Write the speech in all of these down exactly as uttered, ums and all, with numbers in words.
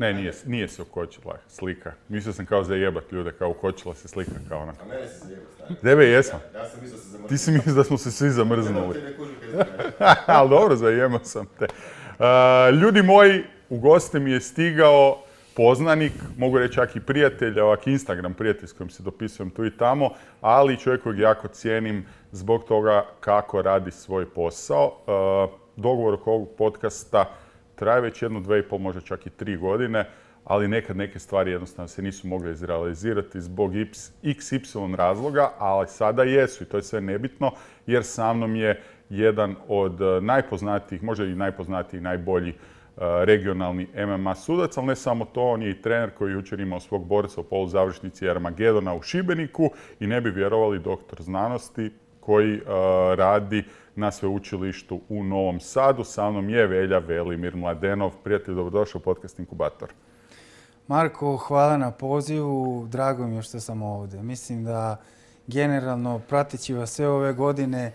Ne, nije, nije se ukočila slika. Mislio sam kao zajebat ljude, kao ukočila se slika kao ona. A mene se zajebat stavio. Tebe jesam. Ja sam mislio da se zamrznuli. Ti si mislio da smo se svi zamrznuli. Te ne kužim kad je Ali dobro, zajemao sam te. Uh, ljudi moji, u goste mi je stigao poznanik, mogu reći čak i prijatelj, ovak Instagram prijatelj s kojim se dopisujem tu i tamo, ali čovjek kojeg jako cijenim zbog toga kako radi svoj posao. Uh, dogovor oko ovog podcasta traje već jednu, dve i pol, možda čak i tri godine, ali nekad neke stvari jednostavno se nisu mogle izrealizirati zbog iks ipsilon razloga, ali sada jesu i to je sve nebitno, jer sa mnom je jedan od najpoznatijih, možda i najpoznatiji, najbolji regionalni em em a sudac, ali ne samo to, on je i trener koji je jučer imao svog borca u poluzavršnici Armagedona u Šibeniku i ne bi vjerovali doktor znanosti koji uh, radi na sveučilištu u Novom Sadu. Sa mnom je Velja Velimir Mladenov. Prijatelj, dobrodošao u podcast Inkubator. Marko, hvala na pozivu. Drago mi je što sam ovdje. Mislim da generalno, prateći vas sve ove godine,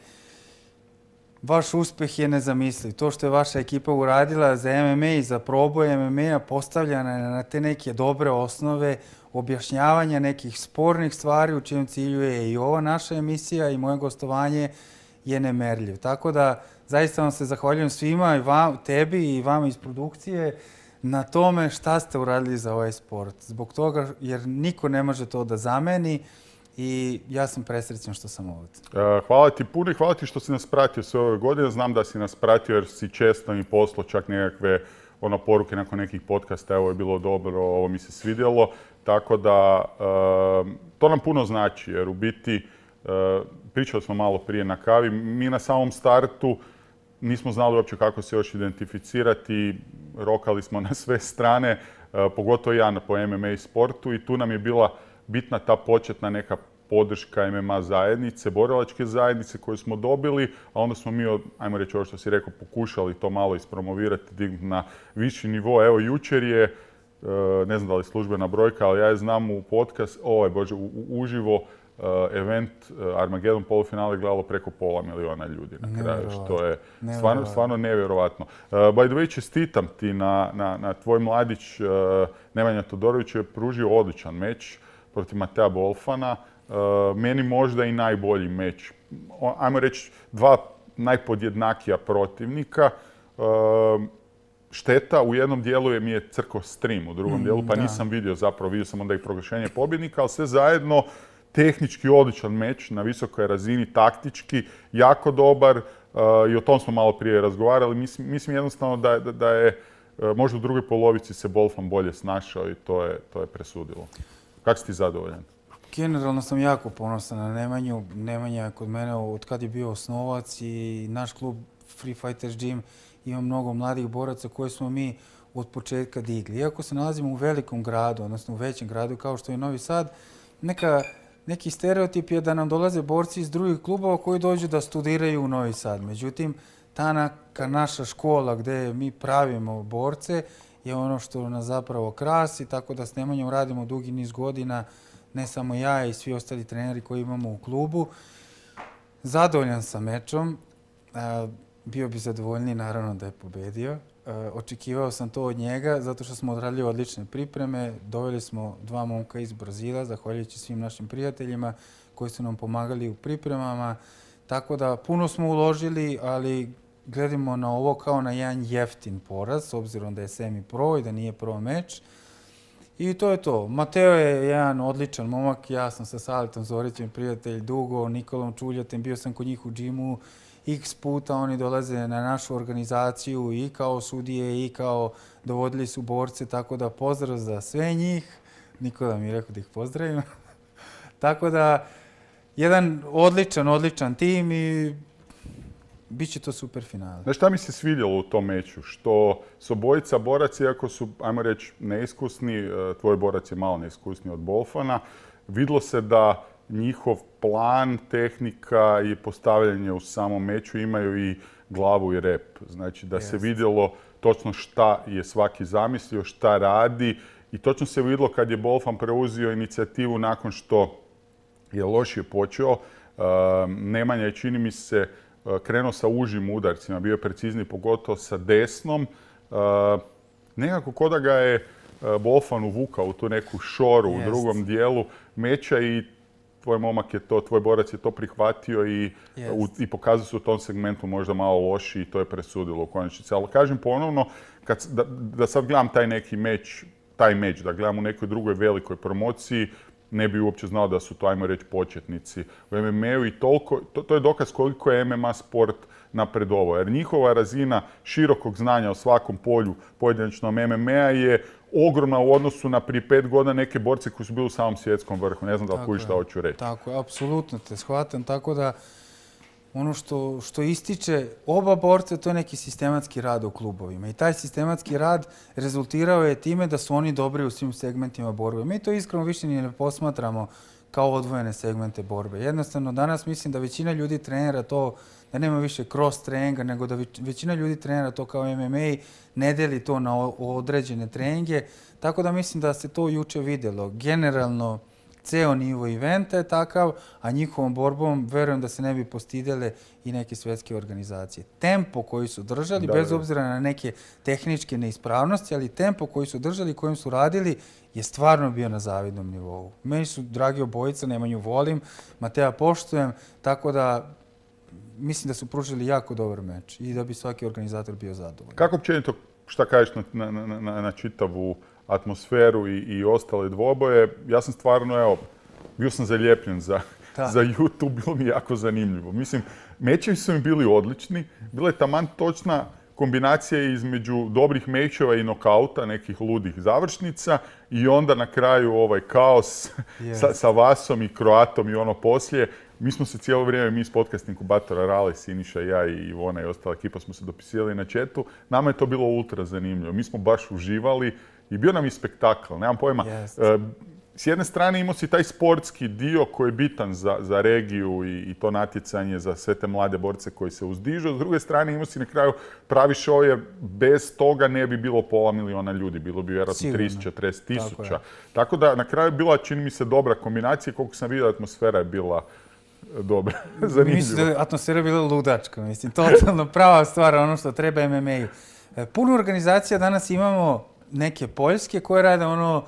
vaš uspjeh je nezamisliv. To što je vaša ekipa uradila za em em a i za proboj em em a postavljana je na te neke dobre osnove, objašnjavanja nekih spornih stvari u čijem cilju je i ova naša emisija i moje gostovanje je nemerljiv. Tako da zaista vam se zahvaljujem svima, i vam, tebi i vama iz produkcije, na tome šta ste uradili za ovaj sport. Zbog toga jer niko ne može to da zameni i ja sam presrećan što sam ovdje. Hvala ti puno i hvala ti što si nas pratio sve ove godine. Znam da si nas pratio jer si često mi poslao čak nekakve ono, poruke nakon nekih podcasta. Evo je bilo dobro, ovo mi se svidjelo. Tako da to nam puno znači jer u biti pričali smo malo prije na kavi. Mi na samom startu nismo znali uopće kako se još identificirati. Rokali smo na sve strane, pogotovo ja po em em a sportu i tu nam je bila bitna ta početna neka podrška em em a zajednice, borilačke zajednice koju smo dobili, a onda smo mi, ajmo reći ovo što si rekao, pokušali to malo ispromovirati, dignuti na viši nivo. Evo, jučer je, ne znam da li je službena brojka, ali ja je znam u podcast, ovaj bože, u, uživo event Armagedon polufinale gledalo preko pola miliona ljudi na kraju, što je stvarno, stvarno nevjerovatno. By the way, čestitam ti na, na, na tvoj mladić Nemanja Todorović je pružio odličan meč protiv Matea Bolfana. Meni možda i najbolji meč. Ajmo reći, dva najpodjednakija protivnika. Šteta, u jednom dijelu je mi je crko stream, u drugom dijelu, pa nisam vidio zapravo, vidio sam onda i proglašenje pobjednika, ali sve zajedno tehnički odličan meč na visokoj razini, taktički, jako dobar i o tom smo malo prije razgovarali. Mislim, mislim jednostavno da, da, da je možda u drugoj polovici se Bolfan bolje snašao i to je, to je presudilo. Kako si ti zadovoljan? Generalno sam jako ponosan na Nemanju. Nemanja je kod mene od kad je bio osnovac i naš klub Free Fighters Gym ima mnogo mladih boraca koje smo mi od početka digli. Iako se nalazimo u velikom gradu, odnosno u većem gradu kao što je Novi Sad, neka, neki stereotip je da nam dolaze borci iz drugih klubova koji dođu da studiraju u Novi Sad. Međutim, ta neka naša škola gdje mi pravimo borce je ono što nas zapravo krasi, tako da s Nemanjom radimo dugi niz godina, ne samo ja i svi ostali treneri koji imamo u klubu. Zadovoljan sam mečom. Bio bi zadovoljniji naravno da je pobedio. Očekivao sam to od njega zato što smo odradili odlične pripreme. Doveli smo dva momka iz Brazila, zahvaljujući svim našim prijateljima koji su nam pomagali u pripremama. Tako da puno smo uložili, ali gledamo na ovo kao na jedan jeftin poraz, s obzirom da je semi-pro i da nije pro meč. I to je to. Mateo je jedan odličan momak. Ja sam sa Saletom Zorićem prijatelj dugo, Nikolom Čuljatem. Bio sam kod njih u džimu x puta. Oni dolaze na našu organizaciju i kao sudije i kao dovodili su borce. Tako da pozdrav za sve njih. Nikola mi je rekao da ih pozdravim. Tako da, jedan odličan, odličan tim i bit će to super finale. Znaš šta mi se svidjelo u tom meču? Što su obojica boraca, iako su, ajmo reći, neiskusni, tvoj borac je malo neiskusniji od Bolfana, vidjelo se da njihov plan, tehnika i postavljanje u samom meču imaju i glavu i rep. Znači da se vidjelo točno šta je svaki zamislio, šta radi i točno se vidjelo kad je Bolfan preuzio inicijativu nakon što je lošije počeo. Nemanja je, čini mi se, krenuo sa užim udarcima, bio je precizniji pogotovo sa desnom. Nekako ko da ga je Wolfan uvukao u tu neku šoru u Jest. drugom dijelu meča i tvoj momak je to, tvoj borac je to prihvatio i, u, i pokazao se u tom segmentu možda malo loši i to je presudilo u konačnici. Ali kažem ponovno, kad, da, da sad gledam taj neki meč, taj meč, da gledam u nekoj drugoj velikoj promociji, ne bi uopće znao da su to, ajmo reći, početnici u em em a-u i toliko, to, to je dokaz koliko je em em a sport napredovao. Jer njihova razina širokog znanja o svakom polju pojedinačnom em em a je ogromna u odnosu na prije pet godina neke borce koji su bili u samom svjetskom vrhu. Ne znam da li kužiš šta hoću reći. Tako je, apsolutno te shvatam. Tako da ono što, što ističe oba borca, to je neki sistematski rad u klubovima. I taj sistematski rad rezultirao je time da su oni dobri u svim segmentima borbe. Mi to iskreno više ni ne posmatramo kao odvojene segmente borbe. Jednostavno, danas mislim da većina ljudi trenira to, da nema više cross treninga, nego da većina ljudi trenira to kao em em a, ne deli to na određene treninge. Tako da mislim da se to juče vidjelo. Generalno, ceo nivo eventa je takav, a njihovom borbom verujem da se ne bi postidele i neke svjetske organizacije. Tempo koji su držali, da, bez obzira na neke tehničke neispravnosti, ali tempo koji su držali, kojim su radili, je stvarno bio na zavidnom nivou. Meni su dragi obojica, Nemanju volim, Mateja poštujem, tako da mislim da su pružili jako dobar meč i da bi svaki organizator bio zadovoljan. Kako općenito, šta kažeš na, na, na, na čitavu atmosferu i, i ostale dvoboje? Ja sam stvarno, evo, bio sam zaljepljen za, za YouTube, bilo mi jako zanimljivo. Mislim, mečevi su mi bili odlični, bila je taman točna kombinacija između dobrih mečeva i nokauta, nekih ludih završnica i onda na kraju ovaj kaos yes. sa, sa Vasom i Kroatom i ono poslije. Mi smo se cijelo vrijeme, mi iz podcast inkubatora Rale, Siniša, ja i Ivona i ostala ekipa smo se dopisivali na chatu. Nama je to bilo ultra zanimljivo. Mi smo baš uživali i bio nam i spektakl, nemam pojma. Yes. S jedne strane imao si taj sportski dio koji je bitan za, za regiju i, i to natjecanje za sve te mlade borce koji se uzdižu. S druge strane imao si na kraju pravi show jer bez toga ne bi bilo pola miliona ljudi. Bilo bi vjerojatno trideset četrdeset tisuća. Tako, Tako da na kraju je bila, čini mi se, dobra kombinacija. Koliko sam vidio, atmosfera je bila dobra. Zanimljivo. Mislim da je atmosfera bila ludačka. Mislim, totalno prava stvar, ono što treba em em a. Puno organizacija danas imamo neke poljske koje rade ono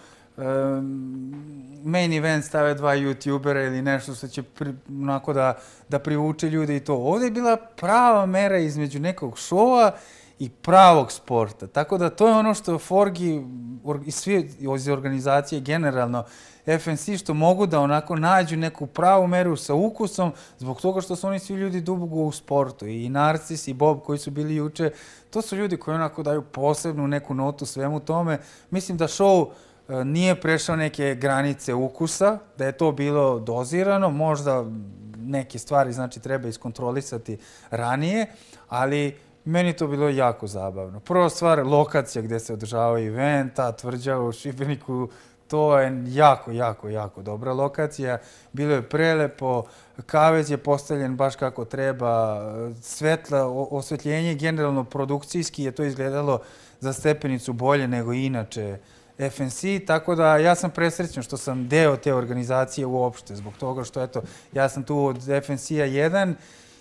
main event stave dva youtubera ili nešto što će pri, onako da, da privuče ljude i to. Ovdje je bila prava mera između nekog šova i pravog sporta. Tako da to je ono što Forgi i svi iz organizacije generalno ef en ce što mogu da onako nađu neku pravu meru sa ukusom zbog toga što su oni svi ljudi duboko u sportu. I Narcis i Bob koji su bili juče, to su ljudi koji onako daju posebnu neku notu svemu tome. Mislim da show nije prešao neke granice ukusa, da je to bilo dozirano, možda neke stvari znači treba iskontrolisati ranije, ali meni to bilo jako zabavno. Prva stvar, lokacija gdje se održava event, ta tvrđava u Šibeniku, to je jako, jako, jako dobra lokacija. Bilo je prelepo, kavez je postavljen baš kako treba, svetla, osvetljenje generalno produkcijski je to izgledalo za stepenicu bolje nego inače ef en ce, tako da ja sam presrećan što sam deo te organizacije uopšte, zbog toga što eto, ja sam tu od ef en ce-a jedan,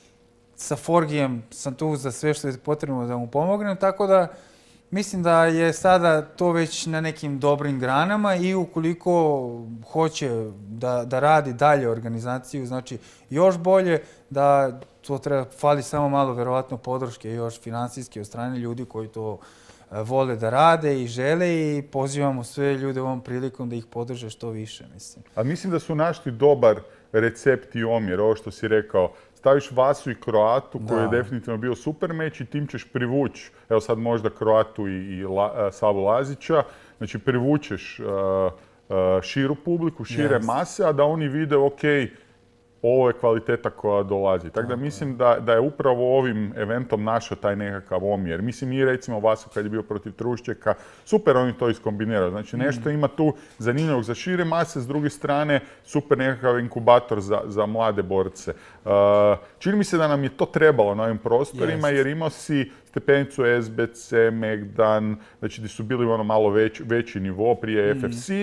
sa Forgijem sam tu za sve što je potrebno da mu pomognem, tako da mislim da je sada to već na nekim dobrim granama i ukoliko hoće da, da radi dalje organizaciju, znači još bolje, da to treba, fali samo malo verovatno podrške još finansijske od strane ljudi koji to vole da rade i žele i pozivamo sve ljude ovom prilikom da ih podrže što više, mislim. A mislim da su našli dobar recept i omjer, ovo što si rekao. Staviš Vasu i Kroatu, koji je definitivno bio super meč i tim ćeš privući, evo sad možda Kroatu i, i La, Savu Lazića, znači privučeš uh, uh, širu publiku, šire yes. mase, a da oni vide, ok, ovo je kvaliteta koja dolazi. Tako da mislim da, da je upravo ovim eventom našao taj nekakav omjer. Mislim i recimo Vasu kad je bio protiv Truščeka, super oni to iskombiniraju. Znači nešto ima tu zanimljivog za šire mase, s druge strane super nekakav inkubator za, za mlade borce. Uh, čini mi se da nam je to trebalo na ovim prostorima yes. jer imao si stepenicu es be ce, Megdan, znači gdje su bili ono malo već, veći nivo prije mm. ef ef ce,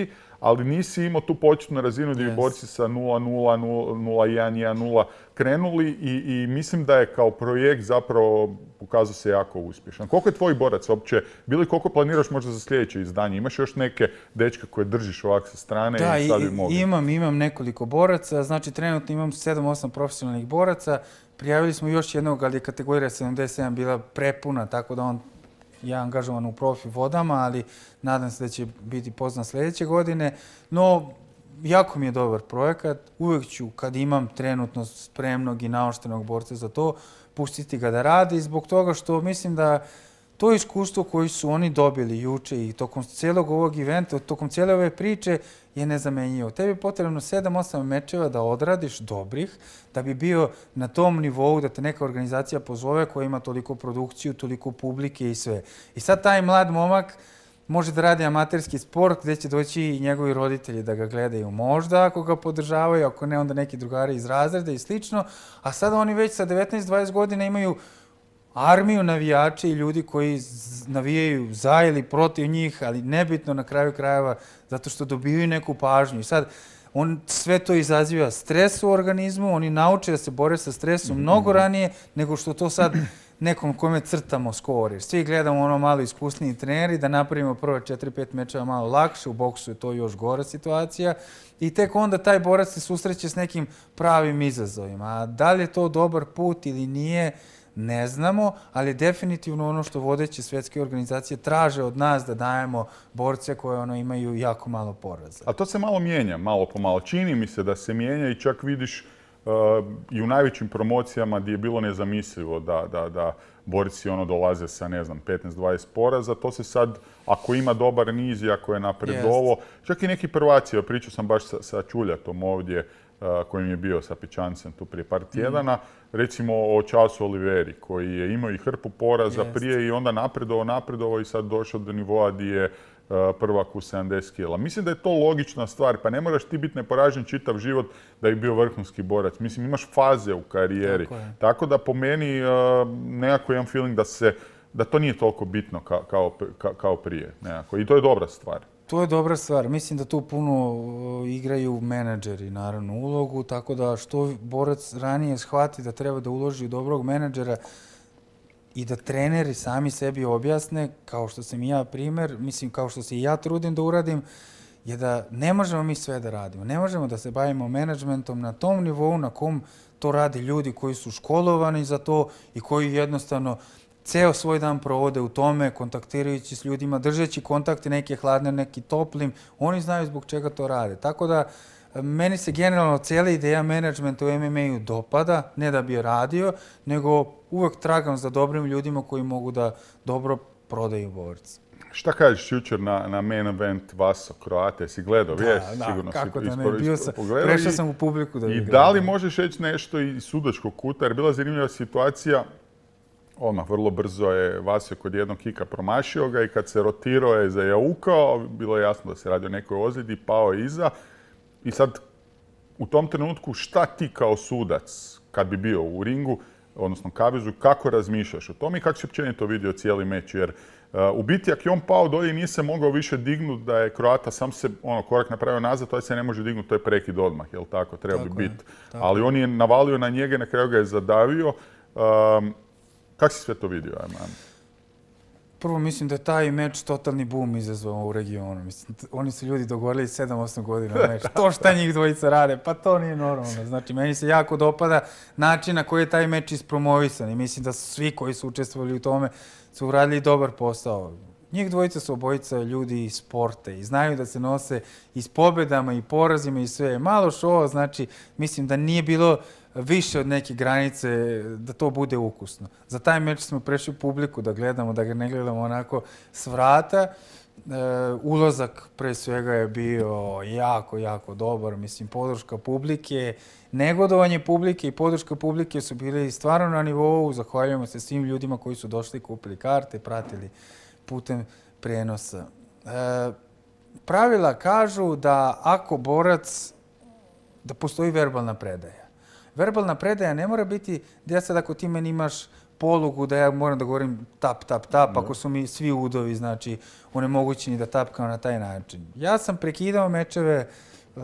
ali nisi imao tu početnu razinu gdje bi Yes. borci sa nula nula, nula jedan, jedan nula krenuli i, i mislim da je kao projekt zapravo pokazao se jako uspješan. Koliko je tvojih boraca uopće, bili koliko planiraš možda za sljedeće izdanje? Imaš još neke dečke koje držiš ovak sa strane Da, i sad bi mogli? imam, imam nekoliko boraca, znači trenutno imam sedam osam profesionalnih boraca. Prijavili smo još jednog, ali je kategorija sedamdeset sedam bila prepuna, tako da on je angažovan u profi vodama, ali nadam se da će biti poznan sljedeće godine. No, jako mi je dobar projekat. Uvijek ću, kad imam trenutno spremnog i naoštenog borca za to, pustiti ga da radi, zbog toga što mislim da to iskustvo koje su oni dobili juče i tokom cijelog ovog eventa, tokom cijele ove priče je nezamenjivo. Tebi je potrebno sedam osam mečeva da odradiš dobrih, da bi bio na tom nivou da te neka organizacija pozove koja ima toliko produkciju, toliko publike i sve. I sad taj mlad momak može da radi amaterski sport gdje će doći i njegovi roditelji da ga gledaju možda ako ga podržavaju, ako ne onda neki drugari iz razreda i slično. A sada oni već sa devetnaest dvadeset godina imaju armiju navijača i ljudi koji navijaju za ili protiv njih, ali nebitno na kraju krajeva zato što dobiju neku pažnju. I sad on sve to izaziva stres u organizmu, oni nauče da se bore sa stresom mnogo ranije nego što to sad nekom kome crtamo skor. Jer svi gledamo ono malo iskusniji treneri da napravimo prve četiri pet mečeva malo lakše, u boksu je to još gora situacija i tek onda taj borac se susreće s nekim pravim izazovima. A da li je to dobar put ili nije, ne znamo, ali definitivno ono što vodeće svjetske organizacije traže od nas da dajemo borce koje ono imaju jako malo poraza. A to se malo mijenja, malo po malo. Čini mi se da se mijenja i čak vidiš uh, i u najvećim promocijama gdje je bilo nezamislivo da, da, da borci ono dolaze sa, ne znam, petnaest dvadeset poraza. To se sad, ako ima dobar niz i ako je napredovo, čak i neki prvaci, pričao sam baš sa, sa Čuljatom ovdje, Uh, kojim je bio sa Pičancem tu prije par tjedana, mm. recimo o Charlesu Oliveri, koji je imao i hrpu poraza Jest. prije i onda napredovao, napredovao i sad došao do nivoa gdje je uh, prvak u sedamdeset kila. Mislim da je to logična stvar, pa ne moraš ti biti neporažen čitav život da bi bio vrhunski borac. Mislim, imaš faze u karijeri. Tako, Tako da po meni uh, nekako imam feeling da se da to nije toliko bitno ka, kao, ka, kao prije. Nekako. I to je dobra stvar. To je dobra stvar. Mislim da tu puno igraju menadžeri, naravno, ulogu, tako da što borac ranije shvati da treba da uloži u dobrog menadžera i da treneri sami sebi objasne, kao što sam i ja primjer, mislim kao što se i ja trudim da uradim, je da ne možemo mi sve da radimo. Ne možemo da se bavimo menadžmentom na tom nivou na kom to rade ljudi koji su školovani za to i koji jednostavno ceo svoj dan provode u tome, kontaktirajući s ljudima, držeći kontakte neke hladne, neki toplim. Oni znaju zbog čega to rade. Tako da, meni se generalno cijela ideja menadžmenta u M M A-u dopada, ne da bi je radio, nego uvek tragam za dobrim ljudima koji mogu da dobro prodaju borce. Šta kažeš jučer na, na main event Vaso Kroate? Si gledao? Da, Jes, da, sigurno kako si da ne, bio sam, prešao sam u publiku da bi I gledao. da li možeš reći nešto iz sudačkog kuta? Jer bila zanimljiva situacija. Odmah, vrlo brzo je Vasio kod jednog kika promašio ga i kad se rotirao je zajaukao, bilo je jasno da se radi o nekoj ozljedi, pao je iza. I sad, u tom trenutku, šta ti kao sudac, kad bi bio u ringu, odnosno kavezu, kako razmišljaš o tome i kako si općenito vidio cijeli meč? Jer uh, u biti, ako je on pao dolje i nije se mogao više dignuti, da je Kroata sam se ono, korak napravio nazad, to se ne može dignuti, to je prekid odmah, jel tako? Treba bi biti. Ali on je navalio na njega, na kraju ga je zadavio. Um, Kako si sve to vidio, ajmo? Prvo, mislim da je taj meč totalni boom izazvao u regionu. Mislim, oni su ljudi dogovorili sedam osam godina meč. To šta njih dvojica rade, pa to nije normalno. Znači, meni se jako dopada način na koji je taj meč ispromovisan i mislim da svi koji su učestvovali u tome su uradili dobar posao. Njih dvojica su obojica ljudi iz sporta i znaju da se nose i s pobjedama i porazima i sve. Malo šova, znači, mislim da nije bilo više od neke granice da to bude ukusno. Za taj meč smo prešli u publiku da gledamo, da ga ne gledamo onako s vrata. E, ulazak pre svega je bio jako, jako dobar. Mislim, podrška publike, negodovanje publike i podrška publike su bili stvarno na nivou. Zahvaljujemo se svim ljudima koji su došli, kupili karte, pratili putem prenosa. E, pravila kažu da ako borac, da postoji verbalna predaja. Verbalna predaja ne mora biti da sad ako ti meni imaš polugu da ja moram da govorim tap, tap, tap, ako su mi svi udovi, znači, onemogućeni da tapkam na taj način. Ja sam prekidao mečeve uh,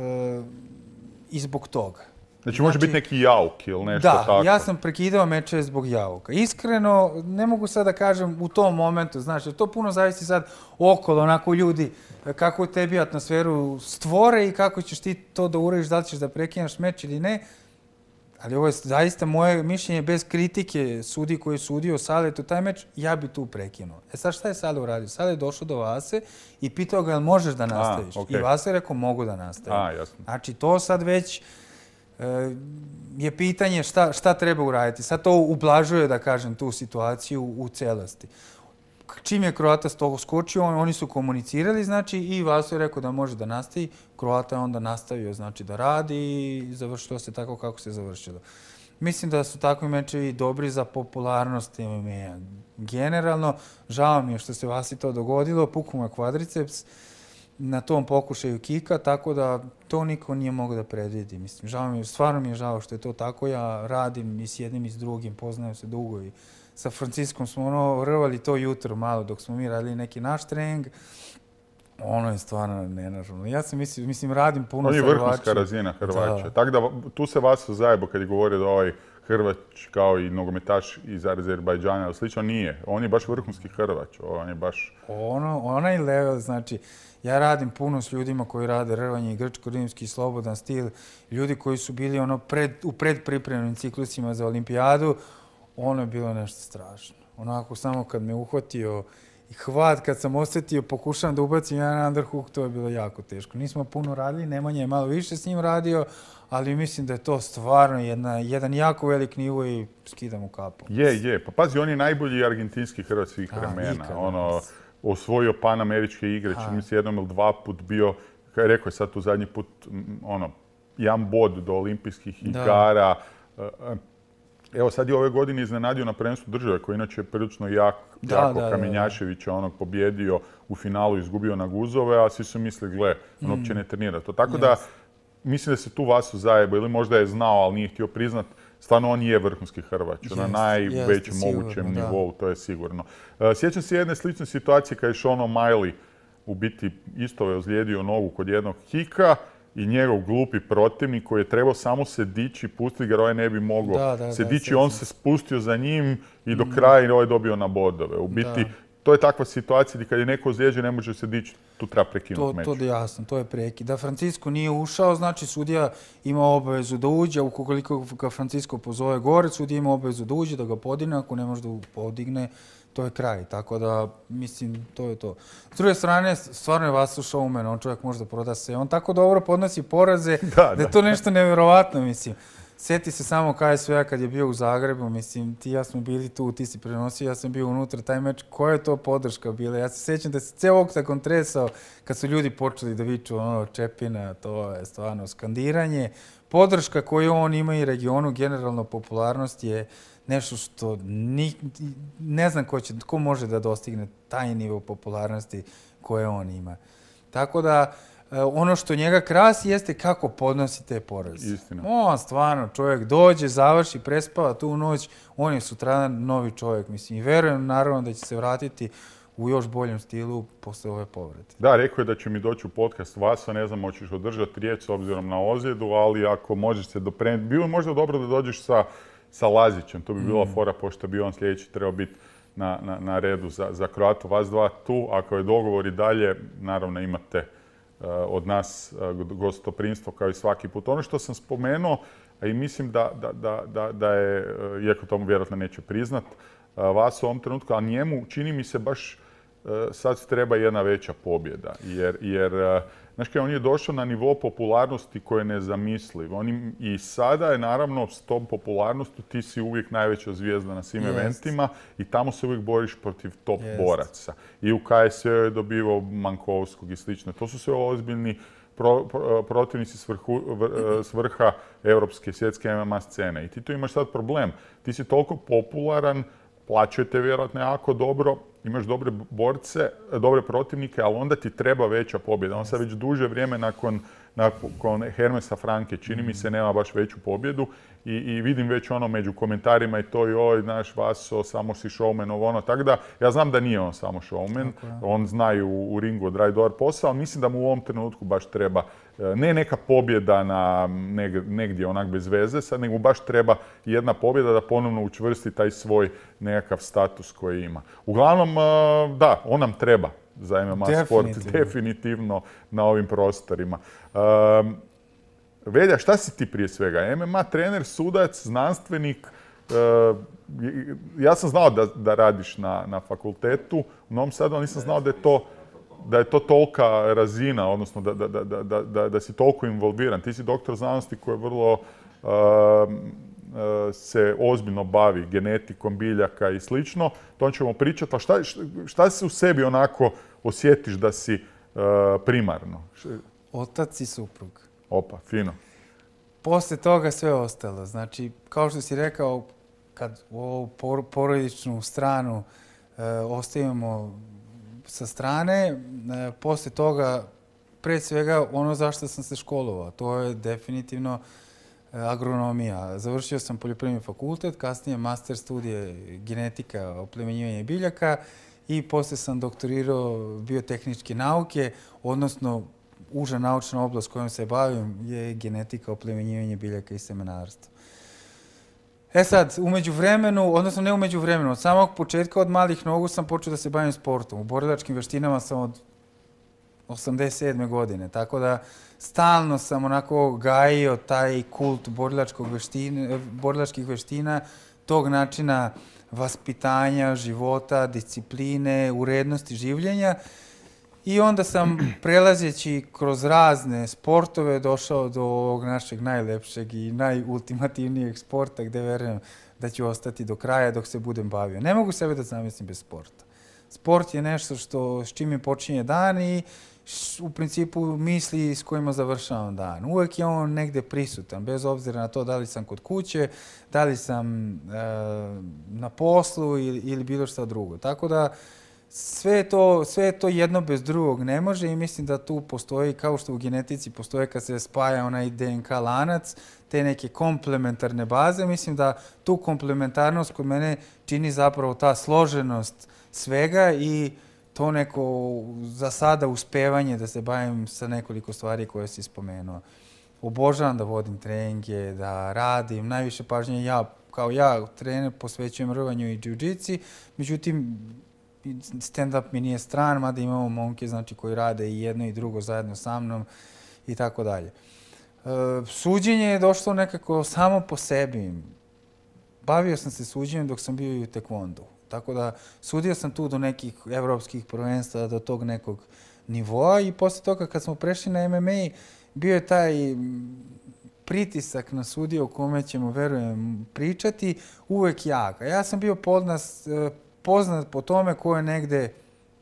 i zbog toga. Znači, može biti neki jauk ili nešto da, tako. Da, ja sam prekidao mečeve zbog jauka. Iskreno, ne mogu sad da kažem u tom momentu, znači, to puno zavisi sad okolo, onako ljudi, kako tebi atmosferu stvore i kako ćeš ti to da uradiš, da li ćeš da prekinaš meč ili ne. Ali ovo je zaista moje mišljenje bez kritike sudi koji je sudio Saletu taj meč, ja bi tu prekinuo. E sad šta je Sale uradio? Sale je došao do Vase i pitao ga, jel možeš da nastaviš? A, okay. I Vasa je rekao, mogu da nastavim. A, jasno. Znači, to sad već e, je pitanje šta, šta treba uraditi. Sad to ublažuje, da kažem, tu situaciju u celosti. Čim je Kroata s toga skočio, on, oni su komunicirali, znači, i Vaso je rekao da može da nastavi. Kroata je onda nastavio, znači, da radi i završilo se tako kako se završilo. Mislim da su takvi mečevi dobri za popularnost M M A. Generalno, žao mi je što se Vasi to dogodilo, pukao mu je kvadriceps na tom pokušaju kika, tako da to niko nije mogao da predvidi. Mislim, žao mi je, stvarno mi je žao što je to tako. Ja radim i s jednim i s drugim, poznajem se dugo i sa Franciskom smo ono rvali to jutro malo dok smo mi radili neki naš trening. Ono je stvarno nenažalno. Ja sam mislim, mislim radim puno sa Hrvačima. On je vrhunska razina Hrvaća. Tako da tu se Vaso zajebo kad je govorio da ovaj Hrvać kao i nogometaš iz Azerbajdžana ili slično, nije. On je baš vrhunski Hrvać. On je baš... Ono, onaj level, znači, ja radim puno s ljudima koji rade rvanje i grčko-rimski slobodan stil, ljudi koji su bili ono pred, u predpripremnim ciklusima za olimpijadu. Ono je bilo nešto strašno. Onako, samo kad me uhvatio i hvat, kad sam osjetio, pokušam da ubacim jedan underhook, to je bilo jako teško. Nismo puno radili, Nemanja je malo više s njim radio, ali mislim da je to stvarno jedna, jedan jako velik nivo i skidam u kapu. Je, je. Pa pazi, on je najbolji argentinski Hrvat svih vremena. Ono, osvojio panameričke igre, čini mi se jednom ili dva put bio, kaj rekao je sad tu zadnji put, ono, jedan bod do olimpijskih igara. Evo sad je ove godine iznenadio na prvenstvu države, koji inače je prilično jak, da, jako da, Kamenjaševića, onog pobjedio u finalu, izgubio na guzove, a svi su mislili, gle, on uopće ne trenira to. Tako da, mislim da se tu Vaso zajebo, ili možda je znao, ali nije htio priznat, stvarno on je vrhunski Hrvač, na najvećem mogućem nivou, to je sigurno. Sjećam se jedne slične situacije kada je Sean O'Malley u biti isto je ozlijedio nogu kod jednog kika, i njegov glupi protivnik koji je trebao samo se dići, pustiti ga, ovaj ne bi mogao se dići, on se spustio za njim i do kraja i ovaj dobio na bodove. U biti, to je takva situacija gdje kad je neko ozlijeđen, ne može se dići, tu treba prekinuti meč. To je jasno, to je prekid. Da Francisco nije ušao, znači sudija ima obavezu da uđe, ukoliko ga Francisco pozove gore, sudija ima obavezu da uđe, da ga podigne, ako ne može da podigne, to je kraj. Tako da, mislim, to je to. S druge strane, stvarno je Vaso showman, on čovjek može da proda se. On tako dobro podnosi poraze da je to nešto nevjerovatno, mislim. Sjeti se samo K S V-a kad je bio u Zagrebu, mislim, ti ja smo bili tu, ti si prenosio, ja sam bio unutra, taj meč, koja je to podrška bila? Ja se sjećam da se cijel oktagon tresao kad su ljudi počeli da viču ono Čepina, to je stvarno skandiranje. Podrška koju on ima i regionu, generalno popularnost je nešto što ni, ne znam ko, će, ko može da dostigne taj nivo popularnosti koje on ima. Tako da, ono što njega krasi jeste kako podnosi te poraze. Istina. On stvarno, čovjek dođe, završi, prespava tu noć, on je sutradan novi čovjek. Mislim, i verujem naravno da će se vratiti u još boljem stilu posle ove povrede. Da, rekao je da će mi doći u podcast Vaso, ne znam, hoćeš održati riječ s obzirom na ozljedu, ali ako možeš se dopremiti, bilo je možda dobro da dođeš sa, sa Lazićem, to bi bila mm. fora, pošto bi on sljedeći trebao biti na, na, na redu za, za Kroatu. Vas dva tu, ako je dogovor i dalje, naravno imate od nas gostoprimstvo kao i svaki put. Ono što sam spomenuo, a i mislim da, da, da, da, da je, iako tomu vjerojatno neće priznat, Vaso u ovom trenutku, a njemu čini mi se baš sad treba jedna veća pobjeda. Jer, jer znaš kaj, on je došao na nivo popularnosti koje je nezamisliv. On i sada je naravno s tom popularnostu ti si uvijek najveća zvijezda na svim yes. eventima i tamo se uvijek boriš protiv top yes. boraca. I u K S V je dobivao Mankovskog i slično. To su sve ozbiljni pro, pro, protivnici s, vrhu, s vrha europske svjetske M M A scene. I ti tu imaš sad problem. Ti si toliko popularan, plaćaju te vjerojatno jako dobro, imaš dobre borce, dobre protivnike, ali onda ti treba veća pobjeda. On sad već duže vrijeme nakon, nakon Hermesa Franke, čini mi se, nema baš veću pobjedu i, i vidim već ono među komentarima i to i oj, znaš, Vaso, samo si showman, ovo ono, tako da ja znam da nije on samo showman, on zna i u, u ringu odraditi dobar posao, ali mislim da mu u ovom trenutku baš treba ne neka pobjeda na negdje, negdje onak bez veze, sad, nego mu baš treba jedna pobjeda da ponovno učvrsti taj svoj nekakav status koji ima. Uglavnom, da, on nam treba za M M A sport, definitivno na ovim prostorima. Um, Velja, šta si ti prije svega? M M A trener, sudac, znanstvenik. Uh, ja sam znao da, da radiš na, na fakultetu u Novom Sadu, ali nisam znao da je to, da je to tolika razina, odnosno da, da, da, da, da, da si toliko involviran. Ti si doktor znanosti koji vrlo uh, se ozbiljno bavi genetikom biljaka i slično. To ćemo pričati. A šta, šta se u sebi onako osjetiš da si uh, primarno? Otac i suprug. Opa, fino. Posle toga sve ostalo. Znači, kao što si rekao, kad ovu porodičnu stranu e, ostavimo sa strane, e, posle toga, pre svega, ono zašto sam se školovao, to je definitivno e, agronomija. Završio sam poljoprivredni fakultet, kasnije master studije genetika, oplemenjivanje biljaka i posle sam doktorirao biotehničke nauke, odnosno uža naučna oblast kojom se bavim je genetika, oplemenjivanje biljaka i semenarstvo. E sad, umeđu vremenu, odnosno ne umeđu vremenu, od samog početka, od malih nogu sam počeo da se bavim sportom. U borilačkim veštinama sam od osamdeset sedme godine, tako da stalno sam onako gajio taj kult borilačkih veština, tog načina vaspitanja, života, discipline, urednosti življenja. I onda sam, prelazeći kroz razne sportove, došao do ovog našeg najlepšeg i najultimativnijeg sporta gde verujem da ću ostati do kraja dok se budem bavio. Ne mogu sebe da zamislim bez sporta. Sport je nešto što, s čim mi počinje dan i u principu misli s kojima završavam dan. Uvek je on negde prisutan, bez obzira na to da li sam kod kuće, da li sam e, na poslu ili, ili bilo šta drugo. Tako da, Sve je, to, sve je to jedno bez drugog ne može i mislim da tu postoji, kao što u genetici postoje kad se spaja onaj D N K lanac, te neke komplementarne baze, mislim da tu komplementarnost kod mene čini zapravo ta složenost svega i to neko za sada uspevanje da se bavim sa nekoliko stvari koje si spomenuo. Obožavam da vodim treninge, da radim, najviše pažnje ja, kao ja, trener, posvećujem rvanju i džiu-džici, međutim, stand-up mi nije stran, mada imamo momke znači, koji rade i jedno i drugo zajedno sa mnom i tako dalje. Suđenje je došlo nekako samo po sebi. Bavio sam se suđenjem dok sam bio i u tekvondu. Tako da sudio sam tu do nekih evropskih prvenstva, do tog nekog nivoa i posle toga kad smo prešli na M M A, bio je taj pritisak na sudije o kome ćemo, verujem, pričati, uvek jak. A ja sam bio podnas poznat po tome ko je negde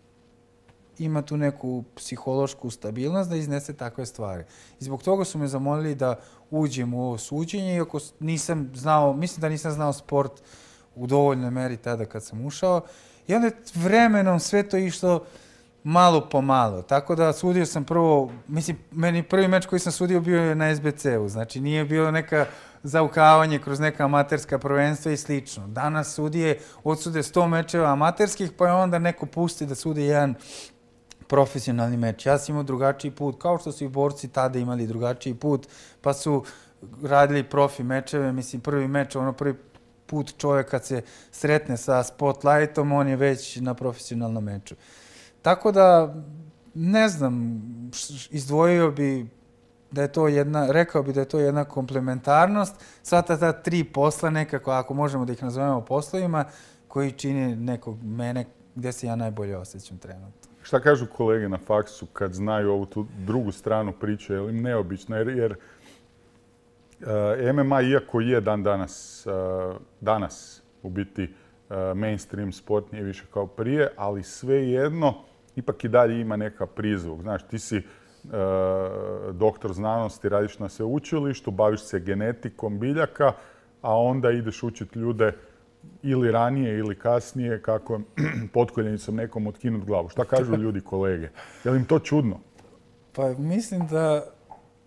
ima tu neku psihološku stabilnost da iznese takve stvari. I zbog toga su me zamolili da uđem u ovo suđenje, iako nisam znao, mislim da nisam znao sport u dovoljnoj meri tada kad sam ušao. I onda je vremenom sve to išlo malo po malo. Tako da sudio sam prvo, mislim, meni prvi meč koji sam sudio bio je na S B C-u, znači nije bilo neka zaukavanje kroz neka amaterska prvenstva i slično. Danas sudije odsude sto mečeva amaterskih, pa je onda neko pusti da sude jedan profesionalni meč. Ja sam imao drugačiji put, kao što su i borci tada imali drugačiji put, pa su radili profi mečeve. Mislim, prvi meč, ono prvi put čovjek kad se sretne sa spotlightom, on je već na profesionalnom meču. Tako da, ne znam, izdvojio bi da je to jedna, rekao bi da je to jedna komplementarnost, sva ta, ta tri posla nekako, ako možemo da ih nazovemo poslovima, koji čini nekog mene gdje se ja najbolje osjećam trenutno. Šta kažu kolege na faksu kad znaju ovu tu drugu stranu priče, je li im neobično? Jer, jer uh, M M A, iako je dan danas, uh, danas u biti uh, mainstream sport, nije više kao prije, ali svejedno, ipak i dalje ima neka prizvuk. Znaš, ti si uh, doktor znanosti, radiš na sveučilištu, baviš se genetikom biljaka, a onda ideš učiti ljude ili ranije ili kasnije kako potkoljenicom nekom otkinut glavu. Šta kažu ljudi kolege? Je li im to čudno? Pa mislim da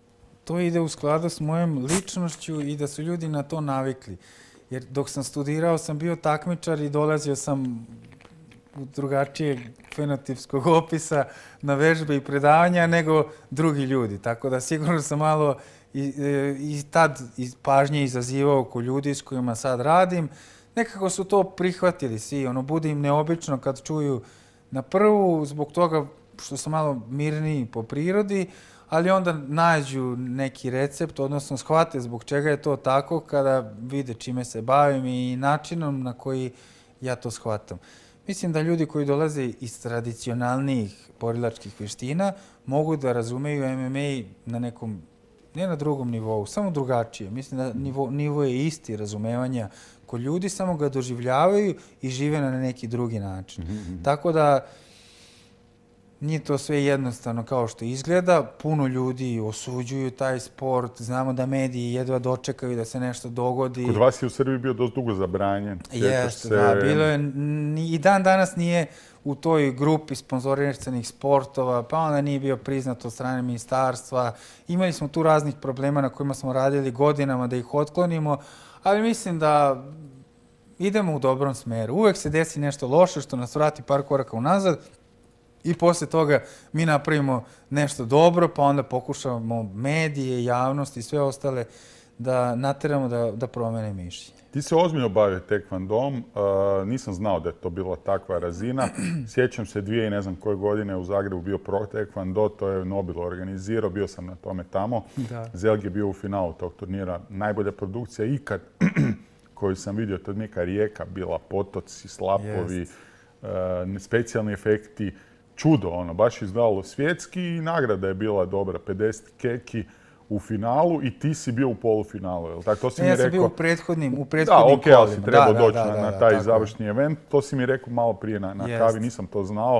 to ide u skladu s mojom ličnošću i da su ljudi na to navikli. Jer dok sam studirao sam bio takmičar i dolazio sam u drugačijeg fenotipskog opisa na vežbe i predavanja nego drugi ljudi. Tako da sigurno sam malo i, i tad pažnje izazivao oko ljudi s kojima sad radim. Nekako su to prihvatili svi. Ono, bude im neobično kad čuju na prvu, zbog toga što sam malo mirniji po prirodi, ali onda nađu neki recept, odnosno shvate zbog čega je to tako kada vide čime se bavim i načinom na koji ja to shvatam. Mislim da ljudi koji dolaze iz tradicionalnijih borilačkih vještina mogu da razumeju M M A na nekom, ne na drugom nivou, samo drugačije. Mislim da nivo, nivo je isti razumevanja kod ljudi, samo ga doživljavaju i žive na neki drugi način. Mm-hmm. Tako da nije to sve jednostavno kao što izgleda. Puno ljudi osuđuju taj sport. Znamo da mediji jedva dočekaju da se nešto dogodi. Kod vas je u Srbiji bio dosta dugo zabranjen. Jeste, se... da. Bilo je, i dan danas nije u toj grupi sponzorisanih sportova, pa onda nije bio priznat od strane ministarstva. Imali smo tu raznih problema na kojima smo radili godinama da ih otklonimo, ali mislim da idemo u dobrom smeru. Uvek se desi nešto loše što nas vrati par koraka unazad, i posle toga mi napravimo nešto dobro, pa onda pokušamo medije, javnost i sve ostale da nateramo da, da promene mišljenje. Ti se ozbiljno bavio tekvandom, uh, nisam znao da je to bila takva razina. Sjećam se dvije i ne znam koje godine u Zagrebu bio pro tekvando, to je Nobilo organizirao, bio sam na tome tamo. Da. Zelg je bio u finalu tog turnira. Najbolja produkcija ikad koju sam vidio, to je neka rijeka bila, potoci, slapovi, uh, specijalni efekti. Čudo, ono, baš izgledalo svjetski i nagrada je bila dobra, pedeset keki u finalu i ti si bio u polufinalu, je li tako? To si ne, mi ja sam rekao... bio u prethodnim, u prethodnim kolima. Da, okej, ali si trebao da, doći da, na, da, na da, taj da, završni event. To si mi rekao malo prije na, na kavi, nisam to znao.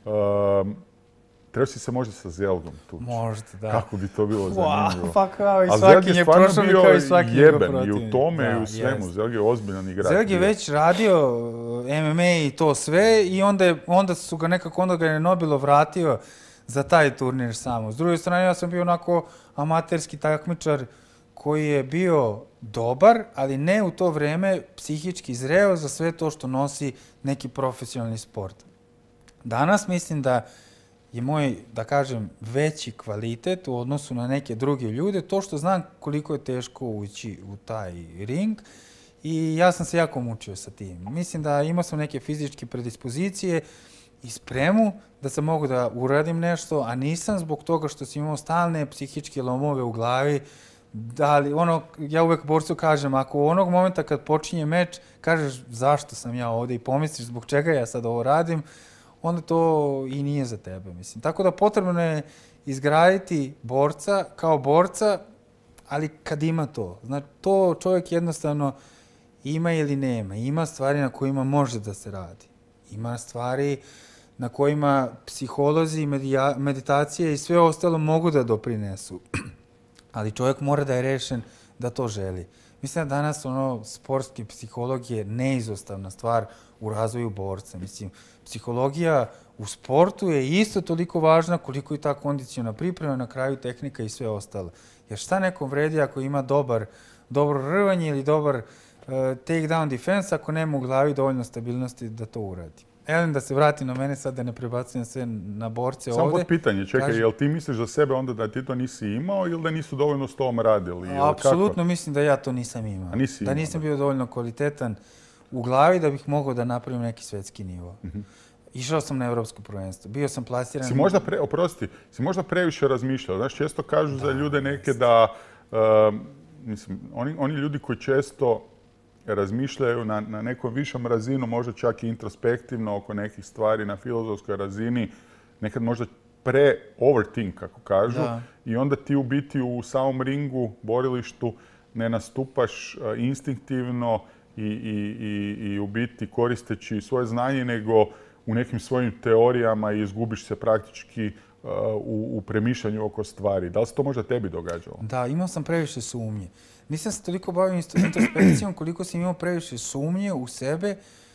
Um, Trebao si se možda sa Zelgom tući. Možda, da. Kako bi to bilo zanimljivo. Pa kao i svaki je prošao mi kao i svaki njegov protiv. Jeben i u tome i u svemu. Zelg je ozbiljan igrač. Zelg je već radio M M A i to sve i onda, je, onda su ga nekako, onda ga je Nobilo vratio za taj turnir samo. S druge strane, ja sam bio onako amaterski takmičar koji je bio dobar, ali ne u to vreme psihički zreo za sve to što nosi neki profesionalni sport. Danas mislim da je moj, da kažem, veći kvalitet u odnosu na neke druge ljude, to što znam koliko je teško ući u taj ring i ja sam se jako mučio sa tim. Mislim da imao sam neke fizičke predispozicije i spremu da sam mogu da uradim nešto, a nisam zbog toga što sam imao stalne psihičke lomove u glavi. Da li, ono, ja uvek borcu kažem, ako u onog momenta kad počinje meč, kažeš zašto sam ja ovdje i pomisliš zbog čega ja sad ovo radim, onda to i nije za tebe, mislim. Tako da potrebno je izgraditi borca kao borca, ali kad ima to. Znači, to čovjek jednostavno ima ili nema. Ima stvari na kojima može da se radi. Ima stvari na kojima psiholozi, medija, meditacije i sve ostalo mogu da doprinesu. Ali čovjek mora da je rešen da to želi. Mislim da danas ono, sportski psiholog je neizostavna stvar u razvoju borca. Mislim, psihologija u sportu je isto toliko važna koliko i ta kondiciona priprema, na kraju tehnika i sve ostalo. Jer šta nekom vredi ako ima dobar, dobro rvanje ili dobar uh, take-down defense ako nema u glavi dovoljno stabilnosti da to uradi. Elem, da se vrati na mene sad, da ne prebacujem sve na borce Samo ovdje. Samo pitanje, čekaj, Kaži... jel ti misliš za sebe onda da ti to nisi imao ili da nisu dovoljno s tom radili? Apsolutno mislim da ja to nisam imao. A nisi da imao, nisam bio dovoljno kvalitetan u glavi da bih mogao da napravim neki svetski nivo. Mm-hmm. Išao sam na evropsko prvenstvo, bio sam plasiran... Si možda, pre, oprosti, si možda previše razmišljao. Znaš, često kažu da, za ljude neke jest. da... Uh, mislim, oni, oni ljudi koji često razmišljaju na, na nekom višom razinu, možda čak i introspektivno oko nekih stvari na filozofskoj razini, nekad možda pre-overthink, kako kažu, da. I onda ti u biti u samom ringu, borilištu, ne nastupaš uh, instinktivno i, i, i, i u biti koristeći svoje znanje, nego u nekim svojim teorijama i izgubiš se praktički uh, u, u premišljanju oko stvari. Da li se to možda tebi događalo? Da, imao sam previše sumnje. Nisam se toliko bavio introspekcijom koliko sam imao previše sumnje u sebe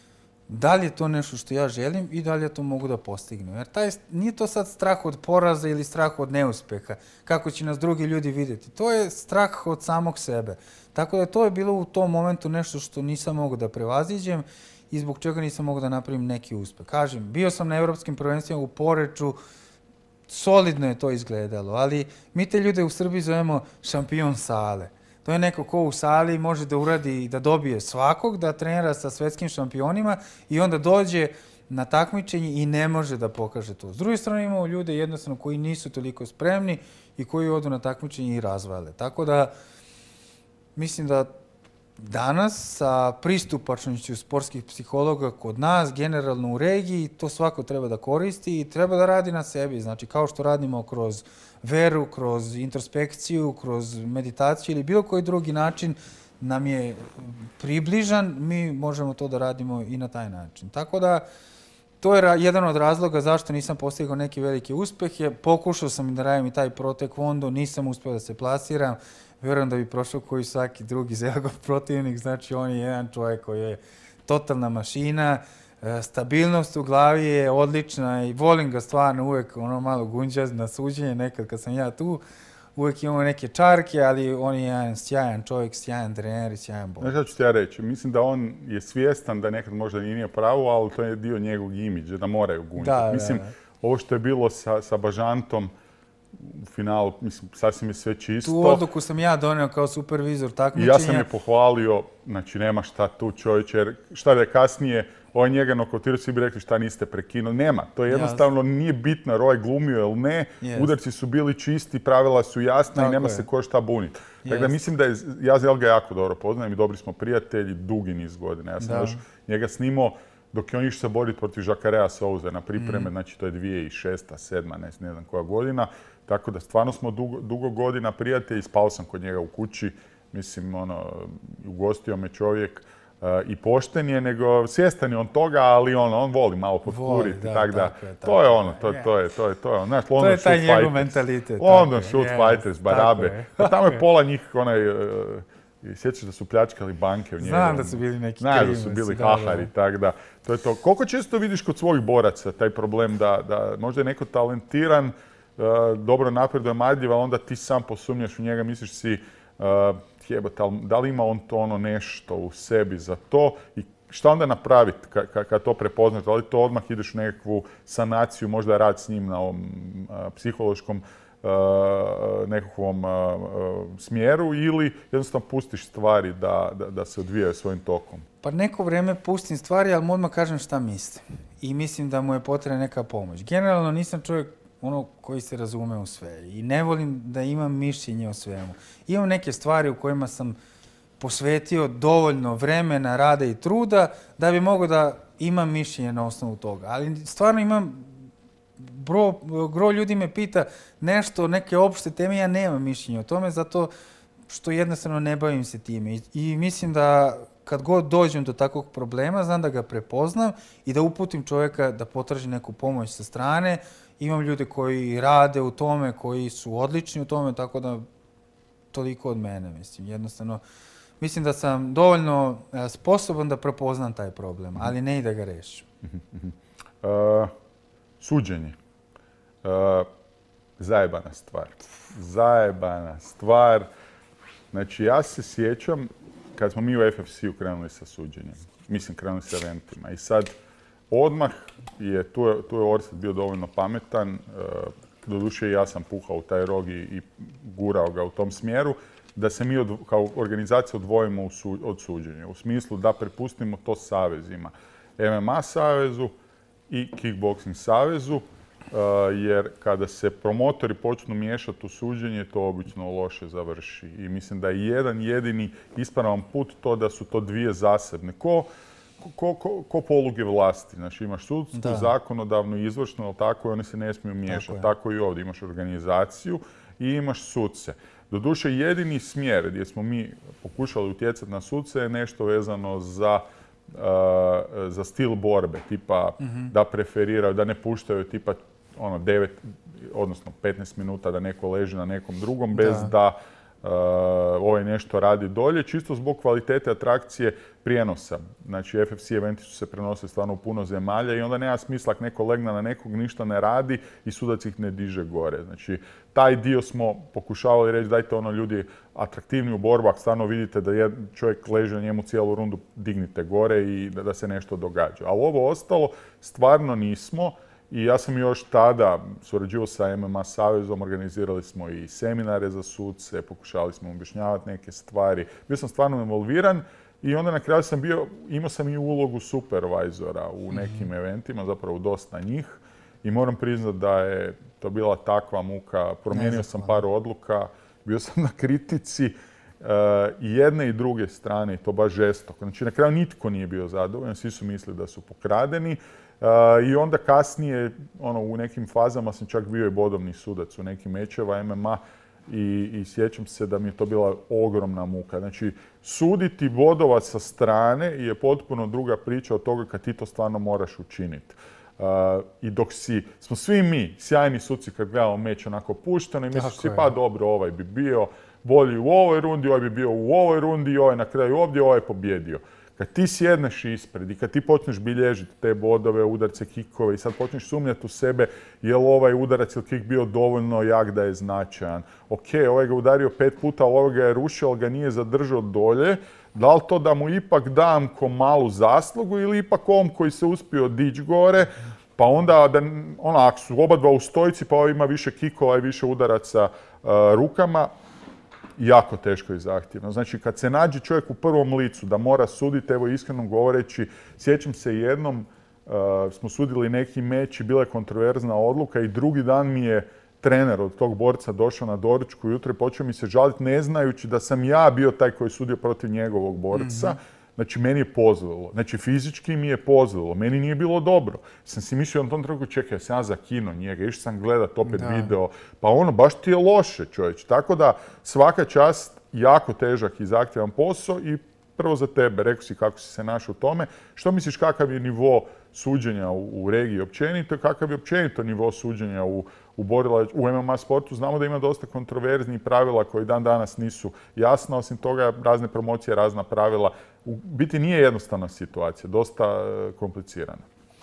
da li je to nešto što ja želim i da li ja to mogu da postignem. Jer taj, nije to sad strah od poraza ili strah od neuspeha, kako će nas drugi ljudi vidjeti. To je strah od samog sebe. Tako da to je bilo u tom momentu nešto što nisam mogao da prevaziđem i zbog čega nisam mogao da napravim neki uspeh. Kažem, bio sam na evropskim prvenstvima u Poreču, solidno je to izgledalo, ali mi te ljude u Srbiji zovemo šampion sale. To je neko ko u sali može da uradi i da dobije svakog, da trenira sa svetskim šampionima i onda dođe na takmičenje i ne može da pokaže to. S druge strane imamo ljude jednostavno koji nisu toliko spremni i koji odu na takmičenje i razvale. Tako da mislim da danas sa pristupačnošću sportskih psihologa kod nas, generalno u regiji, to svako treba da koristi i treba da radi na sebi. Znači, kao što radimo kroz veru, kroz introspekciju, kroz meditaciju ili bilo koji drugi način nam je približan, mi možemo to da radimo i na taj način. Tako da, to je jedan od razloga zašto nisam postigao neki veliki uspeh. Je, pokušao sam da radim i taj Pro Taekwondo, nisam uspeo da se plasiram. Vjerujem da bi prošao koji svaki drugi Zelgov protivnik. Znači, on je jedan čovjek koji je totalna mašina. Stabilnost u glavi je odlična i volim ga stvarno uvek ono malo gunđaz na suđenje. Nekad kad sam ja tu, uvek imamo neke čarke, ali on je jedan sjajan čovjek, sjajan trener i sjajan bol. Znaš šta ću ti ja reći? Mislim da on je svjestan da nekad možda i nije pravo, ali to je dio njegovog imidža, da moraju gunđati. Mislim, ovo što je bilo sa, sa Bažantom, u finalu, mislim, sasvim je sve čisto. Tu odluku sam ja donio kao supervizor takmičenja. I ja sam je pohvalio, znači nema šta tu čovječe, jer šta da je kasnije, ovaj njega nokautirao, svi bi rekli šta niste prekinuli. Nema, to je jednostavno nije bitno jer ovaj glumio ili ne, udarci su bili čisti, pravila su jasna i nema se ko šta buniti. Tako da mislim da je, ja Zelga jako dobro poznajem i dobri smo prijatelji dugi niz godina. Ja sam još njega snimao dok je on išao se boriti protiv Jacarea Souze na pripreme, znači to je dvije tisuće šesta, sedma, ne znam koja godina. Tako da stvarno smo dugo, dugo godina prijatelji, spao sam kod njega u kući, mislim, ono, ugostio me čovjek uh, i pošten je, nego svjestan je on toga, ali on, on voli malo potkuriti, tako da, to je ono, to, to je, to je, to je ono, znaš, London Shoot Fighters. To je taj njegov mentalitet. London Shoot Fighters, Barabe, pa tamo je pola njih, onaj, uh, i sjećaš da su pljačkali banke u njegu. Znam da su bili neki kriminalci. Znam da su bili hahari, tako da, to je to. Koliko često vidiš kod svojih boraca taj problem da, da možda je neko talentiran, dobro napreduje, marljiv, ali onda ti sam posumnjaš u njega, misliš si uh, jebate, da li ima on to ono nešto u sebi za to i šta onda napraviti kad ka, ka to prepoznaš? Da li to odmah ideš u nekakvu sanaciju, možda rad s njim na ovom uh, psihološkom uh, nekakvom uh, smjeru ili jednostavno pustiš stvari da, da, da se odvijaju svojim tokom? Pa neko vrijeme pustim stvari, ali odmah kažem šta mislim. I mislim da mu je potrebna neka pomoć. Generalno nisam čovjek ono koji se razume u sve i ne volim da imam mišljenje o svemu. Imam neke stvari u kojima sam posvetio dovoljno vremena, rada i truda da bi mogao da imam mišljenje na osnovu toga. Ali stvarno imam, bro, gro ljudi me pita nešto, neke opšte teme, ja nemam mišljenje o tome zato što jednostavno ne bavim se time. I, i mislim da kad god dođem do takvog problema, znam da ga prepoznam i da uputim čovjeka da potraži neku pomoć sa strane. Imam ljude koji rade u tome, koji su odlični u tome, tako da toliko od mene, mislim. Jednostavno, mislim da sam dovoljno sposoban da prepoznam taj problem, ali ne i da ga rešim. Uh, suđenje. Uh, zajebana stvar. Zajebana stvar. Znači, ja se sjećam kad smo mi u F F C-u krenuli sa suđenjem. Mislim, krenuli sa eventima. I sad, odmah je, tu je, tu je Orsat bio dovoljno pametan, doduše i ja sam puhao u taj rog i, i gurao ga u tom smjeru, da se mi od, kao organizacija odvojimo u su, od suđenja. U smislu da prepustimo to savezima. M M A savezu i Kickboxing savezu, jer kada se promotori počnu miješati u suđenje, to obično loše završi. I mislim da je jedan jedini ispravan put to da su to dvije zasebne. Ko, Ko, ko, ko poluge vlasti. Znači imaš sudsku, zakonodavnu i izvršnu, ali tako i oni se ne smiju miješati. Tako, tako i ovdje. Imaš organizaciju i imaš sudce. Doduše, jedini smjer gdje smo mi pokušali utjecati na sudce je nešto vezano za, uh, za stil borbe. Tipa mm-hmm. da preferiraju, da ne puštaju tipa ono devet, odnosno petnaest minuta da neko leži na nekom drugom bez da, da uh, ovaj nešto radi dolje, čisto zbog kvalitete atrakcije prijenosa. Znači, F F C eventi su se prenosili stvarno u puno zemalja i onda nema smisla ako neko legne na nekog, ništa ne radi i sudac ih ne diže gore. Znači, taj dio smo pokušavali reći, dajte ono ljudi atraktivniju borbu, ako stvarno vidite da je čovjek leže na njemu cijelu rundu, dignite gore i da, da se nešto događa. Ali ovo ostalo stvarno nismo. I ja sam još tada surađivao sa M M A savezom, organizirali smo i seminare za suce, pokušali smo objašnjavati neke stvari. Bio sam stvarno involviran i onda na kraju sam bio, imao sam i ulogu supervizora u nekim mm-hmm. eventima, zapravo dosta njih. I moram priznati da je to bila takva muka. Promijenio sam par odluka, bio sam na kritici uh, i jedne i druge strane, i to baš žestoko. Znači na kraju nitko nije bio zadovoljan, svi su mislili da su pokradeni. Uh, I onda kasnije, ono, u nekim fazama sam čak bio i bodovni sudac u nekim mečeva M M A i, i sjećam se da mi je to bila ogromna muka. Znači, suditi bodova sa strane je potpuno druga priča od toga kad ti to stvarno moraš učiniti. Uh, I dok si, smo svi mi, sjajni suci kad gledamo meč onako pušteno i misliš si pa dobro, ovaj bi bio bolji u ovoj rundi, ovaj bi bio u ovoj rundi i ovaj na kraju ovdje, ovaj je pobjedio. Kad ti sjedneš ispred i kad ti počneš bilježiti te bodove, udarce, kikove i sad počneš sumnjati u sebe je li ovaj udarac ili kik bio dovoljno jak da je značajan. Ok, ovaj ga udario pet puta, ali ovaj ga je rušio, ali ga nije zadržao dolje. Da li to da mu ipak dam ko malu zaslugu ili ipak ovom koji se uspio dići gore, pa onda, da, ono, ako su oba dva u stojici, pa ovaj ima više kikova i više udaraca uh, rukama, jako teško i zahtjevno. Znači, kad se nađe čovjek u prvom licu da mora suditi, evo iskreno govoreći, sjećam se jednom, uh, smo sudili neki meč i bila je kontroverzna odluka i drugi dan mi je trener od tog borca došao na doručku ujutro i počeo mi se žaliti ne znajući da sam ja bio taj koji je sudio protiv njegovog borca. Mm-hmm. Znači, meni je pozlilo. Znači, fizički mi je pozlilo. Meni nije bilo dobro. Sam si mislio na tom trenutku, čekaj, ja sam ja zakino njega, išao sam gledat opet da. video. Pa ono, baš ti je loše, čovječ. Tako da, svaka čast, jako težak i zahtjevan posao i prvo za tebe, rekao si kako si se našao u tome. Što misliš kakav je nivo suđenja u, u regiji općenito i kakav je općenito nivo suđenja u, u, borila, u M M A sportu? Znamo da ima dosta kontroverznih pravila koji dan danas nisu jasna. Osim toga, razne promocije, razna pravila. U biti nije jednostavna situacija, dosta komplicirana.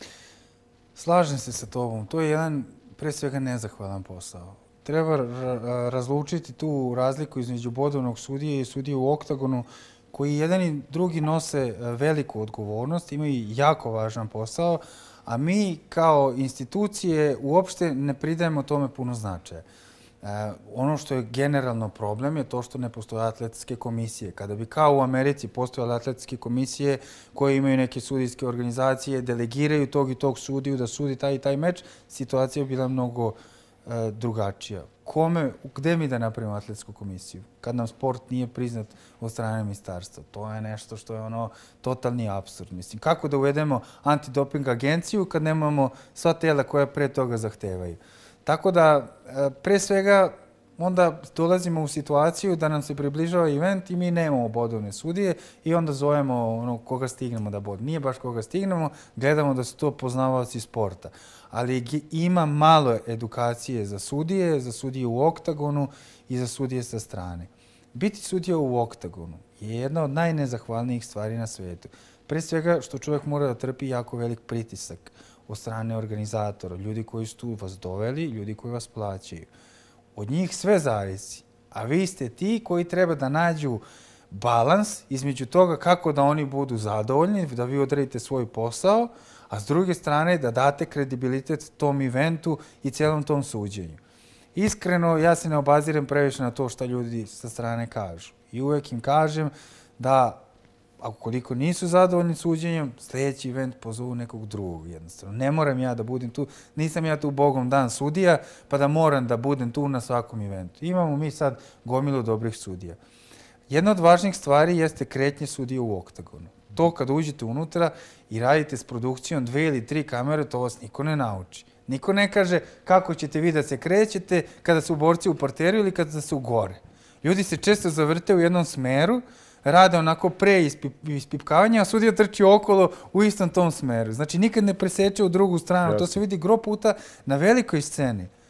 Slažem se sa tobom. To je jedan, pre svega, nezahvalan posao. Treba razlučiti tu razliku između bodovnog sudije i sudije u oktagonu, koji jedan i drugi nose veliku odgovornost, imaju jako važan posao, a mi kao institucije uopšte ne pridajemo tome puno značaja. Uh, ono što je generalno problem je to što ne postoje atletske komisije. Kada bi kao u Americi postojale atletske komisije koje imaju neke sudijske organizacije, delegiraju tog i tog sudiju da sudi taj i taj meč, situacija bi bila mnogo uh, drugačija. Kome, gde mi da napravimo atletsku komisiju? Kad nam sport nije priznat od strane ministarstva. To je nešto što je ono totalni apsurd. Mislim, kako da uvedemo antidoping agenciju kad nemamo sva tela koja pre toga zahtevaju? Tako da, pre svega, onda dolazimo u situaciju da nam se približava event i mi nemamo bodovne sudije i onda zovemo ono, koga stignemo da bod. Nije baš koga stignemo, gledamo da su to poznavaoci sporta. Ali ima malo edukacije za sudije, za sudije u oktagonu i za sudije sa strane. Biti sudija u oktagonu je jedna od najnezahvalnijih stvari na svijetu. Pre svega što čovjek mora da trpi jako velik pritisak od strane organizatora, ljudi koji su tu vas doveli, ljudi koji vas plaćaju. Od njih sve zavisi, a vi ste ti koji treba da nađu balans između toga kako da oni budu zadovoljni, da vi odradite svoj posao, a s druge strane da date kredibilitet tom eventu i cijelom tom suđenju. Iskreno, ja se ne obazirem previše na to što ljudi sa strane kažu. I uvijek im kažem da ukoliko nisu zadovoljni suđenjem, sljedeći event pozovu nekog drugog jednostavno. Ne moram ja da budem tu, nisam ja tu Bogom dan sudija, pa da moram da budem tu na svakom eventu. Imamo mi sad gomilu dobrih sudija. Jedna od važnijih stvari jeste kretnje sudije u oktagonu. To kad uđete unutra i radite s produkcijom dve ili tri kamere, to vas niko ne nauči. Niko ne kaže kako ćete vi da se krećete kada su borci u parteru ili kada su gore. Ljudi se često zavrte u jednom smeru, rade onako pre ispipkavanja, a sudija trči okolo u istom tom smeru. Znači, nikad ne preseče u drugu stranu. To se vidi gro puta na velikoj sceni.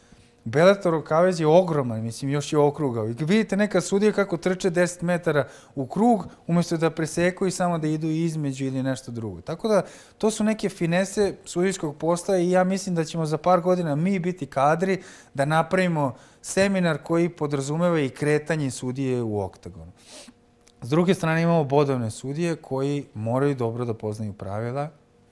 Bellatorov kavez je ogroman, mislim, još je okrugao. I vidite neka sudija kako trče deset metara u krug, umjesto da preseku i samo da idu između ili nešto drugo. Tako da, to su neke finese sudijskog posla i ja mislim da ćemo za par godina mi biti kadri da napravimo seminar koji podrazumeva i kretanje sudije u oktagonu. S druge strane imamo bodovne sudije koji moraju dobro da poznaju pravila,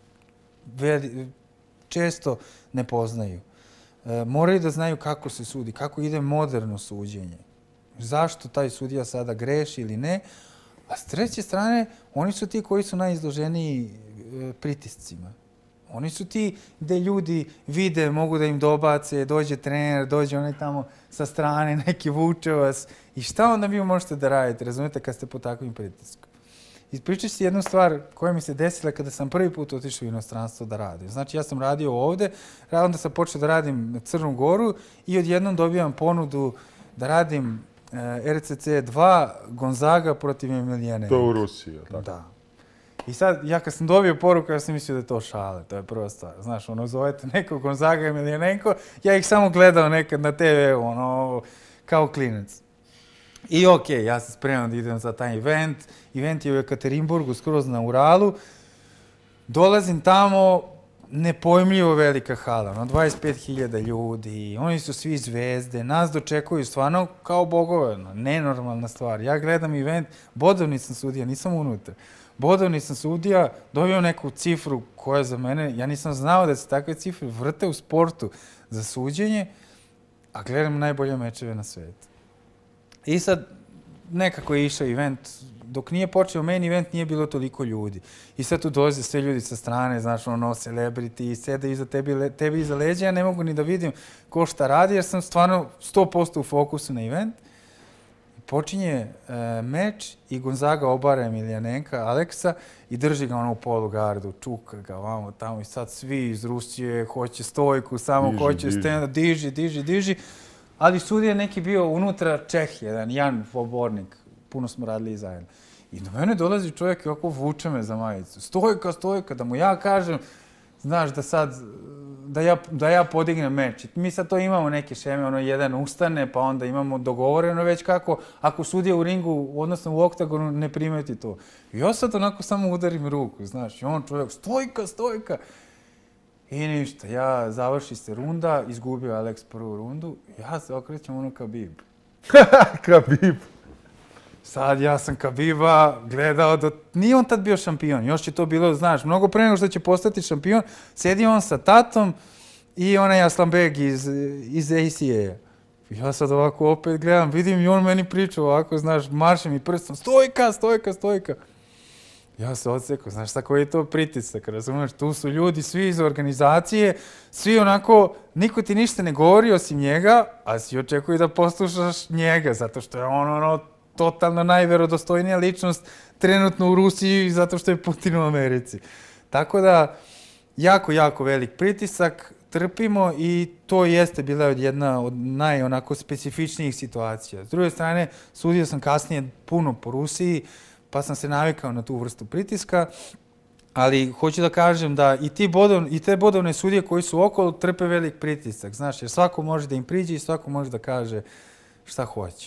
često ne poznaju. E, moraju da znaju kako se sudi, kako ide moderno suđenje. Zašto taj sudija sada greši ili ne. A s treće strane, oni su ti koji su najizloženiji e, pritiscima. Oni su ti gde ljudi vide, mogu da im dobace, dođe trener, dođe onaj tamo sa strane, neki vuče vas. I šta onda vi možete da radite, razumete, kad ste pod takvim pritiskom? Ispričat ću ti jednu stvar koja mi se desila kada sam prvi put otišao u inostranstvo da radim. Znači, ja sam radio ovde, onda sam počeo da radim na Crnu Goru i odjednom dobijam ponudu da radim e, R C C dva Gonzaga protiv Emelijanenka. To je u Rusiji, tako? Da. I sad, ja kad sam dobio poruku, ja sam mislio da je to šale, to je prva stvar. Znaš, ono, zovete neko Gonzaga Emelijanenko, ja ih samo gledao nekad na te ve u, ono, kao klinac. I okej, okay, ja sam spreman da idem za taj event. Event je u Ekaterinburgu, skroz na Uralu. Dolazim tamo, nepojmljivo velika hala, no, dvadeset pet hiljada ljudi, oni su svi zvezde, nas dočekuju stvarno kao bogove, no, nenormalna stvar. Ja gledam event, bodovni sam sudija, nisam unutra. Bodovni sam sudija, dobio neku cifru koja za mene, ja nisam znao da se takve cifre vrte u sportu za suđenje, a gledam najbolje mečeve na svijetu. I sad, nekako je išao event, dok nije počeo main event, nije bilo toliko ljudi. I sad tu dolaze sve ljudi sa strane, znaš, ono, celebrity, sede iza tebi, tebi iza leđa, ja ne mogu ni da vidim ko šta radi, jer sam stvarno sto posto u fokusu na event. Počinje e, meč i Gonzaga obara Emelijanenka, Aleksa, i drži ga ono u polugardu, čuka ga vamo tamo i sad svi iz Rusije hoće stojku, samo diži, hoće stand, diži, diži, diži. Ali sudija neki bio unutra Čeh, jedan Jan Vobornik, puno smo radili zajedno. I do mene dolazi čovjek i ovako vuče me za majicu. Stojka, stojka, da mu ja kažem, znaš, da sad, da ja, da ja podignem meč. Mi sad to imamo neke šeme, ono, jedan ustane, pa onda imamo dogovoreno već kako, ako sudija u ringu, odnosno u oktagonu, ne primeti to. I ja sad onako samo udarim ruku, znaš, i on čovjek, stojka, stojka. I ništa, ja završi se runda, izgubio Alex prvu rundu, ja se okrećem ono Khabib. Khabib. Sad ja sam Khabiba gledao da... Nije on tad bio šampion, još je to bilo, znaš, mnogo pre nego što će postati šampion. Sedi on sa tatom i onaj Aslanbeg iz, iz A C A-a. Ja sad ovako opet gledam, vidim i on meni priča ovako, znaš, marše mi prstom, stojka, stojka, stojka. Ja se odsekao, znaš šta koji je to pritisak, razumiješ, tu su ljudi, svi iz organizacije, svi onako, niko ti ništa ne govori osim njega, a svi očekuju da poslušaš njega, zato što je on ono totalno najverodostojnija ličnost trenutno u Rusiji, zato što je Putin u Americi. Tako da, jako, jako velik pritisak, trpimo i to jeste bila jedna od naj onako specifičnijih situacija. S druge strane, sudio sam kasnije puno po Rusiji, pa sam se navikao na tu vrstu pritiska, ali hoću da kažem da i, ti bodov, i te bodovne sudije koji su okolo trpe velik pritisak, znaš, jer svako može da im priđe i svako može da kaže šta hoće.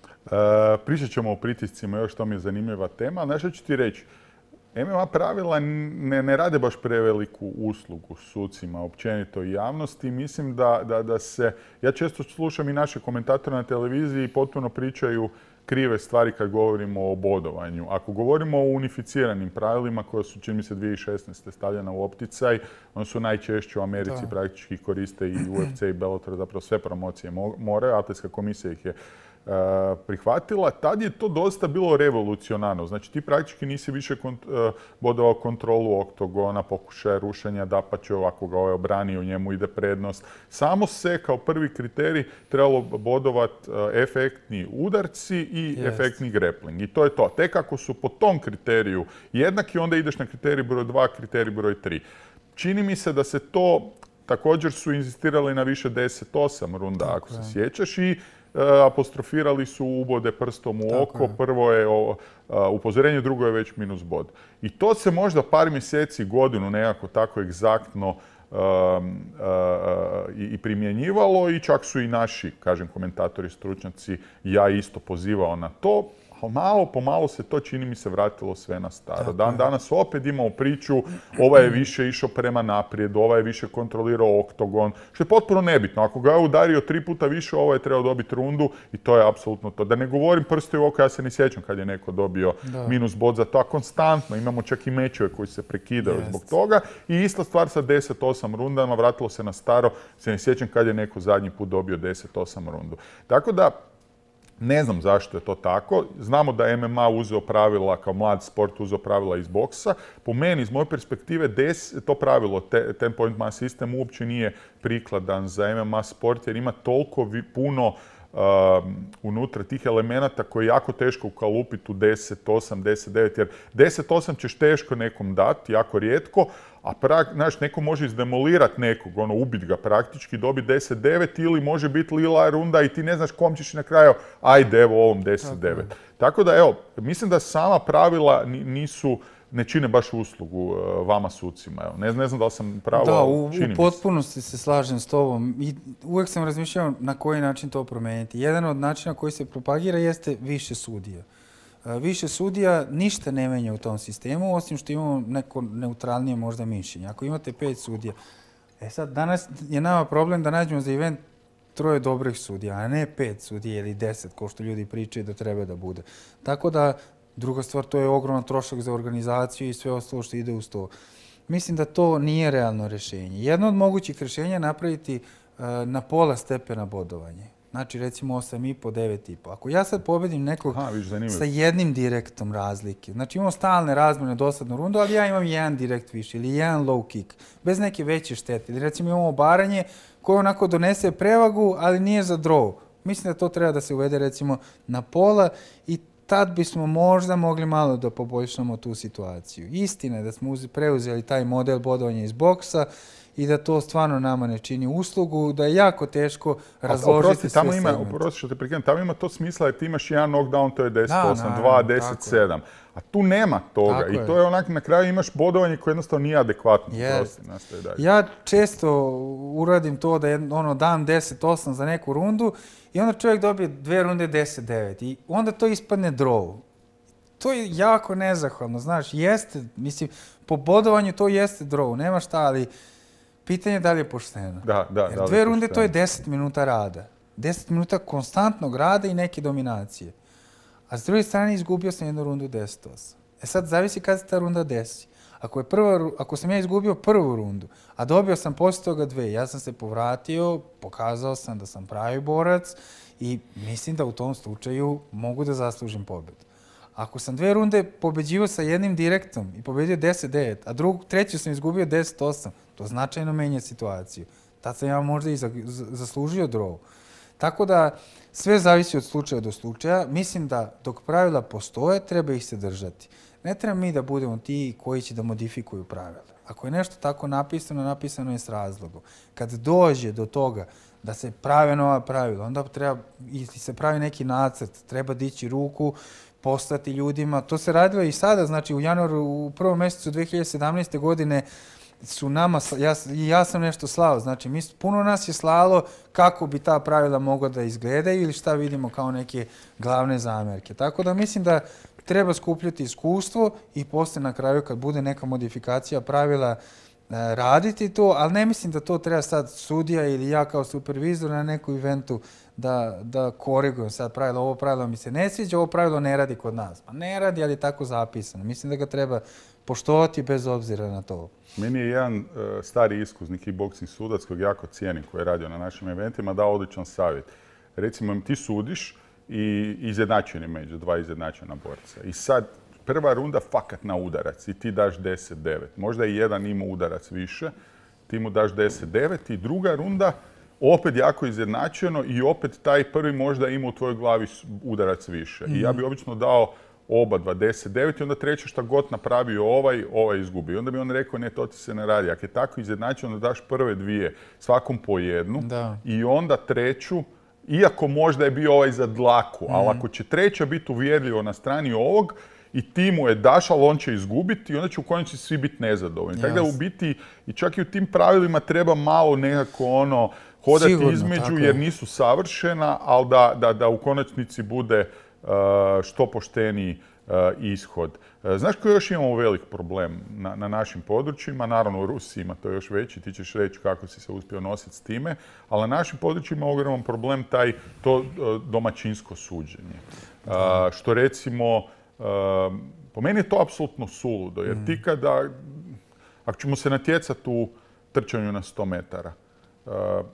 E, pričat ćemo o pritiscima, još to mi je zanimljiva tema, ali nešto ću ti reći. M M A pravila ne, ne rade baš preveliku uslugu sucima, općenito i javnosti. Mislim da, da, da se, ja često slušam i naše komentatore na televiziji i potpuno pričaju krive stvari kad govorimo o bodovanju. Ako govorimo o unificiranim pravilima koje su, čini mi se, dvije tisuće šesnaeste stavljena u opticaj, one su najčešće u Americi, da. Praktički koriste i U F C i Bellator, zapravo sve promocije moraju, Atletska komisija ih je uh, prihvatila. Tad je to dosta bilo revolucionarno. Znači ti praktički nisi više kont, uh, bodovao kontrolu oktogona, pokušaja rušenja, dapače ovako ga ovaj obrani, u njemu ide prednost. Samo se kao prvi kriterij trebalo bodovat uh, efektni udarci i yes. efektni grappling. I to je to. Tek ako su po tom kriteriju jednaki, onda ideš na kriterij broj dva, kriterij broj tri. Čini mi se da se to, također su inzistirali na više deset osam runda, tako ako je. Se sjećaš, i uh, apostrofirali su ubode prstom u tako oko. Je. Prvo je o, uh, upozorenje, drugo je već minus bod. I to se možda par mjeseci, godinu nekako tako egzaktno um, uh, i, i primjenjivalo i čak su i naši, kažem, komentatori, stručnjaci, ja isto pozivao na to. Ali malo po malo se to, čini mi se, vratilo sve na staro. Dan danas opet imamo priču, ovaj je više išao prema naprijed, ovaj je više kontrolirao oktogon, što je potpuno nebitno. Ako ga je udario tri puta više, ovaj je trebao dobiti rundu i to je apsolutno to. Da ne govorim prste u oko, ja se ne sjećam kad je neko dobio Da. minus bod za to, a konstantno. Imamo čak i mečeve koji se prekidaju Jest. zbog toga. I ista stvar sa deset osam rundama, vratilo se na staro, se ne sjećam kad je neko zadnji put dobio deset osam rundu. Tako da, ne znam zašto je to tako. Znamo da je M M A uzeo pravila, kao mlad sport uzeo pravila iz boksa. Po meni, iz moje perspektive, des, to pravilo, te, ten point man system, uopće nije prikladan za M M A sport jer ima toliko vi, puno um, unutra tih elemenata koje je jako teško ukalupiti u deset osam, deset devet, jer deset osam ćeš teško nekom dati, jako rijetko, a prak, znaš, neko može izdemolirati nekog, ono, ubiti ga praktički, dobiti deset devet ili može biti lila runda i ti ne znaš kom ćeš na kraju, ajde, evo ovom deset devet. Tako, Tako da, evo, mislim da sama pravila nisu, ne čine baš uslugu uh, vama sucima. Evo. Ne, ne znam da li sam pravo, Da, u, čini mi u se. potpunosti se slažem s tobom. I uvijek sam razmišljao na koji način to promijeniti. Jedan od načina koji se propagira jeste više sudija. Više sudija ništa ne menja u tom sistemu, osim što imamo neko neutralnije možda mišljenje. Ako imate pet sudija, e sad danas je nama problem da nađemo za event troje dobrih sudija, a ne pet sudija ili deset, kao što ljudi pričaju da treba da bude. Tako da, druga stvar, to je ogroman trošak za organizaciju i sve ostalo što ide uz to. Mislim da to nije realno rješenje. Jedno od mogućih rješenja je napraviti uh, na pola stepena bodovanje. Znači, recimo osam i po, devet i po. Ako ja sad pobedim nekog Aha, viš, sa jednim direktom razlike, znači imamo stalne razmjene dosadnu rundu, ali ja imam jedan direkt više ili jedan low kick, bez neke veće štete. Ili recimo imamo obaranje koje onako donese prevagu, ali nije za draw. Mislim da to treba da se uvede recimo na pola i tad bismo možda mogli malo da poboljšamo tu situaciju. Istina je da smo preuzeli taj model bodovanja iz boksa i da to stvarno nama ne čini uslugu, da je jako teško razložiti oprosti, sve tamo ima, segmente. oprosti što te prekidam, tamo ima to smisla jer ti imaš jedan knockdown, to je deset osam, Da, dva, naravno, deset sedam. A tu nema toga Tako i je. to je onak, na kraju imaš bodovanje koje jednostavno nije adekvatno. Jest. Oprosti, nastaje dalje. Ja često uradim to da je, ono, dam deset osam za neku rundu i onda čovjek dobije dve runde deset devet i onda to ispadne draw. To je jako nezahvalno, znaš, jeste, mislim, po bodovanju to jeste draw, nema šta, ali pitanje je da li je pošteno. Da, da, Jer da li je dve runde pošteno. to je deset minuta rada. deset minuta konstantnog rada i neke dominacije. A s druge strane izgubio sam jednu rundu deset osam. E sad zavisi kad se ta runda desi. Ako, je prva, ako sam ja izgubio prvu rundu, a dobio sam poslije toga dve, ja sam se povratio, pokazao sam da sam pravi borac i mislim da u tom slučaju mogu da zaslužim pobjedu. Ako sam dve runde pobeđivao sa jednim direktom i pobedio deset devet, a drug, treću sam izgubio deset osam, to značajno menja situaciju. Tad sam ja možda i zaslužio draw. Tako da sve zavisi od slučaja do slučaja. Mislim da dok pravila postoje, treba ih se držati. Ne treba mi da budemo ti koji će da modifikuju pravila. Ako je nešto tako napisano, napisano je s razlogom. Kad dođe do toga da se prave nova pravila, onda treba i se pravi neki nacrt, treba dići ruku, poslati ljudima. To se radilo i sada, znači u januaru, u prvom mjesecu dve hiljade sedamnaeste. godine su nama, ja, ja sam nešto slao, znači mi, puno nas je slalo kako bi ta pravila mogla da izgledaju ili šta vidimo kao neke glavne zamjerke. Tako da mislim da treba skupljati iskustvo i poslije na kraju kad bude neka modifikacija pravila raditi to, ali ne mislim da to treba sad sudija ili ja kao supervizor na neku eventu da, da korigujem sad pravilo. Ovo pravilo mi se ne sviđa, ovo pravilo ne radi kod nas. Pa ne radi, ali je tako zapisano. Mislim da ga treba poštovati bez obzira na to. Meni je jedan uh, stari iskusni kickboksing sudac kojeg jako cijenim, koji je radio na našim eventima, dao odličan savjet. Recimo, ti sudiš i izjednačeni među dva izjednačena borca. I sad prva runda fakat na udarac i ti daš deset devet. Možda je jedan imao udarac više, ti mu daš deset devet i druga runda opet jako izjednačeno i opet taj prvi možda ima u tvojoj glavi udarac više. Mm-hmm. I ja bi obično dao oba dva deset devet i onda treće šta god napravio ovaj, ovaj izgubi. I onda bi on rekao ne, to ti se ne radi. Ako je tako izjednačeno, daš prve dvije svakom po jednu Da. i onda treću, iako možda je bio ovaj za dlaku, mm-hmm. ali ako će treća biti uvjerljivo na strani ovog, i ti mu je daš, ali on će izgubiti i onda će u konačnici svi biti nezadovoljni. Tako da u biti, i čak i u tim pravilima treba malo nekako ono, hodati Sigurno, između tako jer je. nisu savršena, ali da, da, da u konačnici bude uh, što pošteniji uh, ishod. Uh, znaš koji još imamo velik problem na, na našim područjima? Naravno u Rusiji ima to još veći, ti ćeš reći kako si se uspio nositi s time, ali na našim područjima je ogroman problem taj to uh, domaćinsko suđenje. Uh, što recimo, uh, po meni je to apsolutno suludo, jer ti kada, ako ćemo se natjecati u trčanju na sto metara, uh,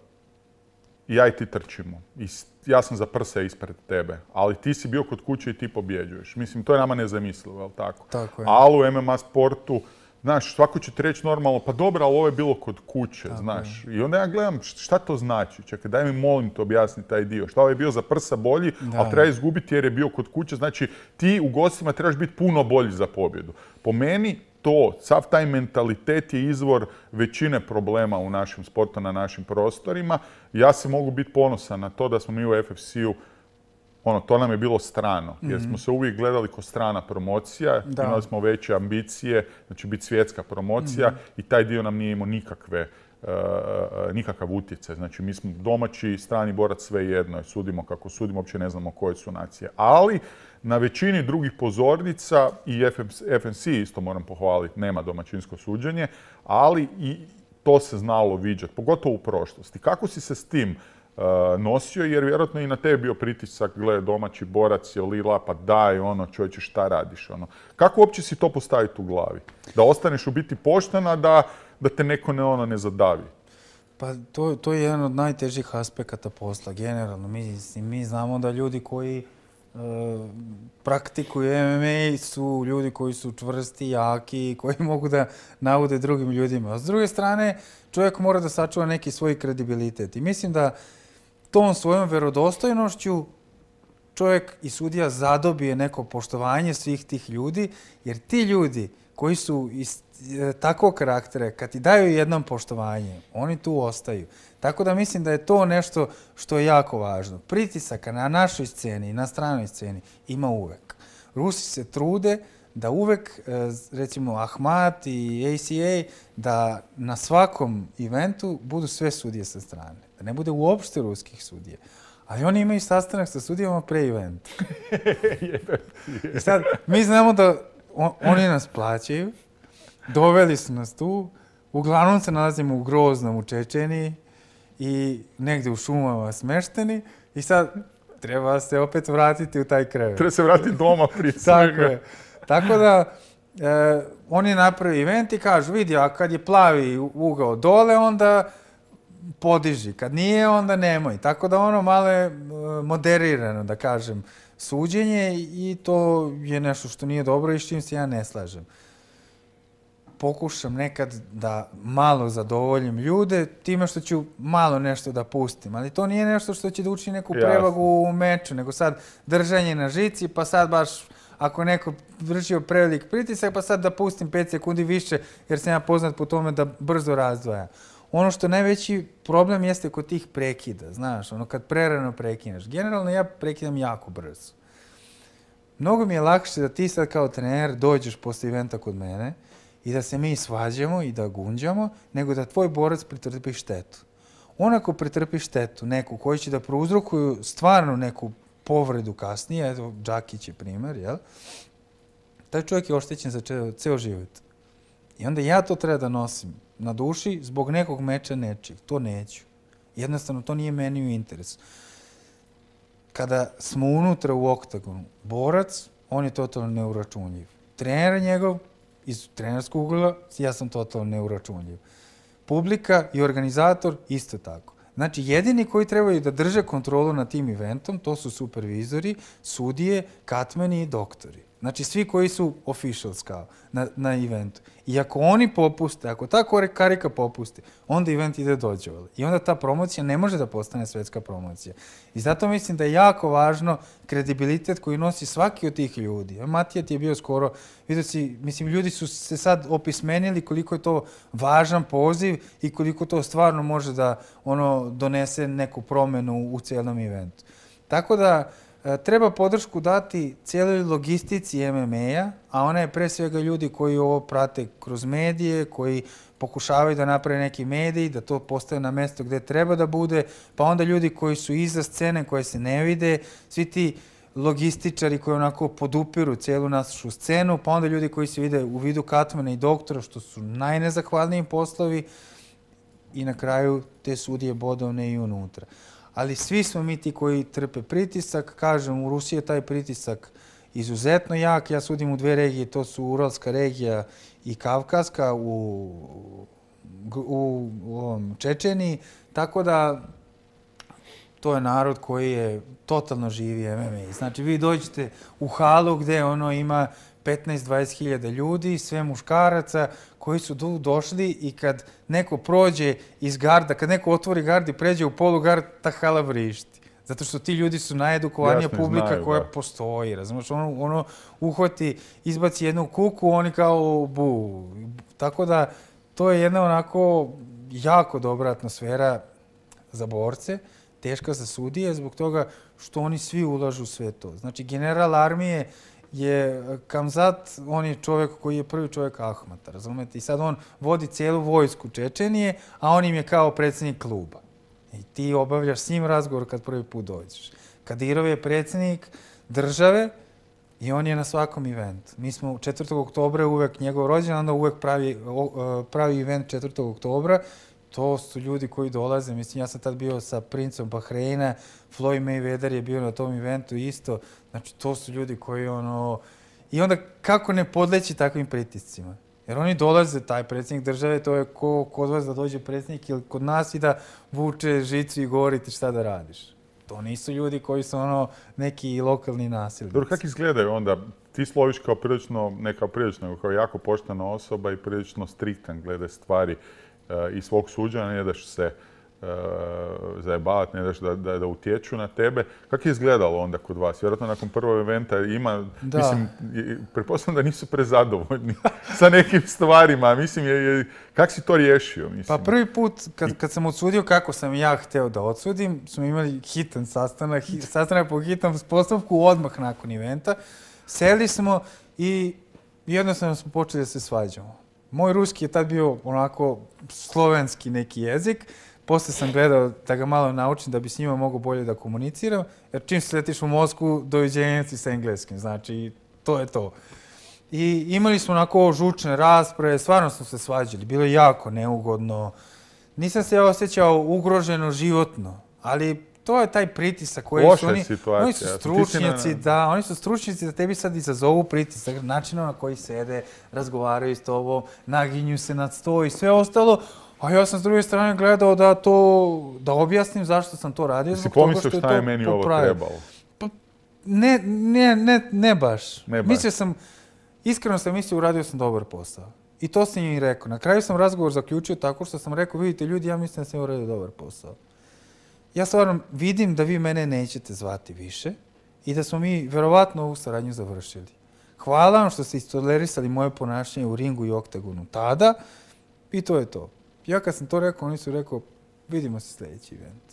ja i ti trčimo. I ja sam za prse ispred tebe, ali ti si bio kod kuće i ti pobjeđuješ. Mislim, to je nama nezamislivo, jel tako? Tako je. Ali u M M A sportu, znaš, svako će ti reći normalno, pa dobro, ali ovo je bilo kod kuće, tako znaš. Je. I onda ja gledam šta to znači. Čekaj, daj mi molim te objasni taj dio. Šta ovo je bio za prsa bolji, da. ali treba izgubiti jer je bio kod kuće. Znači, ti u gostima trebaš biti puno bolji za pobjedu. Po meni, to, sav taj mentalitet je izvor većine problema u našem sportu, na našim prostorima. Ja se mogu biti ponosan na to da smo mi u F F C-u, ono, to nam je bilo strano, jer smo se uvijek gledali kao strana promocija, Da. imali smo veće ambicije, znači biti svjetska promocija i taj dio nam nije imao nikakve, uh, nikakav utjecaj. Znači, mi smo domaći, strani borac, sve jedno, sudimo kako sudimo, uopće ne znamo koje su nacije. Ali, na većini drugih pozornica i F N C isto moram pohvaliti, nema domaćinsko suđenje, ali i to se znalo viđati, pogotovo u prošlosti. Kako si se s tim uh, nosio, jer vjerojatno i na tebi bio pritisak, gle, domaći borac je lila, pa daj, ono, čovječe, šta radiš, ono. Kako uopće si to postaviti u glavi? Da ostaneš u biti poštena, da, da te neko ne, ono, ne zadavi? Pa to, to je jedan od najtežih aspekata posla, generalno. Mi, mi znamo da ljudi koji Uh, praktikuju M M A su ljudi koji su čvrsti, jaki, koji mogu da navode drugim ljudima. A s druge strane, čovjek mora da sačuva neki svoj kredibilitet. I mislim da tom svojom vjerodostojnošću čovjek i sudija zadobije neko poštovanje svih tih ljudi, jer ti ljudi koji su iz takvog karaktera, kad ti daju jednom poštovanje, oni tu ostaju. Tako da mislim da je to nešto što je jako važno. Pritisaka na našoj sceni i na stranoj sceni ima uvek. Rusi se trude da uvek, recimo Ahmat i A C A, da na svakom eventu budu sve sudije sa strane. Da ne bude uopšte ruskih sudija. Ali oni imaju sastanak sa sudijama pre eventa. I sad, mi znamo da on, oni nas plaćaju, doveli su nas tu, uglavnom se nalazimo u Groznom, u Čečeniji i negdje u šumama smešteni i sad treba se opet vratiti u taj krevet. Treba se vratiti doma prije Tako svega. je. Tako da, e, oni napravi event i kažu, vidi, a kad je plavi ugao dole, onda podiži. Kad nije, onda nemoj. Tako da ono malo je moderirano, da kažem, suđenje i to je nešto što nije dobro i s čim se ja ne slažem. Pokušam nekad da malo zadovoljim ljude time što ću malo nešto da pustim, ali to nije nešto što će da učini neku prevagu u meču, nego sad držanje na žici, pa sad baš ako neko vršio prevelik pritisak, pa sad da pustim pet sekundi više, jer sam ja poznat po tome da brzo razdvaja. Ono što najveći problem jeste kod tih prekida, znaš, ono kad prerano prekineš. Generalno ja prekidam jako brzo. Mnogo mi je lakše da ti sad kao trener dođeš posle eventa kod mene i da se mi svađamo i da gunđamo, nego da tvoj borac pretrpi štetu. On ako pretrpi štetu, neku koji će da prouzrokuju stvarno neku povredu kasnije, evo Džakić je primer, jel? Taj čovjek je oštećen za ceo život. I onda ja to treba da nosim na duši zbog nekog meča nečih. To neću. Jednostavno, to nije meni u interesu. Kada smo unutra u oktagonu, borac, on je totalno neuračunljiv. Trener njegov, iz trenerskog ugla, ja sam totalno neuračunljiv. Publika i organizator, isto tako. Znači, jedini koji trebaju da drže kontrolu nad tim eventom, to su supervizori, sudije, katmeni i doktori. Znači, svi koji su officials kao na, na eventu. I ako oni popuste, ako ta karika popusti, onda event ide dođevali. I onda ta promocija ne može da postane svetska promocija. I zato mislim da je jako važno kredibilitet koji nosi svaki od tih ljudi. Matija ti je bio skoro, vidio si, mislim, ljudi su se sad opismenili koliko je to važan poziv i koliko to stvarno može da ono donese neku promenu u cijelom eventu. Tako da, E, treba podršku dati cijeloj logistici M M A-a, a ona je pre svega ljudi koji ovo prate kroz medije, koji pokušavaju da naprave neki mediji, da to postave na mjesto gdje treba da bude, pa onda ljudi koji su iza scene, koje se ne vide, svi ti logističari koji onako podupiru cijelu našu scenu, pa onda ljudi koji se vide u vidu katmana i doktora, što su najnezahvalniji poslovi, i na kraju te sudije bodovne i unutra. Ali svi smo mi ti koji trpe pritisak. Kažem, u Rusiji je taj pritisak izuzetno jak. Ja sudim u dve regije, to su Uralska regija i Kavkaska u, u, u Čečeniji. Tako da to je narod koji je totalno živi M M A. Znači, vi dođete u halu gdje ono ima petnaest do dvadeset hiljada ljudi, sve muškaraca koji su tu došli i kad neko prođe iz garda, kad neko otvori gard i pređe u polugard, ta hala vrišti. Zato što ti ljudi su najedukovanija Jasno, publika znaju, koja da. postoji. Razumiješ, ono, ono uhvati, izbaci jednu kuku, oni kao bu. Tako da to je jedna onako jako dobra atmosfera za borce, teška za sudije, zbog toga što oni svi ulažu u sve to. Znači, general armije je Kamzat, on je čovjek koji je prvi čovjek Ahmata, razumete? I sad on vodi cijelu vojsku Čečenije, a on im je kao predsjednik kluba. I ti obavljaš s njim razgovor kad prvi put dođeš. Kadirov je predsjednik države i on je na svakom eventu. Mi smo četvrtog oktobra uvek njegov rođendan, onda uvek pravi, pravi event četvrtog oktobra. To su ljudi koji dolaze. Mislim, ja sam tad bio sa princom Bahreina, Floyd Mayweather je bio na tom eventu isto. Znači, to su ljudi koji ono... I onda kako ne podleći takvim pritiscima? Jer oni dolaze, taj predsjednik države, to je ko kod vas da dođe predsjednik ili kod nas i da vuče žicu i govori ti šta da radiš. To nisu ljudi koji su ono neki lokalni nasilnici. Dobro, kako izgledaju onda? Ti sloviš kao prilično, ne kao prilično, nego kao jako poštena osoba i prilično striktan glede stvari i svog suđa, ne daš se uh, zajebavati, ne daš da, da, da utječu na tebe. Kako je izgledalo onda kod vas? Vjerojatno nakon prvog eventa ima, da. mislim, pretpostavljam da nisu prezadovoljni sa nekim stvarima. Mislim, je, je, kako si to riješio? Mislim? Pa prvi put kad, kad sam odsudio kako sam ja hteo da odsudim, smo imali hitan sastanak, hit, sastanak po hitnom postupku odmah nakon eventa. Seli smo i jednostavno smo počeli da se svađamo. Moj ruski je tad bio onako slovenski neki jezik. Posle sam gledao da ga malo naučim da bi s njima mogu bolje da komuniciram. Jer čim se letiš u Moskvu, doviđenja si sa engleskim. Znači, to je to. I imali smo onako žučne rasprave, stvarno smo se svađali. Bilo je jako neugodno. Nisam se ja osjećao ugroženo životno, ali to je taj pritisak koji Loša su oni, situacija. oni su stručnjaci, da, oni su stručnjaci da tebi sad izazovu pritisak, načinom na koji sede, razgovaraju s tobom, naginju se nad sto i sve ostalo, a ja sam s druge strane gledao da to, da objasnim zašto sam to radio. Si pomislio šta je meni ovo trebalo? Pa, ne, ne, ne, ne baš. Ne baš. Mislio sam, iskreno sam mislio, uradio sam dobar posao. I to sam im rekao. Na kraju sam razgovor zaključio tako što sam rekao, vidite ljudi, ja mislim da sam uradio dobar posao. Ja stvarno vidim da vi mene nećete zvati više i da smo mi verovatno ovu saradnju završili. Hvala vam što ste istolerisali moje ponašanje u ringu i oktagonu tada i to je to. Ja kad sam to rekao, oni su rekao, vidimo se sljedeći event.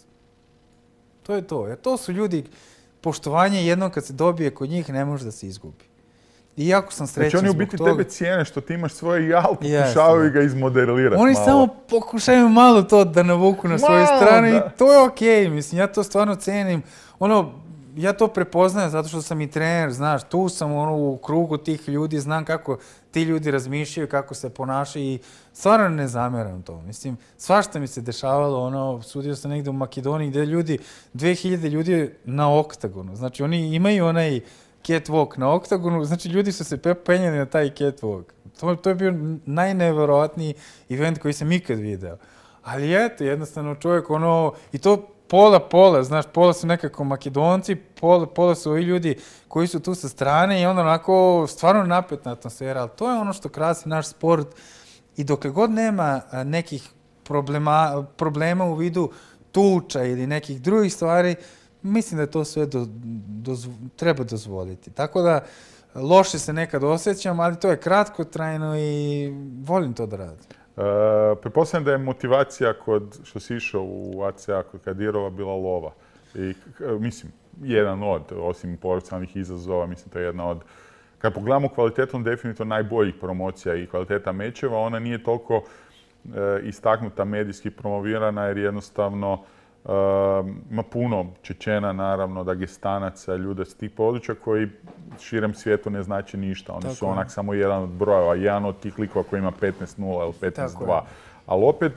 To je to. Jer to su ljudi, poštovanje jednom kad se dobije kod njih ne može da se izgubi. I jako sam srećan zbog toga. Znači oni u biti tebe cijene što ti imaš svoje jal, pokušavaju ga izmodelirati Oni malo. samo pokušaju malo to da navuku na svoju stranu i to je okej. Mislim, ja to stvarno cenim. Ono, ja to prepoznajem zato što sam i trener, znaš, tu sam ono, u krugu tih ljudi, znam kako ti ljudi razmišljaju, kako se ponašaju i stvarno ne zamjeram to. Mislim, svašta mi se dešavalo, ono, sudio sam negdje u Makedoniji gdje ljudi, dve hiljade ljudi na oktagonu. Znači, oni imaju onaj catwalk na oktagonu, znači ljudi su se penjali na taj catwalk. To, to je bio najneverovatniji event koji sam ikad video. Ali eto, jednostavno čovjek ono, i to pola pola, znaš, pola su nekako Makedonci, pola, pola su ovi ljudi koji su tu sa strane i onda onako stvarno napetna atmosfera, ali to je ono što krasi naš sport i dokle god nema nekih problema, problema u vidu tuča ili nekih drugih stvari, mislim da je to sve do, dozv, treba dozvoliti. Tako da, loše se nekad osjećam, ali to je kratkotrajno i volim to da radim. E, pretpostavljam da je motivacija kod što si išao u A C A kod Kadirova bila lova. I, mislim, jedan od, osim pored samih izazova, mislim to je jedna od, kad pogledamo kvalitetom definitivno najboljih promocija i kvaliteta mečeva, ona nije toliko e, istaknuta, medijski promovirana jer jednostavno e, ima puno Čečena, naravno, Dagestanaca, ljude s tih područja koji širem svijetu ne znači ništa. Oni Tako su je. onak samo jedan od brojeva, jedan od tih likova koji ima petnaest nula ili petnaest dva. Ali opet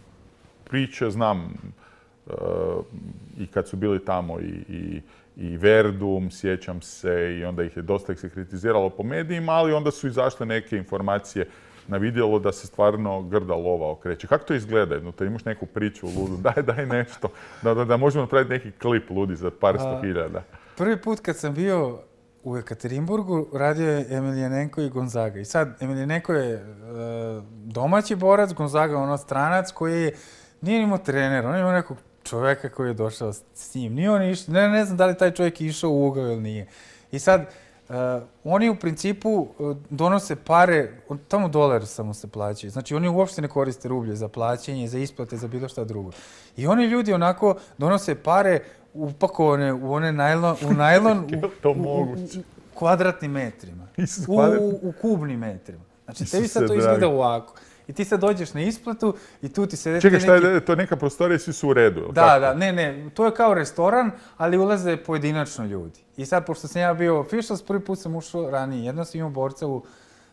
priče znam e, i kad su bili tamo i, i i Verdum, sjećam se, i onda ih je dosta ih se kritiziralo po medijima, ali onda su izašle neke informacije na vidjelo da se stvarno grda lova okreće. Kako to izgleda? Jedno, imaš neku priču ludu, daj, daj nešto, da, da, da možemo napraviti neki klip ludi za par sto hiljada. Prvi put kad sam bio u Ekaterinburgu, radio je Emelianenko i Gonzaga. I sad, Emelianenko je e, domaći borac, Gonzaga ono stranac koji je, nije imao trener, on je imao nekog čovjeka koji je došao s njim. Nije on išao, ne, ne znam da li taj čovjek išao u ugao ili nije. I sad, uh, oni u principu uh, donose pare, tamo dolar samo se plaćaju. Znači, oni uopšte ne koriste rublje za plaćanje, za isplate, za bilo šta drugo. I oni ljudi onako donose pare upakovane u one najlon, u najlon u, to u, u, u kvadratnim metrima. U, u, u kubnim metrima. Znači, tebi sad to izgleda ovako. I ti sad dođeš na isplatu i tu ti se... Čekaj, šta je, to je neka prostorija i svi su u redu? Da, kako? Da, ne, ne, to je kao restoran, ali ulaze pojedinačno ljudi. I sad, pošto sam ja bio officials, prvi put sam ušao ranije. Jedno sam imao borca u uh,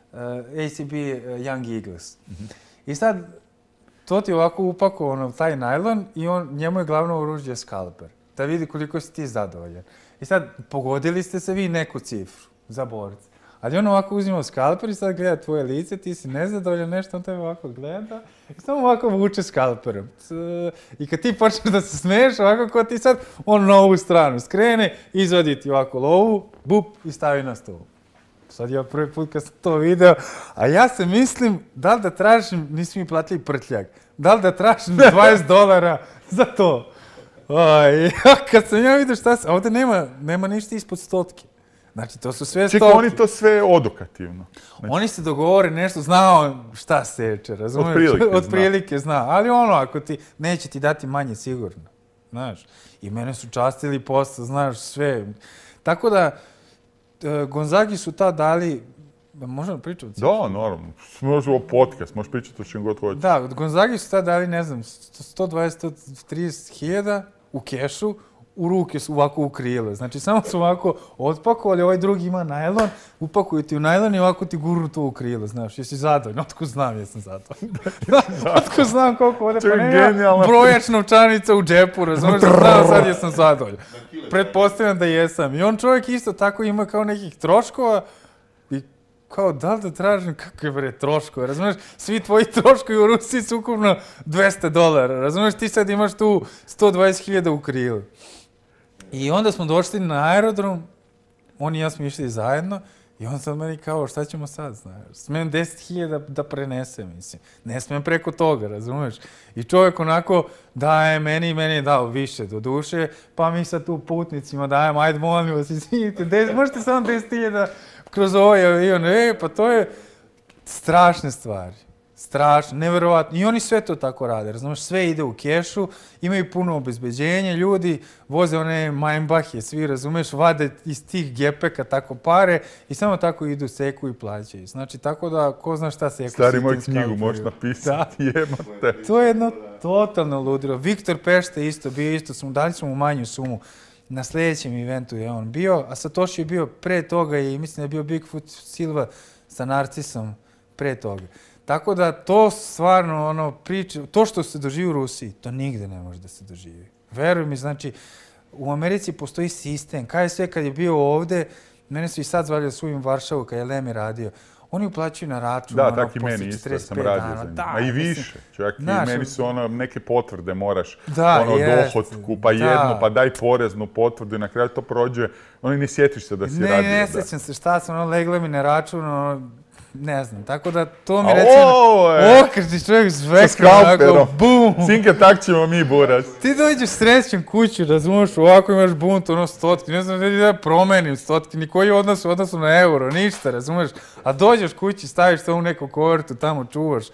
A C B uh, Young Eagles. Mm-hmm. I sad, to ti ovako upakovano taj najlon i on, njemu je glavno oružje skalper. Da vidi koliko si ti zadovoljan. I sad, pogodili ste se vi neku cifru za borca. Ali on ovako uzima skalper i sad gleda tvoje lice, ti si nezadovoljan, nešto on tebe ovako gleda i samo ovako vuče skalperom. I kad ti počneš da se smeješ, ovako ko ti sad, on na ovu stranu skrene, izvadi ti ovako lovu, bup, i stavi na stol. Sad ja prvi put kad sam to video, a ja se mislim, da li da tražim, nisu mi platili prtljak, da li da tražim dvadeset dolara za to. Aj, kad sam ja vidio šta se, ovdje nema, nema ništa ispod stotke. Znači, to su sve stotke. Čekaj, oni to sve odokativno. Znači, oni se dogovore nešto, znao šta seče, razumiješ? Otprilike, Otprilike zna. Ali ono, ako ti, neće ti dati manje sigurno. Znaš, i mene su častili posle, znaš, sve. Tako da, Gonzagi su ta dali, možemo pričati? Da, naravno. Možemo o podcast, možeš pričati o čem god hoćeš. Da, Gonzagi su ta dali, ne znam, sto dvadeset do sto trideset hiljada u kešu, u ruke su ovako u krile. Znači, samo su ovako otpakovali, ovaj drugi ima najlon, upakuju ti u najlon i ovako ti gurnu to u krilo, znaš. Jesi zadovoljno? Otko znam, jesam zadovoljno. Otko znam koliko ovdje, pa nema brojač novčanica u džepu, razumiješ da znam, sad jesam zadovoljno. Pretpostavljam da jesam. I on čovjek isto tako ima kao nekih troškova i kao, da li da tražim kakve bre troškove, razumiješ? Svi tvoji troškovi u Rusiji su ukupno dvesta dolara, razumiješ? Ti sad imaš tu sto dvadeset hiljada u krilu. I onda smo došli na aerodrom, on i ja smo išli zajedno i on sad meni kao, šta ćemo sad, znaš? Smijem deset hiljada da prenesem, mislim. Ne smijem preko toga, razumiješ? I čovjek onako daje meni i meni je dao više do duše, pa mi sad tu putnicima dajem, ajde molim vas, izvinite, možete samo deset hiljada kroz ovaj avion, e, pa to je strašne stvari. Strašno, nevjerovatno. I oni sve to tako rade, razumiješ, sve ide u kešu, imaju puno obezbeđenja, ljudi voze one Maybachije, svi, razumiješ, vade iz tih gepeka tako pare i samo tako idu, seku i plaćaju. Znači, tako da, ko zna šta seku. Stari, moju knjigu možeš napisati, jebate. To je jedno totalno ludilo. Viktor Pešta isto bio, isto smo, dali smo mu manju sumu. Na sljedećem eventu je on bio, a Satoshi je bio pre toga i mislim da je bio Bigfoot Silva sa Narcisom pre toga. Tako da to stvarno ono priče, to što se doživi u Rusiji, to nigde ne može da se doživi. Veruj mi, znači, u Americi postoji sistem. Kaj sve kad je bio ovde, mene su i sad zvali da su im Varšavu, kad je Lemi radio, oni uplaćuju na račun, da, ono, tak i meni isto sam radio za njim. A i više, čak i meni su ono, neke potvrde moraš, da, ono, jest, dohotku, pa da. jednu, pa daj poreznu potvrdu i na kraju to prođe, oni ne sjetiš se da si ne, radio. Ne, ne sjećam se šta sam, ono, legle mi na račun, ono, ne znam, tako da to mi A recimo, ovo je- okrti čovjek s Sa vektom, skalperom. onako, bum! Sinke, tak ćemo mi, buraz. Ti dođeš srećem kući, razumiješ, ovako imaš bunt, ono stotki, ne znam da da promenim stotki, ni koji odnos u odnosu na euro, ništa, razumiješ, a dođeš kući, staviš to u neku kovertu, tamo čuvaš,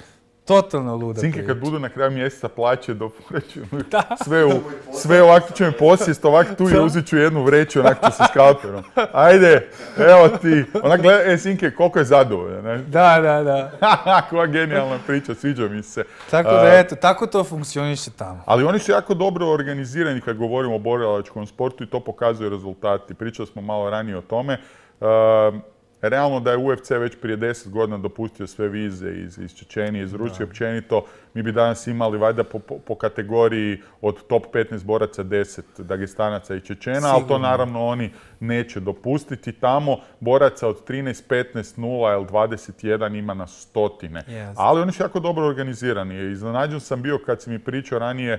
Totalno luda Sinke priča. kad budu na kraju mjeseca plaće, dopureću sve u, sve ovako ću me posjest, ovako tu i uzet ću jednu vreću, onako ću sa skalperom. Ajde, evo ti. Onak gleda, e Sinke, koliko je zadovoljan, ne? Da, da, da. Koja genijalna priča, sviđa mi se. Tako da, eto, tako to funkcioniše tamo. Ali oni su jako dobro organizirani kad govorimo o borilačkom sportu i to pokazuju rezultati. Pričali smo malo ranije o tome. Uh, realno da je U F C već prije deset godina dopustio sve vize iz, iz Čečenije, iz Rusije općenito, mi bi danas imali valjda po, po, po kategoriji od top petnaest boraca deset Dagestanaca i Čečena, ali to naravno oni neće dopustiti. Tamo boraca od trinaest, petnaest, nula ili dvadeset jedan ima na stotine. Yes. Ali oni su jako dobro organizirani. Iznenađen sam bio kad si mi pričao ranije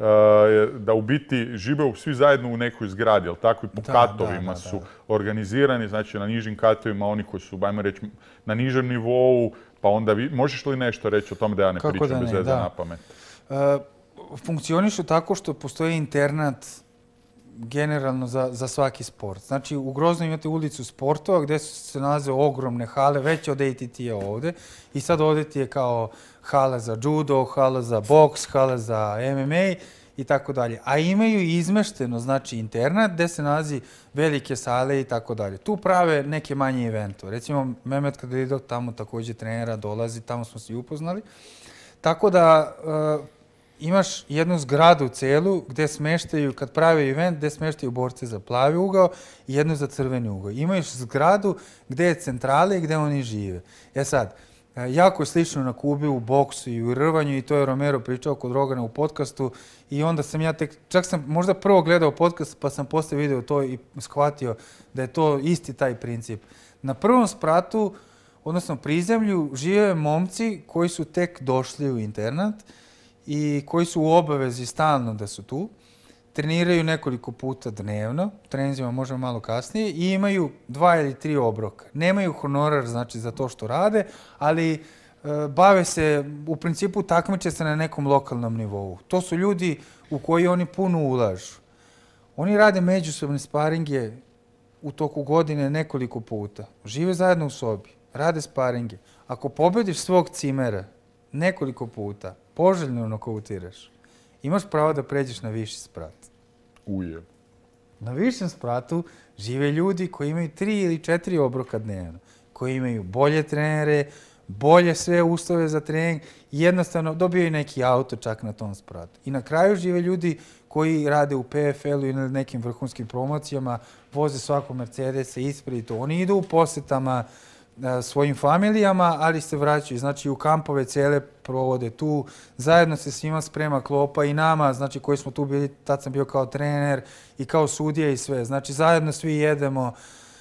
da u biti žive svi zajedno u nekoj zgradi, ali tako i po da, katovima da, da, su da. organizirani, znači na nižim katovima oni koji su, ajmo reći, na nižem nivou, pa onda vi, možeš li nešto reći o tome da ja ne Kako pričam da bez ne, veze da. na pamet? Uh, funkcionišu tako što postoji internat generalno za, za svaki sport. Znači, u Groznom imate ulicu sportova gdje se nalaze ogromne hale, veće od A T T-a ovdje. I sad ovdje ti je kao hala za judo, hala za boks, hala za M M A i tako dalje. A imaju izmešteno, znači, internat gdje se nalazi velike sale i tako dalje. Tu prave neke manje evente. Recimo, Mehmet Kadridov tamo također trenera dolazi, tamo smo se i upoznali. Tako da uh, imaš jednu zgradu celu gdje smeštaju, kad prave event, gdje smeštaju borce za plavi ugao i jednu za crveni ugao. Imaš zgradu gdje je centrale i gdje oni žive. E sad, jako je slično na Kubi u boksu i u rvanju i to je Romero pričao kod Rogana u podcastu i onda sam ja tek, čak sam možda prvo gledao podcast pa sam poslije video to i shvatio da je to isti taj princip. Na prvom spratu, odnosno prizemlju, žive momci koji su tek došli u internat i koji su u obavezi stalno da su tu. Treniraju nekoliko puta dnevno, treninzima možemo malo kasnije, i imaju dva ili tri obroka. Nemaju honorar, znači, za to što rade, ali e, bave se, u principu takmiče se na nekom lokalnom nivou. To su ljudi u koji oni puno ulažu. Oni rade međusobne sparinge u toku godine nekoliko puta. Žive zajedno u sobi, rade sparinge. Ako pobediš svog cimera nekoliko puta, poželjno nokautiraš, imaš pravo da pređeš na viši sprat. Uje. Na višem spratu žive ljudi koji imaju tri ili četiri obroka dnevno, koji imaju bolje trenere, bolje sve uslove za trening i jednostavno dobijaju neki auto čak na tom spratu. I na kraju žive ljudi koji rade u P F L-u i na nekim vrhunskim promocijama, voze svako Mercedese ispred i to. Oni idu u posjetama svojim familijama, ali se vraćaju, znači u kampove cele provode tu, zajedno se svima sprema klopa i nama, znači koji smo tu bili, tad sam bio kao trener i kao sudija i sve, znači zajedno svi jedemo,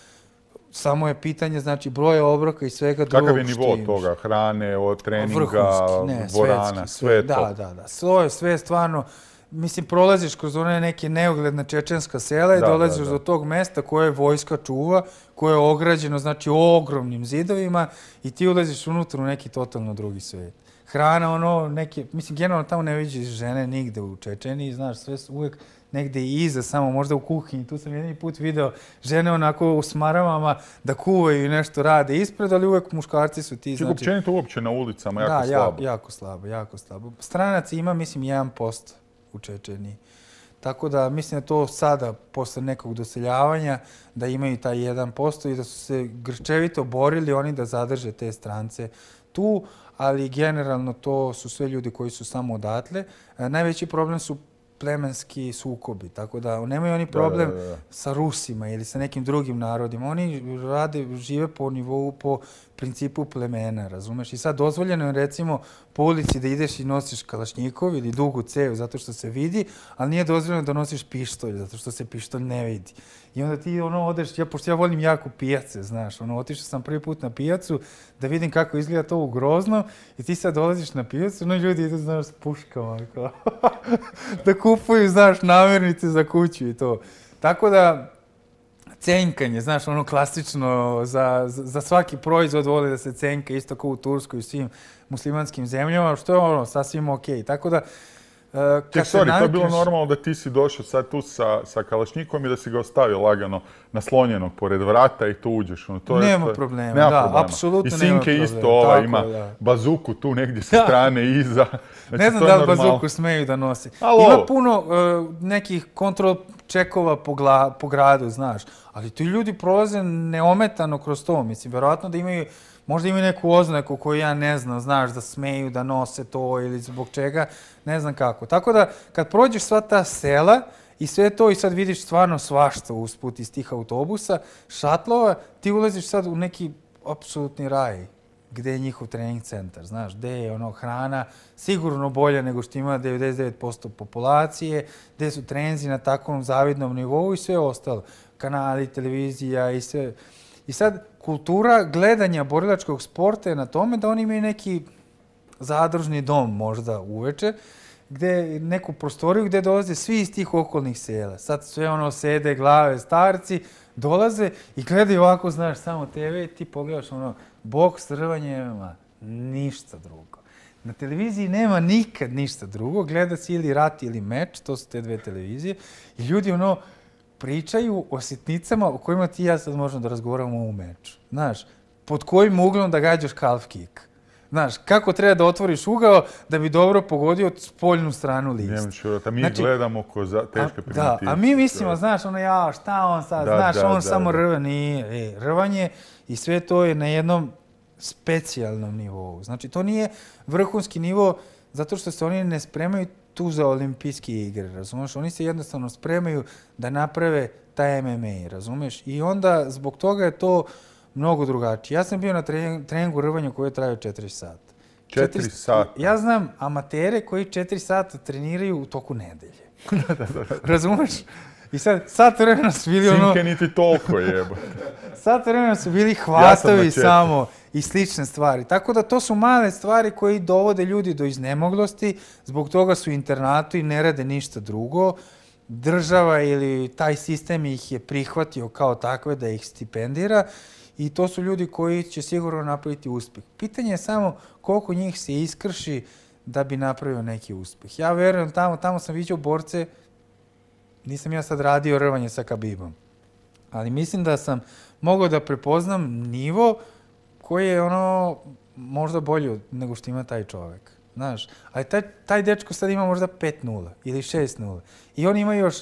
samo je pitanje, znači, broja obroka i svega drugog. Kakav je nivo toga, hrane, od treninga, vrhunski, ne, dvorana, svetski, sve je to? Da, da, da, sve je sve stvarno. Mislim, prolaziš kroz one neke neugledna čečenska sela i da, dolaziš da, da. do tog mesta koje vojska čuva, koje je ograđeno, znači, ogromnim zidovima i ti ulaziš unutra u neki totalno drugi svijet. Hrana, ono, neke, mislim, generalno tamo ne vidiš žene nigde u Čečeniji, znaš, sve su uvijek negde i iza, samo možda u kuhinji. Tu sam jedini put video žene onako u smaramama da kuvaju i nešto rade ispred, ali uvijek muškarci su ti, znači... Općenito uopće na ulicama jako da, slabo. Da, jako slabo, jako slabo. Stranac ima, mislim, jedan posto u Čečeniji. Tako da mislim da to sada, posle nekog doseljavanja, da imaju taj jedan posto i da su se grčevito borili oni da zadrže te strance tu, ali generalno to su sve ljudi koji su samo odatle. Najveći problem su plemenski sukobi, tako da nemaju oni problem da, da, da. sa Rusima ili sa nekim drugim narodima. Oni rade, žive po nivou, po principu plemena, razumeš? I sad dozvoljeno je recimo po ulici da ideš i nosiš kalašnjikov ili dugu cev zato što se vidi, ali nije dozvoljeno da nosiš pištolj zato što se pištolj ne vidi. I onda ti ono odeš, ja, pošto ja volim jako pijace, znaš, ono, otišao sam prvi put na pijacu da vidim kako izgleda to u Groznom i ti sad dolaziš na pijacu, no ljudi idu, znaš, s puškama, kao, da kupuju, znaš, namirnice za kuću i to. Tako da, cenkanje, znaš, ono klasično, za, za svaki proizvod vole da se cenka, isto kao u Turskoj i svim muslimanskim zemljama, što je ono, sasvim okej. Tako da, Uh, Ček, sorry, to je bilo normalno da ti si došao sad tu sa, sa kalašnikom i da si ga ostavio lagano naslonjenog pored vrata i tu uđeš. Ono, to nema je, to, problema, nema da, problema. apsolutno I nema Sinke problema. isto ova Tako ima je, da. bazuku tu negdje sa strane iza. Znači, ne znam to je da li normalno. bazuku smeju da nosi. Alo. Ima puno uh, nekih kontrol čekova po, gla, po gradu, znaš. Ali ti ljudi prolaze neometano kroz to. Mislim, vjerojatno da imaju, možda imaju neku oznaku koju ja ne znam, znaš, da smeju da nose to ili zbog čega, ne znam kako. Tako da, kad prođeš sva ta sela i sve to i sad vidiš stvarno svašta usput iz tih autobusa, šatlova, ti ulaziš sad u neki apsolutni raj. Gde je njihov trening centar, znaš, gde je ono hrana sigurno bolja nego što ima devedeset devet posto populacije, gde su treninzi na takvom zavidnom nivou i sve ostalo. Kanali, televizija i sve. I sad, kultura gledanja borilačkog sporta je na tome da oni imaju neki zadružni dom možda uveče, gde neku prostoriju gde dolaze svi iz tih okolnih sela. Sad sve ono sede, glave, starci, dolaze i gledaju ovako, znaš, samo te ve, ti pogledaš ono, boks, rvanje, em em a, ništa drugo. Na televiziji nema nikad ništa drugo, gleda se ili rat ili meč, to su te dve televizije, i ljudi ono pričaju o sitnicama o kojima ti i ja sad možemo da razgovaramo u meču. Znaš, pod kojim uglom da gađaš calf kick. Znaš, kako treba da otvoriš ugao da bi dobro pogodio spoljnu stranu lista. Nemaš širota, mi znači, gledamo ko za teške primitivce. Da, a mi mislimo, znaš, ono, ja, šta on sad, da, znaš, da, on da, samo da. rve, nije, e, rvanje i sve to je na jednom specijalnom nivou. Znači, to nije vrhunski nivo zato što se oni ne spremaju tu za olimpijske igre, razumeš? Oni se jednostavno spremaju da naprave taj em em a, razumeš? I onda, zbog toga je to mnogo drugačije. Ja sam bio na treningu rvanja koji je trajao četiri sata. Četiri sata? Ja znam amatere koji četiri sata treniraju u toku nedelje. Razumeš? I sad, sat vremena su bili ono... Sinke niti toliko jeba. Sat vremena su bili hvatovi ja samo i slične stvari. Tako da to su male stvari koji dovode ljudi do iznemoglosti, zbog toga su u internatu i ne rade ništa drugo. Država ili taj sistem ih je prihvatio kao takve da ih stipendira i to su ljudi koji će sigurno napraviti uspjeh. Pitanje je samo koliko njih se iskrši da bi napravio neki uspjeh. Ja verujem, tamo, tamo sam viđao borce, nisam ja sad radio rvanje sa Khabibom, ali mislim da sam mogao da prepoznam nivo koji je ono možda bolji nego što ima taj čovjek. Znaš, ali taj, taj dečko sad ima možda pet nula ili šest nula i on ima još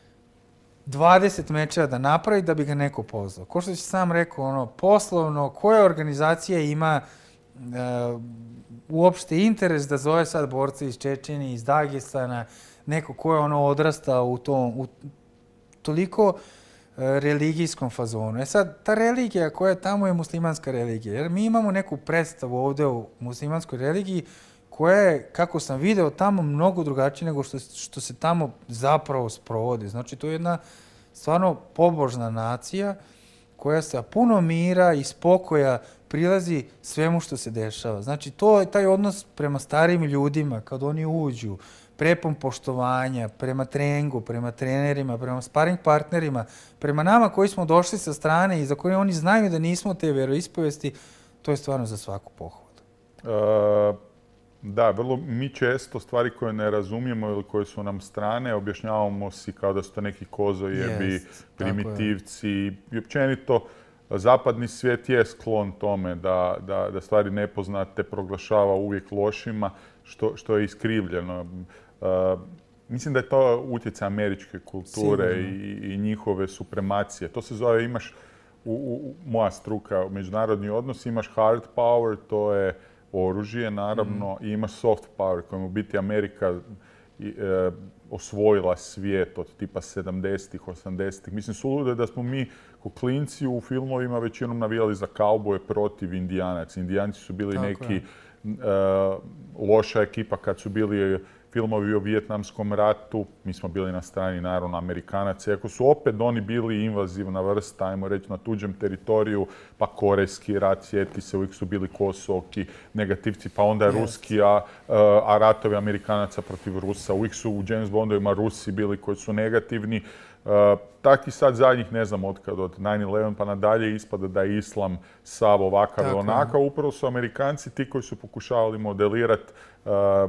dvadeset mečeva da napravi da bi ga neko pozvao. Ko što si sam rekao, ono, poslovno, koja organizacija ima uh, uopšte interes da zove sad borca iz Čečenije, iz Dagestana, neko ko je ono odrastao u tom, u toliko uh, religijskom fazonu. E sad, ta religija koja je tamo je muslimanska religija. Jer mi imamo neku predstavu ovdje u muslimanskoj religiji koja je, kako sam video, tamo mnogo drugačije nego što, što se tamo zapravo sprovodi. Znači, to je jedna stvarno pobožna nacija koja sa puno mira i spokoja prilazi svemu što se dešava. Znači, to je taj odnos prema starim ljudima, kad oni uđu, prepun poštovanja, prema treningu, prema trenerima, prema sparing partnerima, prema nama koji smo došli sa strane i za koje oni znaju da nismo te veroispovesti, to je stvarno za svaku pohvalu. Uh... Da, vrlo mi često stvari koje ne razumijemo ili koje su nam strane objašnjavamo si kao da su to neki kozojebi, yes, primitivci i općenito zapadni svijet je sklon tome da, da, da stvari nepoznate proglašava uvijek lošima, što, što je iskrivljeno. Uh, mislim da je to utjecaj američke kulture i, i njihove supremacije. To se zove, imaš, u, u, moja struka, međunarodni odnos, imaš hard power, to je oružje, naravno, mm. i ima soft power, kojim u biti Amerika i, e, osvojila svijet od tipa sedamdesetih, osamdesetih. Mislim, suludo je da smo mi ko klinci u filmovima većinom navijali za kauboje protiv Indijanaca. Indijanci su bili tako neki e, loša ekipa kad su bili filmovi o Vijetnamskom ratu. Mi smo bili na strani, naravno, Amerikanaca. Iako su opet oni bili invazivna vrsta, ajmo reći, na tuđem teritoriju, pa Korejski rat, sjeti se, uvijek su bili Kosovki, negativci, pa onda yes. Ruski, a, a ratovi Amerikanaca protiv Rusa. Uvijek su u James Bondovima Rusi bili koji su negativni. Uh, tak i sad zadnjih, ne znam otkad, od nine eleven pa nadalje ispada da je islam sav ovakav ili onakav. Upravo su Amerikanci ti koji su pokušavali modelirati uh,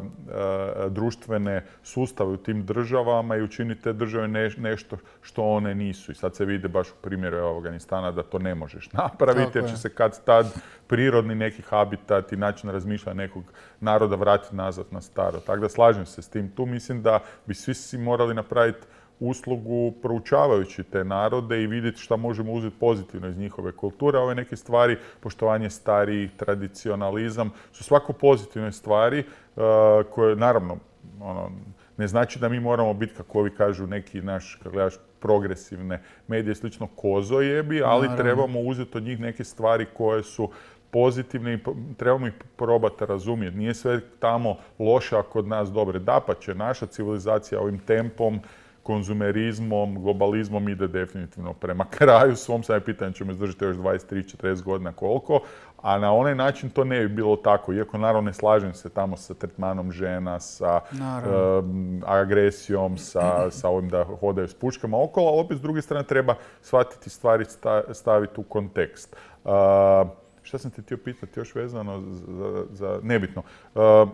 uh, društvene sustave u tim državama i učiniti te države ne, nešto što one nisu. I sad se vidi baš u primjeru Afganistana da to ne možeš napraviti jer će se kad tad prirodni neki habitat i način razmišljanja nekog naroda vratiti nazad na staro. Tako da slažem se s tim. Tu mislim da bi svi si morali napraviti uslugu proučavajući te narode i vidjeti šta možemo uzeti pozitivno iz njihove kulture. Ove neke stvari, poštovanje starijih, tradicionalizam, su svako pozitivne stvari uh, koje, naravno, ono, ne znači da mi moramo biti, kako ovi kažu, neki naš, kako gledaš, progresivne medije, slično kozojebi, ali naravno trebamo uzeti od njih neke stvari koje su pozitivne i trebamo ih probati razumjeti. Nije sve tamo loše, a kod nas dobre. Dapače, naša civilizacija ovim tempom, konzumerizmom, globalizmom ide definitivno prema kraju. Svom sam je pitanje ćemo izdržati još dvadeset tri četrdeset godina koliko, a na onaj način to ne bi bilo tako. Iako naravno ne slažem se tamo sa tretmanom žena, sa um, agresijom, sa, sa ovim da hodaju s puškama okolo, ali opet s druge strane treba shvatiti stvari, staviti u kontekst. Uh, šta sam te htio pitati još vezano za, za nebitno? Uh,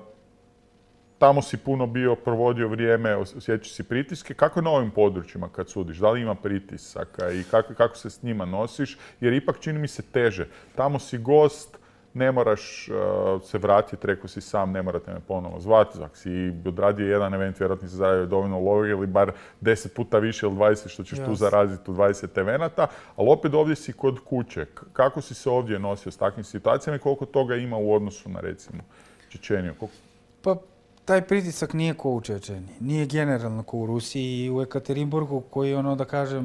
Tamo si puno bio, provodio vrijeme, osjećaš si pritiske. Kako je na ovim područjima kad sudiš? Da li ima pritisaka i kako, kako se s njima nosiš? Jer ipak čini mi se teže. Tamo si gost, ne moraš uh, se vratiti, rekao si sam, ne morate me ponovno zvati. Ako si odradio jedan event, vjerojatno si zaradio dovoljno love ili bar deset puta više ili dvadeset što ćeš yes. tu zaraziti u dvadeset evenata. Ali opet ovdje si kod kuće. Kako si se ovdje nosio s takvim situacijama i koliko toga ima u odnosu na, recimo, Čečeniju? Koliko... Pa, taj pritisak nije ko u Čečeniji, nije generalno ko u Rusiji i u Ekaterinburgu koji, ono da kažem,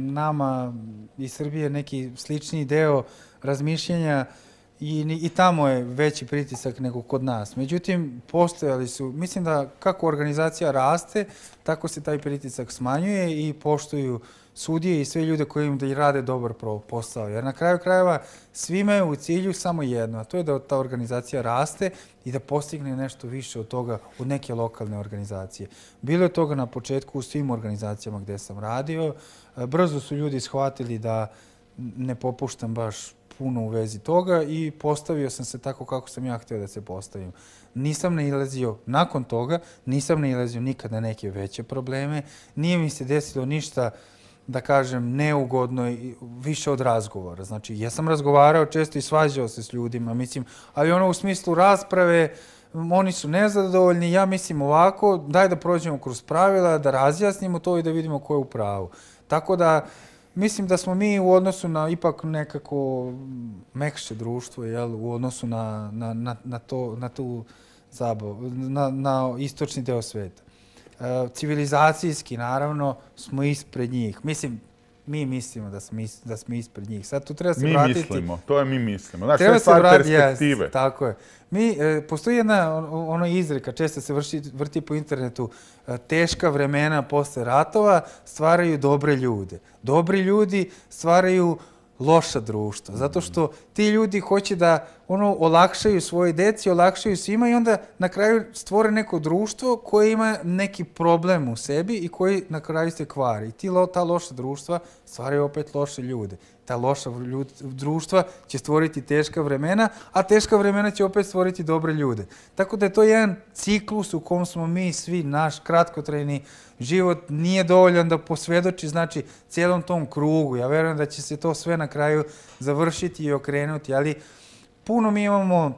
nama iz Srbije neki slični deo razmišljanja i, i tamo je veći pritisak nego kod nas. Međutim, postojali su, mislim da kako organizacija raste, tako se taj pritisak smanjuje i poštuju sudije i sve ljude koji im da rade dobar posao. Jer na kraju krajeva svima je u cilju samo jedno, a to je da ta organizacija raste i da postigne nešto više od toga od neke lokalne organizacije. Bilo je toga na početku u svim organizacijama gdje sam radio. Brzo su ljudi shvatili da ne popuštam baš puno u vezi toga i postavio sam se tako kako sam ja htio da se postavim. Nisam nailazio, nakon toga, nisam nailazio nikad na neke veće probleme. Nije mi se desilo ništa, da kažem, neugodno i više od razgovora. Znači, ja sam razgovarao često i svađao se s ljudima, mislim, ali ono u smislu rasprave, oni su nezadovoljni, ja mislim ovako, daj da prođemo kroz pravila, da razjasnimo to i da vidimo ko je u pravu. Tako da, mislim da smo mi u odnosu na ipak nekako mekše društvo, jel, u odnosu na, na, na, na, to, na tu zabavu, na, na istočni deo sveta. Civilizacijski, naravno, smo ispred njih. Mislim, mi mislimo da smo, is, da smo ispred njih. Sad tu treba se mi vratiti... Mi mislimo, to je mi mislimo. Znaš, treba sve stvar vrati, perspektive. Yes, tako je. Mi, e, postoji jedna ono izreka, često se vrši, vrti po internetu, e, teška vremena posle ratova stvaraju dobre ljude. Dobri ljudi stvaraju loša društva, zato što ti ljudi hoće da ono olakšaju svoje deci, olakšaju svima i onda na kraju stvore neko društvo koje ima neki problem u sebi i koji na kraju se kvari. I ti, ta loša društva stvaraju opet loše ljude. Ta loša ljud, društva će stvoriti teška vremena, a teška vremena će opet stvoriti dobre ljude. Tako da je to jedan ciklus u kom smo mi svi, naš kratkotrajni život nije dovoljan da posvjedoči, znači, cijelom tom krugu. Ja verujem da će se to sve na kraju završiti i okrenuti, ali puno mi imamo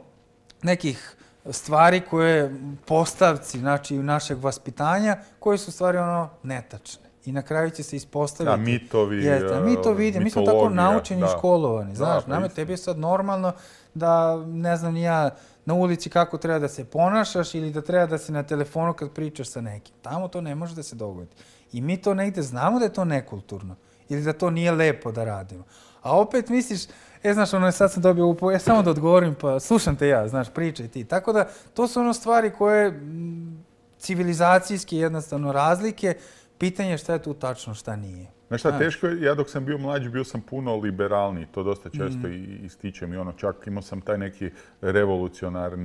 nekih stvari koje postavci, znači, našeg vaspitanja, koje su stvari ono netačne. I na kraju će se ispostaviti... Da, mitovi, jeste, mi to vidimo, mi smo tako naučeni i školovani. Znaš, nama tebi je sad normalno da, ne znam ni ja, na ulici kako treba da se ponašaš ili da treba da si na telefonu kad pričaš sa nekim. Tamo to ne može da se dogodi. I mi to negde znamo da je to nekulturno ili da to nije lepo da radimo. A opet misliš, e, znaš, ono, sad sam dobio upo, ja samo da odgovorim, pa slušam te ja, znaš, pričaj ti. Tako da, to su ono stvari koje m, civilizacijski jednostavno razlike. Pitanje je šta je tu tačno, šta nije. Znaš šta, teško je, ja dok sam bio mlađi bio sam puno liberalniji, to dosta često mm. ističem i ono, čak imao sam taj neki revolucionarni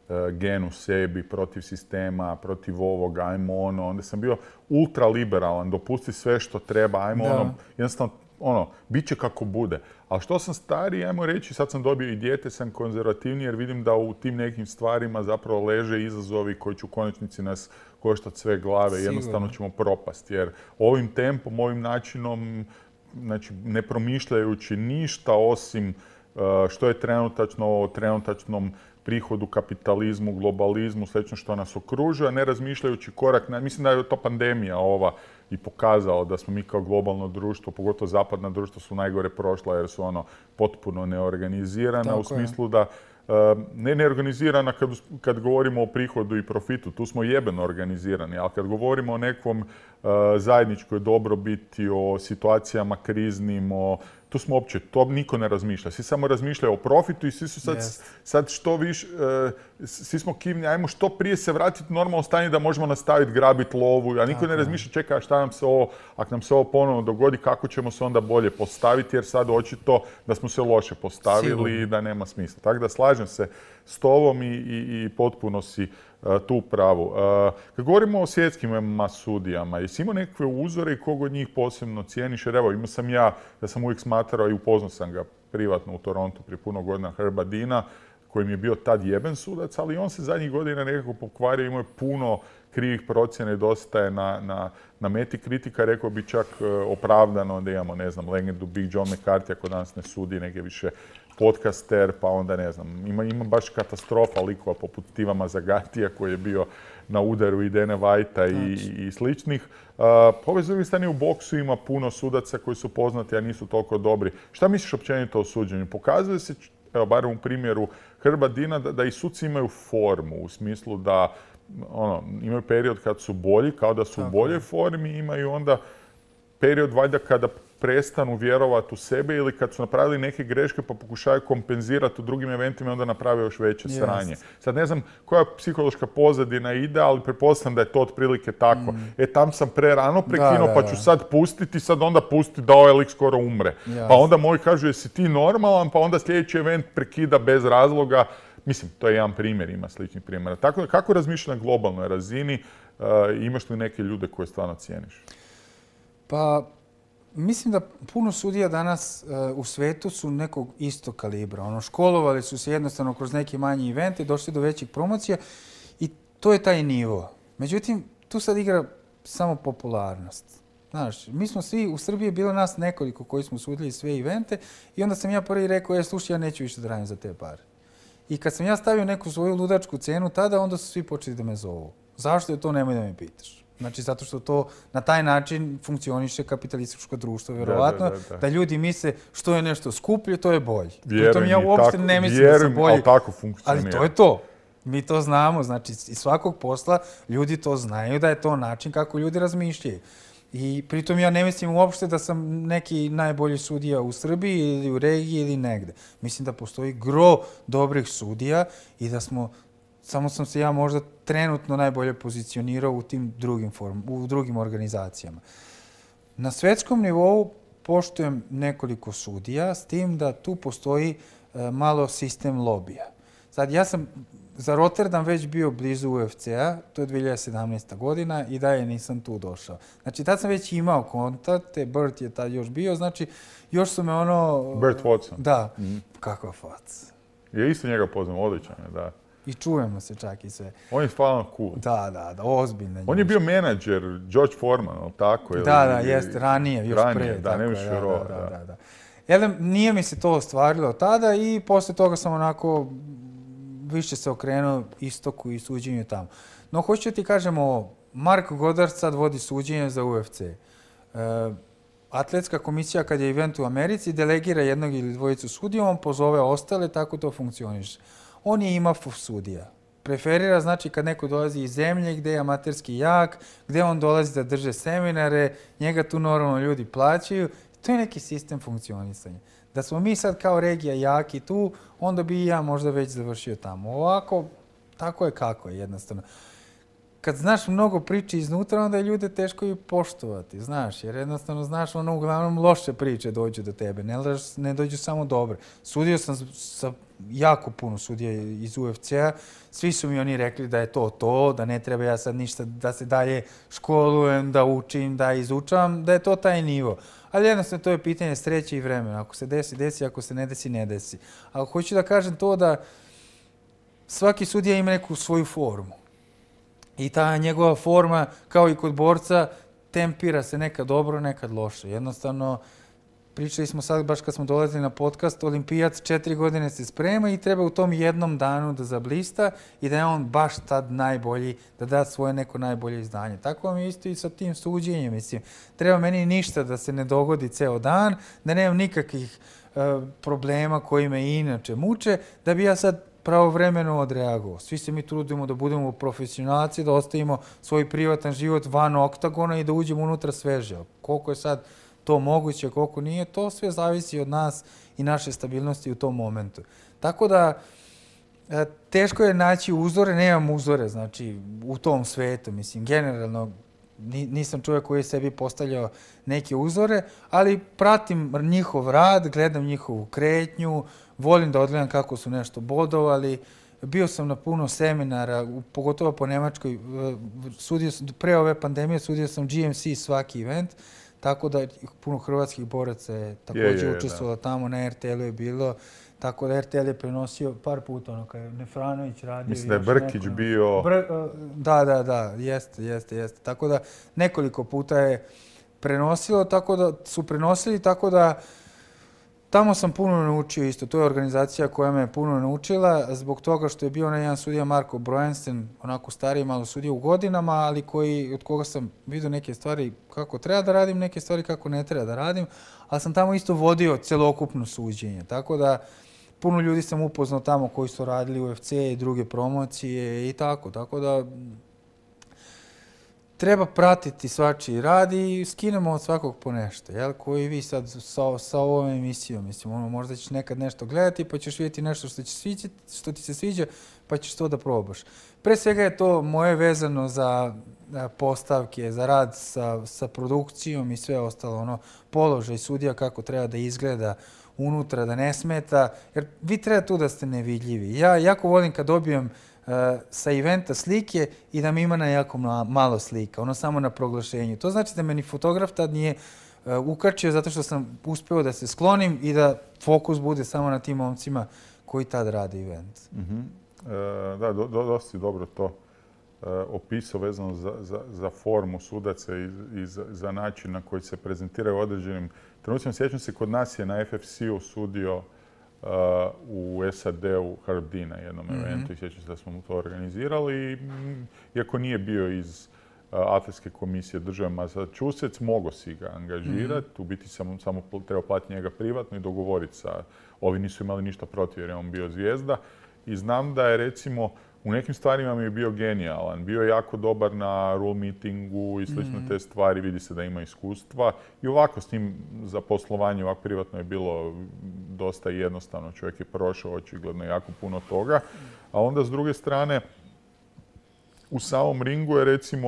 gen u sebi, protiv sistema, protiv ovoga, ajmo ono. Onda sam bio ultraliberalan, dopusti sve što treba, ajmo Da. ono, jednostavno, ono, bit će kako bude. Ali što sam stariji, ajmo reći, sad sam dobio i dijete, sam konzervativniji jer vidim da u tim nekim stvarima zapravo leže izazovi koji će u konačnici nas koštati sve glave. Sigurno. Jednostavno ćemo propasti jer ovim tempom, ovim načinom, znači ne promišljajući ništa osim uh, što je trenutačno o trenutačnom prihodu, kapitalizmu, globalizmu, slično što nas okružuje, ne razmišljajući korak. Na, mislim da je to pandemija ova i pokazala da smo mi kao globalno društvo, pogotovo zapadna društva, su najgore prošla jer su ono potpuno neorganizirana. Tako u smislu da uh, ne neorganizirana kad, kad govorimo o prihodu i profitu, tu smo jebeno organizirani, ali kad govorimo o nekom uh, zajedničkoj dobrobiti, o situacijama kriznim, o tu smo uopće, to niko ne razmišlja. Svi samo razmišljaju o profitu i svi su sad, Yes. sad što više, uh, svi smo kivni, ajmo što prije se vratiti u normalno stanje da možemo nastaviti grabiti lovu, a niko Tako ne je. razmišlja, čeka šta nam se ovo, ako nam se ovo ponovno dogodi, kako ćemo se onda bolje postaviti, jer sad očito da smo se loše postavili Sigurno. i da nema smisla. Tako da slažem se s tobom i, i, i potpuno si uh, tu u pravu. Uh, kad govorimo o svjetskim M M A sudijama, jesi imao nekakve uzore i kog od njih posebno cijeniš? Jer evo, imao sam ja, ja sam uvijek smatrao i upoznao sam ga privatno u Torontu prije puno godina, Herba Deana, koji mi je bio tad jeben sudac, ali on se zadnjih godina nekako pokvario, imao je puno krivih procjena i dosta je na, na, na meti kritika, rekao bi čak uh, opravdano da imamo, ne znam, legendu Big John McCarthy, ako danas ne sudi, neke više podcaster, pa onda ne znam, ima, ima baš katastrofa likova poput Tiva Mazagatija koji je bio na udaru i Dana Whitea i, i, i sličnih. Uh, pa ove s druge strane u boksu ima puno sudaca koji su poznati, a nisu toliko dobri. Šta misliš općenito o suđenju? Pokazuje se, evo, barem u primjeru Herba Deana, da, da i suci imaju formu, u smislu da ono, imaju period kad su bolji, kao da su Tako u boljoj formi, imaju onda period valjda kada prestanu vjerovati u sebe ili kad su napravili neke greške pa pokušaju kompenzirati u drugim eventima i onda naprave još veće Jest. sranje. Sad ne znam koja psihološka pozadina ide, ali pretpostavljam da je to otprilike tako. Mm. E, tam sam prerano prekinuo, Da, da, pa da. ću sad pustiti, sad onda pusti da ovaj lik skoro umre. Jasno. Pa onda moji kažu, jesi ti normalan, pa onda sljedeći event prekida bez razloga. Mislim, to je jedan primjer, ima sličnih primjera. Tako da, kako razmišljaš na globalnoj razini? Uh, imaš li neke ljude koje stvarno cijeniš? Pa, mislim da puno sudija danas uh, u svetu su nekog istog kalibra. Ono, školovali su se jednostavno kroz neki manji evente, došli do većih promocija i to je taj nivo. Međutim, tu sad igra samo popularnost. Znaš, mi smo svi, u Srbiji je bilo nas nekoliko koji smo sudili sve evente i onda sam ja prvi rekao, je, slušaj, ja neću više da radim za te pare. I kad sam ja stavio neku svoju ludačku cenu tada, onda su svi počeli da me zovu. Zašto je to, nemoj da me pitaš. Znači, zato što to na taj način funkcioniše kapitalističko društvo, vjerovatno, da, da, da, da. da ljudi misle što je nešto skuplje, to je bolje. Vjerujem, Pritom ja i uopšte tako- ne mislim da sam vjerujem, bolji. ali tako funkcionira. Ali to je to. Mi to znamo, znači iz svakog posla ljudi to znaju da je to način kako ljudi razmišljaju. I pritom ja ne mislim uopšte da sam neki najbolji sudija u Srbiji ili u regiji ili negde. Mislim da postoji gro dobrih sudija i da smo, samo sam se ja možda trenutno najbolje pozicionirao u tim drugim form, u drugim organizacijama. Na svetskom nivou poštujem nekoliko sudija, s tim da tu postoji e, malo sistem lobija. Sad, ja sam za Rotterdam već bio blizu U F C-a, to je dvije hiljade sedamnaesta godina i dalje nisam tu došao. Znači, tad sam već imao kontakte, Bert je tad još bio, znači, još su me ono... Bert Watson. Da, Mhm. kakva faca. Ja isto njega poznam, odličan je, da. I čujemo se čak i sve. On je stvarno cool. Da, da, da, ozbiljno. On je bio menadžer George Foreman, ali tako? Ili, Da, da, jeste, ranije, još ranije, pre. da, tako ne je, više da, vjerovati, da, da. da, da. Jelem, nije mi se to ostvarilo tada i posle toga sam onako više se okrenuo istoku i suđenju tamo. No, hoću ti kažem ovo, Mark Goddard sad vodi suđenje za U F C. E, atletska komisija kad je event u Americi delegira jednog ili dvojicu sudija, on pozove ostale, tako to funkcioniše. On je I M A F sudija. Preferira, znači, kad neko dolazi iz zemlje gdje je amaterski jak, gdje on dolazi da drže seminare, njega tu normalno ljudi plaćaju. To je neki sistem funkcionisanja. Da smo mi sad kao regija jaki tu, onda bi i ja možda već završio tamo. Ovako, tako je kako je jednostavno. kad znaš mnogo priče iznutra, onda je ljude teško i poštovati, znaš, jer jednostavno znaš, ono, uglavnom loše priče dođu do tebe, ne, ne dođu samo dobre. Sudio sam sa jako puno sudija iz U F C-a, svi su mi oni rekli da je to to, da ne treba ja sad ništa, da se dalje školujem, da učim, da izučavam, da je to taj nivo. Ali jednostavno to je pitanje sreće i vremena. Ako se desi, desi, ako se ne desi, ne desi. Ali hoću da kažem to da svaki sudija ima neku svoju formu. I ta njegova forma, kao i kod borca, tempira se nekad dobro, nekad loše. Jednostavno, pričali smo sad, baš kad smo dolazili na podcast, olimpijac četiri godine se sprema i treba u tom jednom danu da zablista i da je on baš tad najbolji, da da svoje neko najbolje izdanje. Tako vam je isto i sa tim suđenjem, mislim. Treba meni ništa da se ne dogodi ceo dan, da nemam nikakvih uh, problema koji me inače muče, da bi ja sad pravovremeno odreagovao. Svi se mi trudimo da budemo profesionalci, da ostavimo svoj privatan život van oktagona i da uđemo unutra sveže. Koliko je sad to moguće, koliko nije, to sve zavisi od nas i naše stabilnosti u tom momentu. Tako da, teško je naći uzore, nemam uzore, znači, u tom svetu, mislim, generalno, nisam čovjek koji je sebi postavljao neke uzore, ali pratim njihov rad, gledam njihovu kretnju, volim da odgledam kako su nešto bodovali. Bio sam na puno seminara, pogotovo po Nemačkoj. Sudio sam, pre ove pandemije sudio sam G M C svaki event, tako da puno hrvatskih boraca je također učestvovalo tamo, na R T L-u je bilo. Tako da R T L je prenosio par puta, ono kada je Nefranović radio. Mislim da je Brkić bio... Da, da, da, jeste, jeste, jeste. Tako da nekoliko puta je prenosilo, tako da su prenosili, tako da tamo sam puno naučio isto. To je organizacija koja me je puno naučila, zbog toga što je bio onaj jedan sudija Marko Brojensten, onako stariji malo sudija u godinama, ali koji, od koga sam vidio neke stvari kako treba da radim, neke stvari kako ne treba da radim, ali sam tamo isto vodio celokupno suđenje. Tako da puno ljudi sam upoznao tamo koji su radili U F C i druge promocije i tako. Tako da treba pratiti svačiji rad i skinemo od svakog po nešto. Jel? Koji vi sad sa, sa ovom emisijom. Mislim, ono, možda ćeš nekad nešto gledati pa ćeš vidjeti nešto što, će sviđa, što ti se sviđa pa ćeš to da probaš. Pre svega je to moje vezano za postavke, za rad sa, sa produkcijom i sve ostalo. Ono, položaj sudija kako treba da izgleda unutra, da ne smeta, jer vi treba tu da ste nevidljivi. Ja jako volim kad dobijem uh, sa eventa slike i da mi ima na jako malo slika, ono samo na proglašenju. To znači da me ni fotograf tad nije uh, ukačio zato što sam uspeo da se sklonim i da fokus bude samo na tim momcima koji tad rade event. Mm-hmm. e, da, do, do, dosta si dobro to e, opisao vezano za, za, za formu sudaca i, i za, za način na koji se prezentiraju određenim trenucima. Sjećam se, kod nas je na F F C-u sudio uh, u S A D-u Herb Dean na jednom mm-hmm. eventu i sjećam se da smo mu to organizirali. I, m, iako nije bio iz uh, atletske komisije države Massachusetts, mogo si ga angažirati. Mm-hmm. U biti sam samo trebao platiti njega privatno i dogovoriti sa... Ovi nisu imali ništa protiv jer je on bio zvijezda. I znam da je, recimo, u nekim stvarima mi je bio genijalan. Bio je jako dobar na rule meetingu i slične mm. te stvari. Vidi se da ima iskustva. I ovako s njim za poslovanje, ovako privatno je bilo dosta jednostavno. Čovjek je prošao očigledno jako puno toga. A onda s druge strane, u samom ringu je, recimo,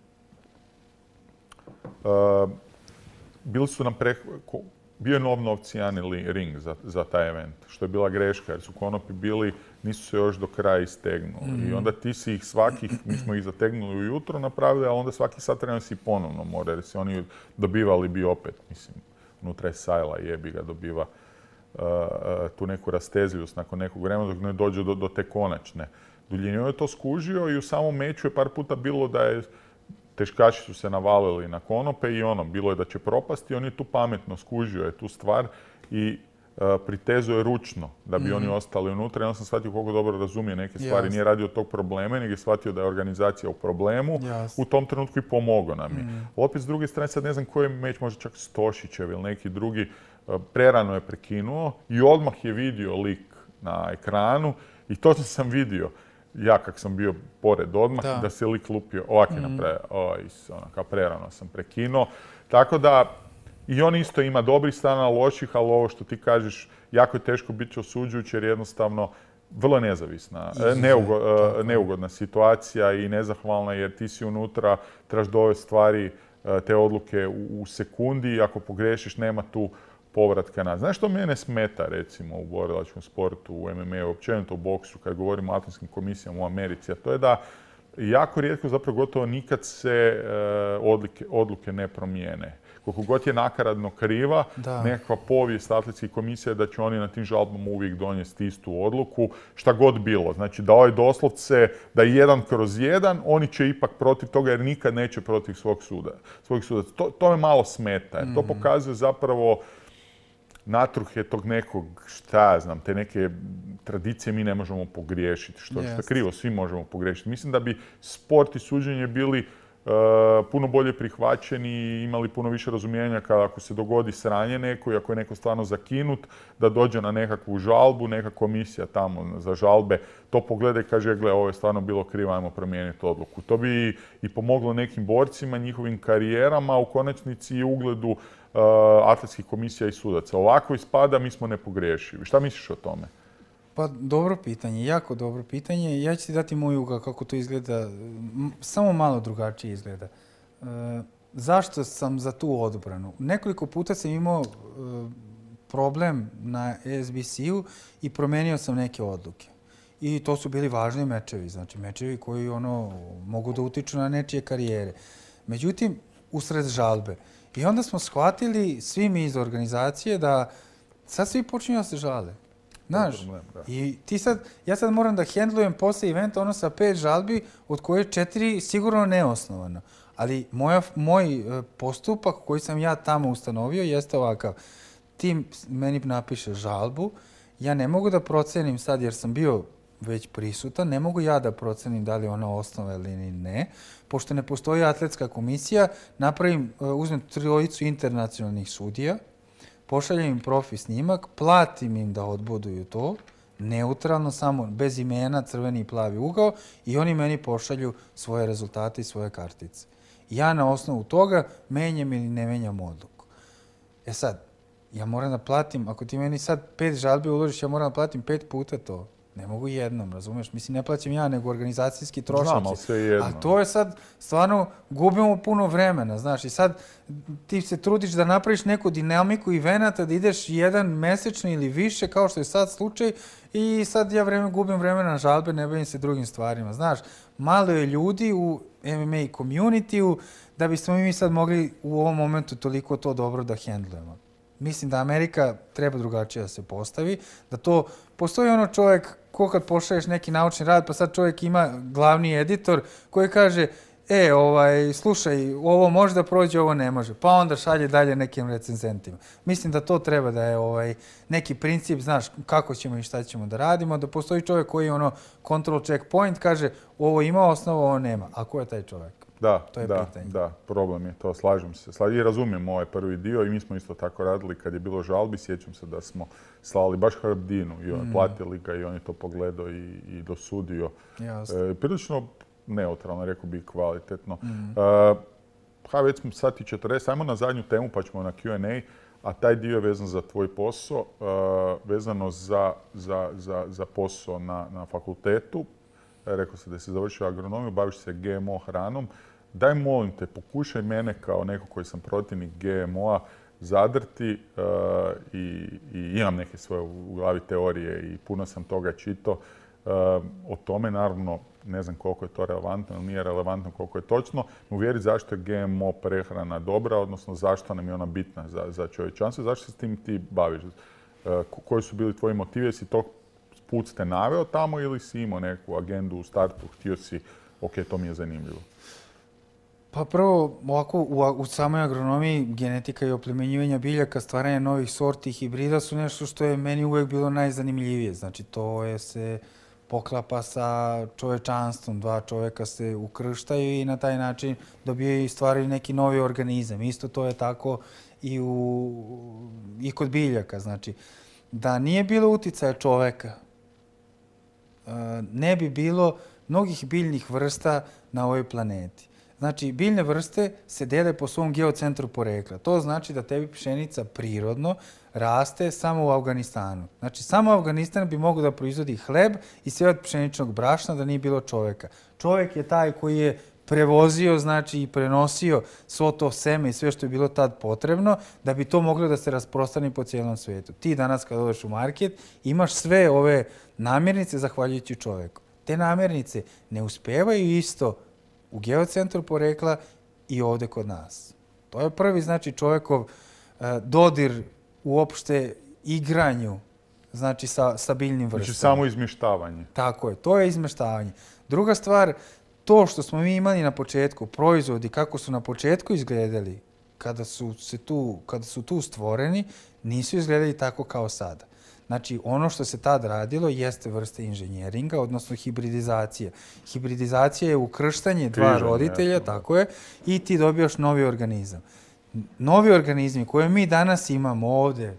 uh, bili su nam pre... Bio je nov novcijani ring za, za taj event, što je bila greška, jer su konopi bili, nisu se još do kraja istegnuli. Mm. I onda ti si ih svakih, mi smo ih zategnuli ujutro napravili, a onda svaki sat trebno si ponovno mora, jer se oni dobivali bi opet, mislim, unutra je sajla, jebi ga, dobiva uh, tu neku rastezljivost nakon nekog vremena, dok ne dođe do, do te konačne duljine. On je to skužio i u samom meču je par puta bilo da je teškaši su se navalili na konope i ono, bilo je da će propasti. On je tu pametno skužio je tu stvar i uh, pritezuje ručno da bi mm. oni ostali unutra. I onda sam shvatio koliko dobro razumije neke stvari. Yes. Nije radio tog problema, nego je shvatio da je organizacija u problemu. Yes. U tom trenutku i pomogao nam je. Mm. Opet s druge strane, sad ne znam koji meč, možda čak Stošićev ili neki drugi, uh, prerano je prekinuo i odmah je vidio lik na ekranu i točno sam vidio. Ja kak sam bio pored odmah, da, da se lik lupio ovak je mm. napravio. Oj, ono, kao prerano sam prekinuo. Tako da i on isto ima dobrih strana, loših, ali ovo što ti kažeš, jako je teško biti osuđujući jer jednostavno vrlo nezavisna, Izuzetno, neugo, tako je. neugodna situacija i nezahvalna jer ti si unutra, trebaš dovesti stvari, te odluke u, u sekundi i ako pogrešiš nema tu povratka na. Znaš što mene smeta recimo u borilačkom sportu, u M M A, općenito u boksu, kad govorimo o atletskim komisijama u Americi, a to je da jako rijetko, zapravo gotovo nikad se uh, odluke, odluke ne promijene. Koliko god je nakaradno kriva, Da. nekakva povijest atletskih komisija je da će oni na tim žalbama uvijek donijeti istu odluku, šta god bilo. Znači da ovaj doslovce, da je jedan kroz jedan, oni će ipak protiv toga jer nikad neće protiv svog suda. Svojih sudaca. To, to me malo smeta, jer to Mhm. pokazuje zapravo natruhe tog nekog, šta ja znam, te neke tradicije mi ne možemo pogriješiti, što, što je Jest. krivo, svi možemo pogriješiti. Mislim da bi sport i suđenje bili uh, puno bolje prihvaćeni i imali puno više razumijevanja kada ako se dogodi sranje neko i ako je neko stvarno zakinut, da dođe na nekakvu žalbu, neka komisija tamo za žalbe to pogleda i kaže, gle, ovo je stvarno bilo krivo, ajmo promijeniti odluku. To bi i pomoglo nekim borcima, njihovim karijerama, u konačnici i ugledu uh, atletskih komisija i sudaca. Ovako ispada, mi smo nepogrešivi. Šta misliš o tome? Pa dobro pitanje, jako dobro pitanje. Ja ću ti dati moj ugao kako to izgleda, m, samo malo drugačije izgleda. E, zašto sam za tu odbranu? Nekoliko puta sam imao e, problem na S B C-u i promijenio sam neke odluke. I to su bili važni mečevi, znači mečevi koji ono mogu da utiču na nečije karijere. Međutim, usred žalbe. I onda smo shvatili svi mi iz organizacije da sad svi počinju da se žale. Znaš, problem, da. i ti sad, ja sad moram da hendlujem posle eventa ono sa pet žalbi, od koje četiri sigurno neosnovano. Ali moja, moj e, postupak koji sam ja tamo ustanovio jeste ovakav. Ti meni napiše žalbu, ja ne mogu da procenim sad jer sam bio već prisutan, ne mogu ja da procenim da li je ona osnova ili ne. Pošto ne postoji atletska komisija, napravim, e, uzmem trojicu internacionalnih sudija, pošaljem im profi snimak, platim im da odbuduju to, neutralno, samo bez imena, crveni i plavi ugao, i oni meni pošalju svoje rezultate i svoje kartice. Ja na osnovu toga menjam ili ne menjam odluku. E sad, ja moram da platim, ako ti meni sad pet žalbi uložiš, ja moram da platim pet puta to. Ne mogu jednom, razumeš? Mislim, ne plaćam ja, nego organizacijski trošak. Znam, ali sve jedno. A to je sad, stvarno, gubimo puno vremena, znaš. I sad ti se trudiš da napraviš neku dinamiku evenata, da ideš jedan mesečno ili više, kao što je sad slučaj, i sad ja vreme, gubim vremena na žalbe, ne bavim se drugim stvarima. Znaš, malo je ljudi u M M A community-u da bismo mi sad mogli u ovom momentu toliko to dobro da hendlujemo. Mislim da Amerika treba drugačije da se postavi, da to, postoji ono čovjek, ko kad pošalješ neki naučni rad, pa sad čovjek ima glavni editor koji kaže, e, ovaj, slušaj, ovo može da prođe, ovo ne može, pa onda šalje dalje nekim recenzentima. Mislim da to treba da je ovaj, neki princip, znaš, kako ćemo i šta ćemo da radimo, da postoji čovjek koji ono control checkpoint, kaže, ovo ima osnovu, ovo nema. A ko je taj čovjek? Da, To je da, pitanje. da, problem je to, slažem se. Sla- I razumijem ovaj prvi dio i mi smo isto tako radili kad je bilo žalbi, sjećam se da smo slali baš Harbdinu i on, Mm. platili ga i on je to pogledao i, i dosudio. Jasno. E, prilično neutralno, rekao bih kvalitetno. Mm. E, ha, već smo sat i četrdeset, ajmo na zadnju temu pa ćemo na Q and A, a taj dio je vezan za tvoj posao, e, vezano za, za, za, za posao na, na fakultetu. E, rekao se da si završio agronomiju, baviš se G M O hranom. Daj, molim te, pokušaj mene kao neko koji sam protivnik G M O-a zadrti e, i, i imam neke svoje u glavi teorije i puno sam toga čitao. E, o tome, naravno, ne znam koliko je to relevantno ili nije relevantno, koliko je točno, uvjeri zašto je G M O prehrana dobra, odnosno zašto nam je ona bitna za, za čovječanstvo, zašto se s tim ti baviš. E, ko- koji su bili tvoji motivi, jesi to put ste naveo tamo ili si imao neku agendu u startu, htio si, ok, to mi je zanimljivo. Pa prvo, ovako, u, u samoj agronomiji genetika i oplemenjivanja biljaka, stvaranje novih sorti i hibrida su nešto što je meni uvijek bilo najzanimljivije. Znači, to je se poklapa sa čovečanstvom. Dva čovjeka se ukrštaju i na taj način dobijaju i stvaraju neki novi organizam. Isto to je tako i, u, i kod biljaka. Znači, da nije bilo uticaja čoveka, ne bi bilo mnogih biljnih vrsta na ovoj planeti. Znači, biljne vrste se dele po svom geocentru porekla. To znači da tebi pšenica prirodno raste samo u Afganistanu. Znači, samo Afganistan bi mogao da proizvodi hleb i sve od pšeničnog brašna da nije bilo čoveka. Čovek je taj koji je prevozio, znači i prenosio svo to seme i sve što je bilo tad potrebno da bi to moglo da se rasprostani po cijelom svijetu. Ti danas kad odeš u market imaš sve ove namirnice zahvaljujući čoveku. Te namirnice ne uspevaju isto u geocentru porekla i ovde kod nas. To je prvi, znači, čovekov dodir uopšte igranju, znači sa, sa biljnim vrstama. Znači samo izmještavanje. Tako je, to je izmeštavanje. Druga stvar, to što smo mi imali na početku, proizvodi kako su na početku izgledali, kada su, se tu, kada su tu stvoreni, nisu izgledali tako kao sada. Znači, ono što se tad radilo jeste vrste inženjeringa, odnosno hibridizacija. Hibridizacija je ukrštanje dva Križanje, roditelja, jasno. tako je, i ti dobijaš novi organizam. Novi organizmi koje mi danas imamo ovde,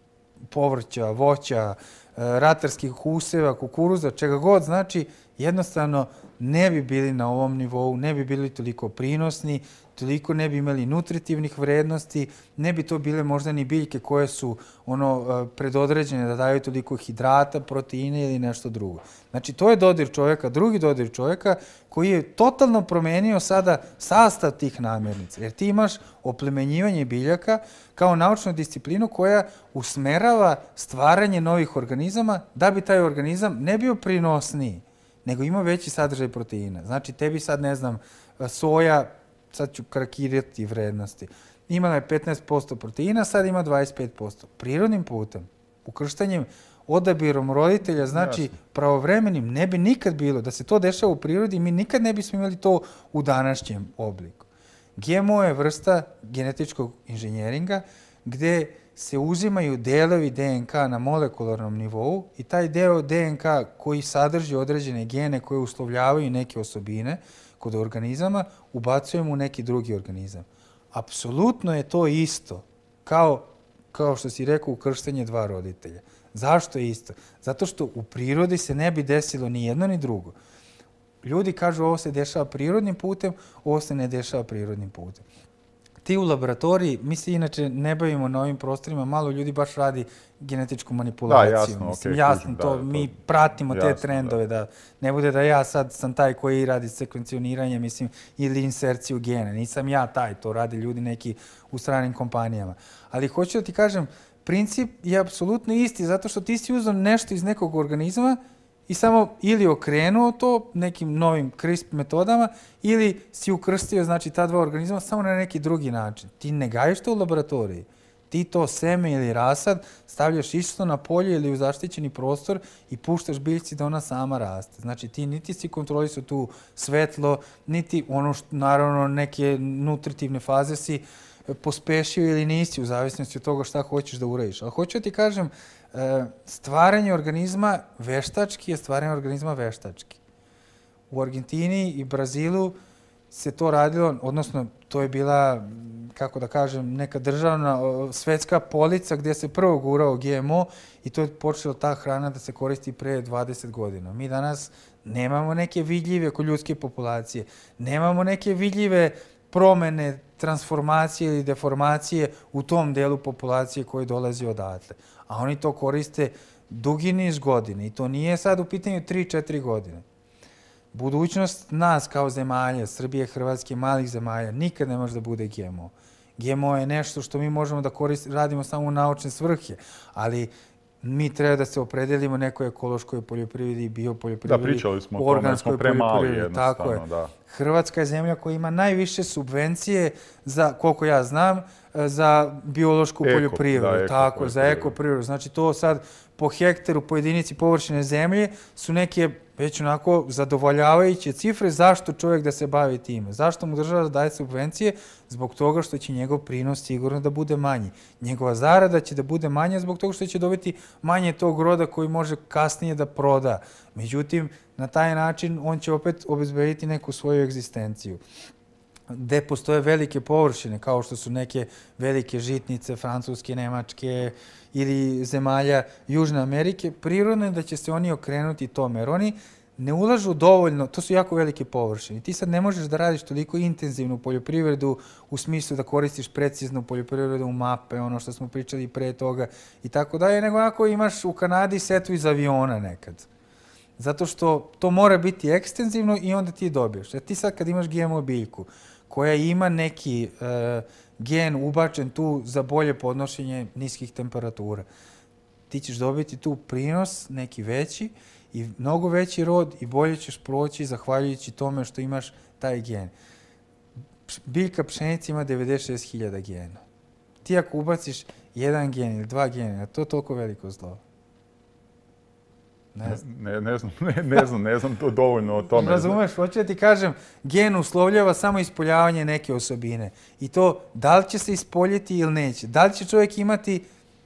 povrća, voća, ratarskih useva, kukuruza, čega god, znači, jednostavno ne bi bili na ovom nivou, ne bi bili toliko prinosni, toliko ne bi imali nutritivnih vrednosti, ne bi to bile možda ni biljke koje su ono predodređene da daju toliko hidrata, proteine ili nešto drugo. Znači, to je dodir čovjeka, drugi dodir čovjeka koji je totalno promenio sada sastav tih namirnica. Jer ti imaš oplemenjivanje biljaka kao naučnu disciplinu koja usmerava stvaranje novih organizama da bi taj organizam ne bio prinosniji, nego ima veći sadržaj proteina. Znači, tebi sad, ne znam, soja, sad ću karakirati vrednosti, imala je petnaest posto proteina, sad ima dvadeset pet posto. Prirodnim putem, ukrštanjem, odabirom roditelja, znači Jasne. pravovremenim, ne bi nikad bilo. Da se to dešava u prirodi, mi nikad ne bismo imali to u današnjem obliku. G M O je vrsta genetičkog inženjeringa gde se uzimaju delovi D N K na molekularnom nivou i taj deo D N K koji sadrži određene gene koje uslovljavaju neke osobine kod organizama, ubacujemo u neki drugi organizam. Apsolutno je to isto kao, kao što si rekao, ukrštanje dva roditelja. Zašto je isto? Zato što u prirodi se ne bi desilo ni jedno ni drugo. Ljudi kažu ovo se dešava prirodnim putem, ovo se ne dešava prirodnim putem. Ti u laboratoriji, mi se inače ne bavimo na ovim prostorima, malo ljudi baš radi genetičku manipulaciju. Da, jasno, Mislim, okej, jasno kužim, to, da, mi to- pratimo te jasno, trendove, da. ne bude da ja sad sam taj koji radi sekvencioniranje, mislim, ili inserciju gena. Nisam ja taj, to rade ljudi neki u stranim kompanijama. Ali hoću da ti kažem, princip je apsolutno isti, zato što ti si uzeo nešto iz nekog organizma i samo ili okrenuo to nekim novim CRISPR metodama ili si ukrstio, znači, ta dva organizma samo na neki drugi način. Ti ne gajiš to u laboratoriji. Ti to seme ili rasad stavljaš isto na polje ili u zaštićeni prostor i puštaš biljci da ona sama raste. Znači, ti niti si kontrolisao tu svetlo, niti ono što, naravno, neke nutritivne faze si pospešio ili nisi, u zavisnosti od toga šta hoćeš da uradiš. Ali hoću da ti kažem, stvaranje organizma veštački je stvaranje organizma veštački. U Argentini i Brazilu se to radilo, odnosno to je bila, kako da kažem, neka državna svetska polica gdje se prvo gurao G M O i to je počela ta hrana da se koristi pre dvadeset godina. Mi danas nemamo neke vidljive kod ljudske populacije, nemamo neke vidljive promene, transformacije ili deformacije u tom delu populacije koji dolazi odatle. A oni to koriste dugi niz godine i to nije sad u pitanju tri četiri godine. Budućnost nas kao zemalja, Srbije, Hrvatske, malih zemalja, nikad ne može da bude G M O. G M O je nešto što mi možemo da koristimo, radimo samo u naučne svrhe, ali mi treba da se opredelimo nekoj ekološkoj poljoprivredi, biopoljoprivredi, Da, pričali smo o tome, organskoj smo premali poljoprivredi. Tako je. jednostavno, da. Hrvatska je zemlja koja ima najviše subvencije za, koliko ja znam, za biološku Eko, poljoprivredu. da, Tako, eko za ekoprivredu. Znači to sad po hektaru, po jedinici površine zemlje su neke već onako zadovoljavajuće cifre. Zašto čovjek da se bavi time? Zašto mu država daje subvencije? Zbog toga što će njegov prinos sigurno da bude manji. Njegova zarada će da bude manja zbog toga što će dobiti manje tog roda koji može kasnije da proda. Međutim, na taj način on će opet obezbediti neku svoju egzistenciju. Gde postoje velike površine, kao što su neke velike žitnice, francuske, nemačke ili zemalja Južne Amerike, prirodno je da će se oni okrenuti tome, jer oni ne ulažu dovoljno, to su jako velike površine. Ti sad ne možeš da radiš toliko intenzivnu poljoprivredu u smislu da koristiš preciznu poljoprivredu u mape, ono što smo pričali pre toga i tako dalje, nego ako imaš u Kanadi setvu iz aviona nekad. Zato što to mora biti ekstenzivno i onda ti dobiješ. Jer ti sad kad imaš G M O biljku koja ima neki uh, gen ubačen tu za bolje podnošenje niskih temperatura, ti ćeš dobiti tu prinos neki veći i mnogo veći rod i bolje ćeš proći zahvaljujući tome što imaš taj gen. Biljka pšenice ima devedeset šest hiljada gena. Ti ako ubaciš jedan gen ili dva gena, to je toliko veliko zlo. Ne znam. Ne, ne, znam, ne, ne znam, ne znam to dovoljno o tome. Razumeš, hoću da ti kažem, gen uslovljava samo ispoljavanje neke osobine. I to, da li će se ispoljiti ili neće. Da li će čovjek imati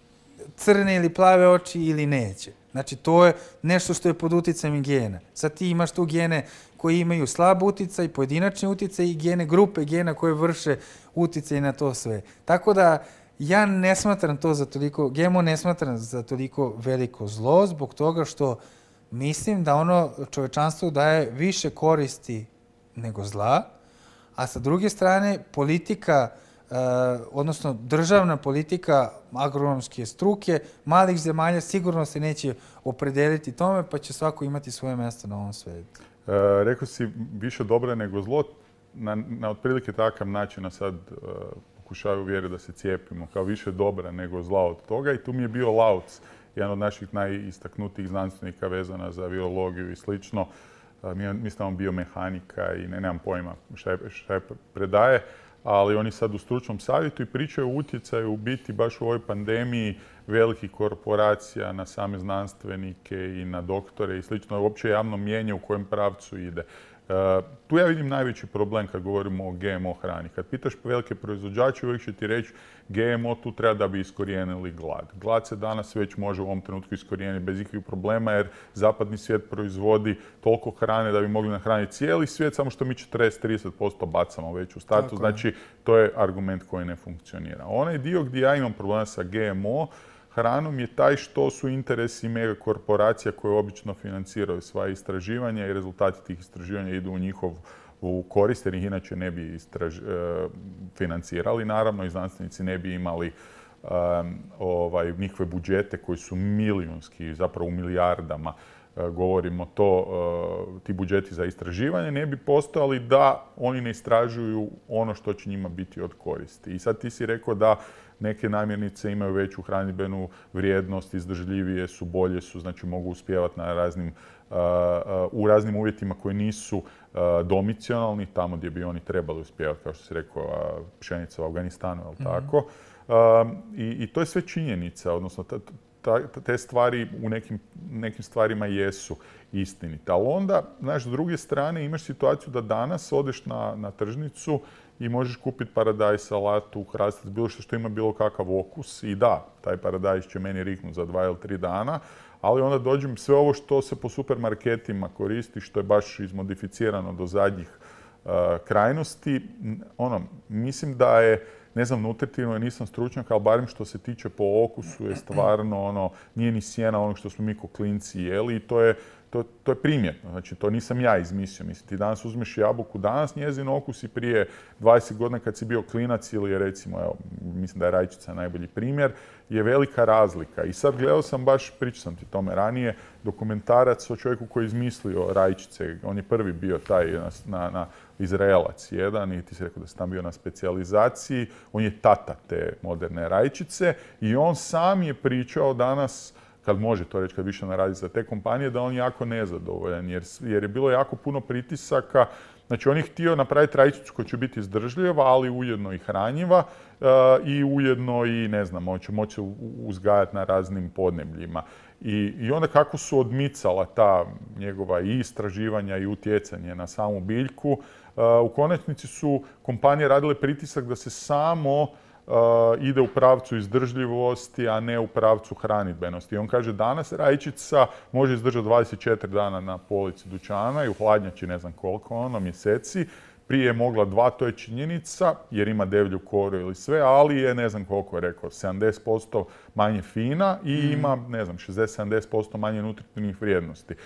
crne ili plave oči ili neće. Znači, to je nešto što je pod uticajem gena. Sad ti imaš tu gene koji imaju slab uticaj, pojedinačni uticaj i gene, grupe gena koje vrše uticaj na to sve. Tako da, ja ne smatram to za toliko, G M O ne smatram za toliko veliko zlo, zbog toga što mislim da ono čovečanstvu daje više koristi nego zla, a sa druge strane politika, Uh, odnosno državna politika agronomske struke malih zemalja sigurno se neće opredeliti tome, pa će svako imati svoje mjesto na ovom svijetu. Uh, rekao si više dobro nego zlo. Na, na otprilike takav način sad uh, pokušavaju uvjeriti da se cijepimo kao više dobra nego zla od toga. I tu mi je bio Lauc, jedan od naših najistaknutijih znanstvenika vezana za biologiju i slično. Uh, mislim da on biomehanika i ne, nemam pojma šta je, šta je predaje. Ali oni sad u stručnom savjetu i pričaju o utjecaju u biti baš u ovoj pandemiji velikih korporacija na same znanstvenike i na doktore i slično, uopće javno mnijenje u kojem pravcu ide. Uh, tu ja vidim najveći problem kad govorimo o G M O hrani. Kad pitaš velike proizvođače, uvijek će ti reći G M O tu treba da bi iskorijenili glad. Glad se danas već može u ovom trenutku iskorijeniti bez ikakvih problema jer zapadni svijet proizvodi toliko hrane da bi mogli nahraniti cijeli svijet, samo što mi četrdeset do trideset posto bacamo već u startu. Tako znači, je. To je argument koji ne funkcionira. Onaj dio gdje ja imam problema sa G M O hranom je taj što su interesi megakorporacija koje obično financiraju sva istraživanja i rezultati tih istraživanja idu u njihov u korist, jer ih inače ne bi istraž, e, financirali. Naravno, i znanstvenici ne bi imali um, ovaj, nikakve budžete koji su milijunski, zapravo u milijardama. E, govorimo to, e, ti budžeti za istraživanje ne bi postojali da oni ne istražuju ono što će njima biti od koristi. I sad ti si rekao da neke namirnice imaju veću hranidbenu vrijednost, izdržljivije su, bolje su, znači mogu uspijevati na raznim, uh, uh, u raznim uvjetima koji nisu uh, domicijalni, tamo gdje bi oni trebali uspijevati, kao što si rekao, uh, pšenica u Afganistanu, jel' mm-hmm. tako? Um, i, I to je sve činjenica, odnosno ta, ta, te stvari u nekim, nekim stvarima jesu istinite. Ali onda, znaš, s druge strane imaš situaciju da danas odeš na, na tržnicu i možeš kupiti paradajz, salatu, krastac, bilo što što ima bilo kakav okus. I da, taj paradajz će meni riknuti za dva ili tri dana, ali onda dođem sve ovo što se po supermarketima koristi, što je baš izmodificirano do zadnjih uh, krajnosti. Ono, mislim da je, ne znam, nutritivno, nisam stručnjak, ali barem što se tiče po okusu je stvarno, ono, nije ni sjena onog što smo mi ko klinci jeli i to je To, to je primjetno, znači to nisam ja izmislio. Mislim, ti danas uzmeš jabuku, danas njezin okus i prije dvadeset godina kad si bio klinac ili je recimo, evo, mislim da je rajčica najbolji primjer, je velika razlika. I sad gledao sam baš, pričao sam ti tome ranije, dokumentarac o čovjeku koji je izmislio rajčice. On je prvi bio taj na, na, na Izraelac jedan i ti si rekao da si tam bio na specijalizaciji. On je tata te moderne rajčice i on sam je pričao danas, kad može to reći, kad više ne radi za te kompanije, da on jako nezadovoljan, jer, jer je bilo jako puno pritisaka. Znači, on je htio napraviti rajčicu koja će biti izdržljiva, ali ujedno i hranjiva uh, i ujedno i, ne znam, će moći uzgajati na raznim podnebljima. I, I onda kako su odmicala ta njegova i istraživanja i utjecanje na samu biljku, uh, u konačnici su kompanije radile pritisak da se samo Uh, ide u pravcu izdržljivosti, a ne u pravcu hranidbenosti. I on kaže danas rajčica može izdržati dvadeset četiri dana na polici dućana i u hladnjači ne znam koliko, ono, mjeseci. Prije je mogla dva, to je činjenica, jer ima devlju koru ili sve, ali je, ne znam koliko je rekao, sedamdeset posto manje fina i mm. ima, ne znam, šezdeset do sedamdeset posto manje nutritivnih vrijednosti.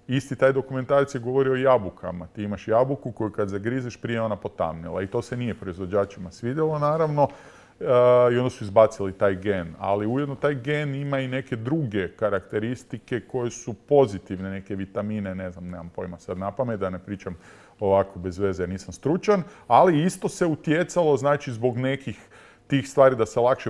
Isti taj dokumentarac je govorio o jabukama. Ti imaš jabuku koju kad zagrizeš prije ona potamnila i to se nije proizvođačima svidjelo naravno i onda su izbacili taj gen. Ali ujedno taj gen ima i neke druge karakteristike koje su pozitivne, neke vitamine, ne znam, nemam pojma sad napamet, da ne pričam ovako bez veze jer nisam stručan, ali isto se utjecalo znači zbog nekih tih stvari da se lakše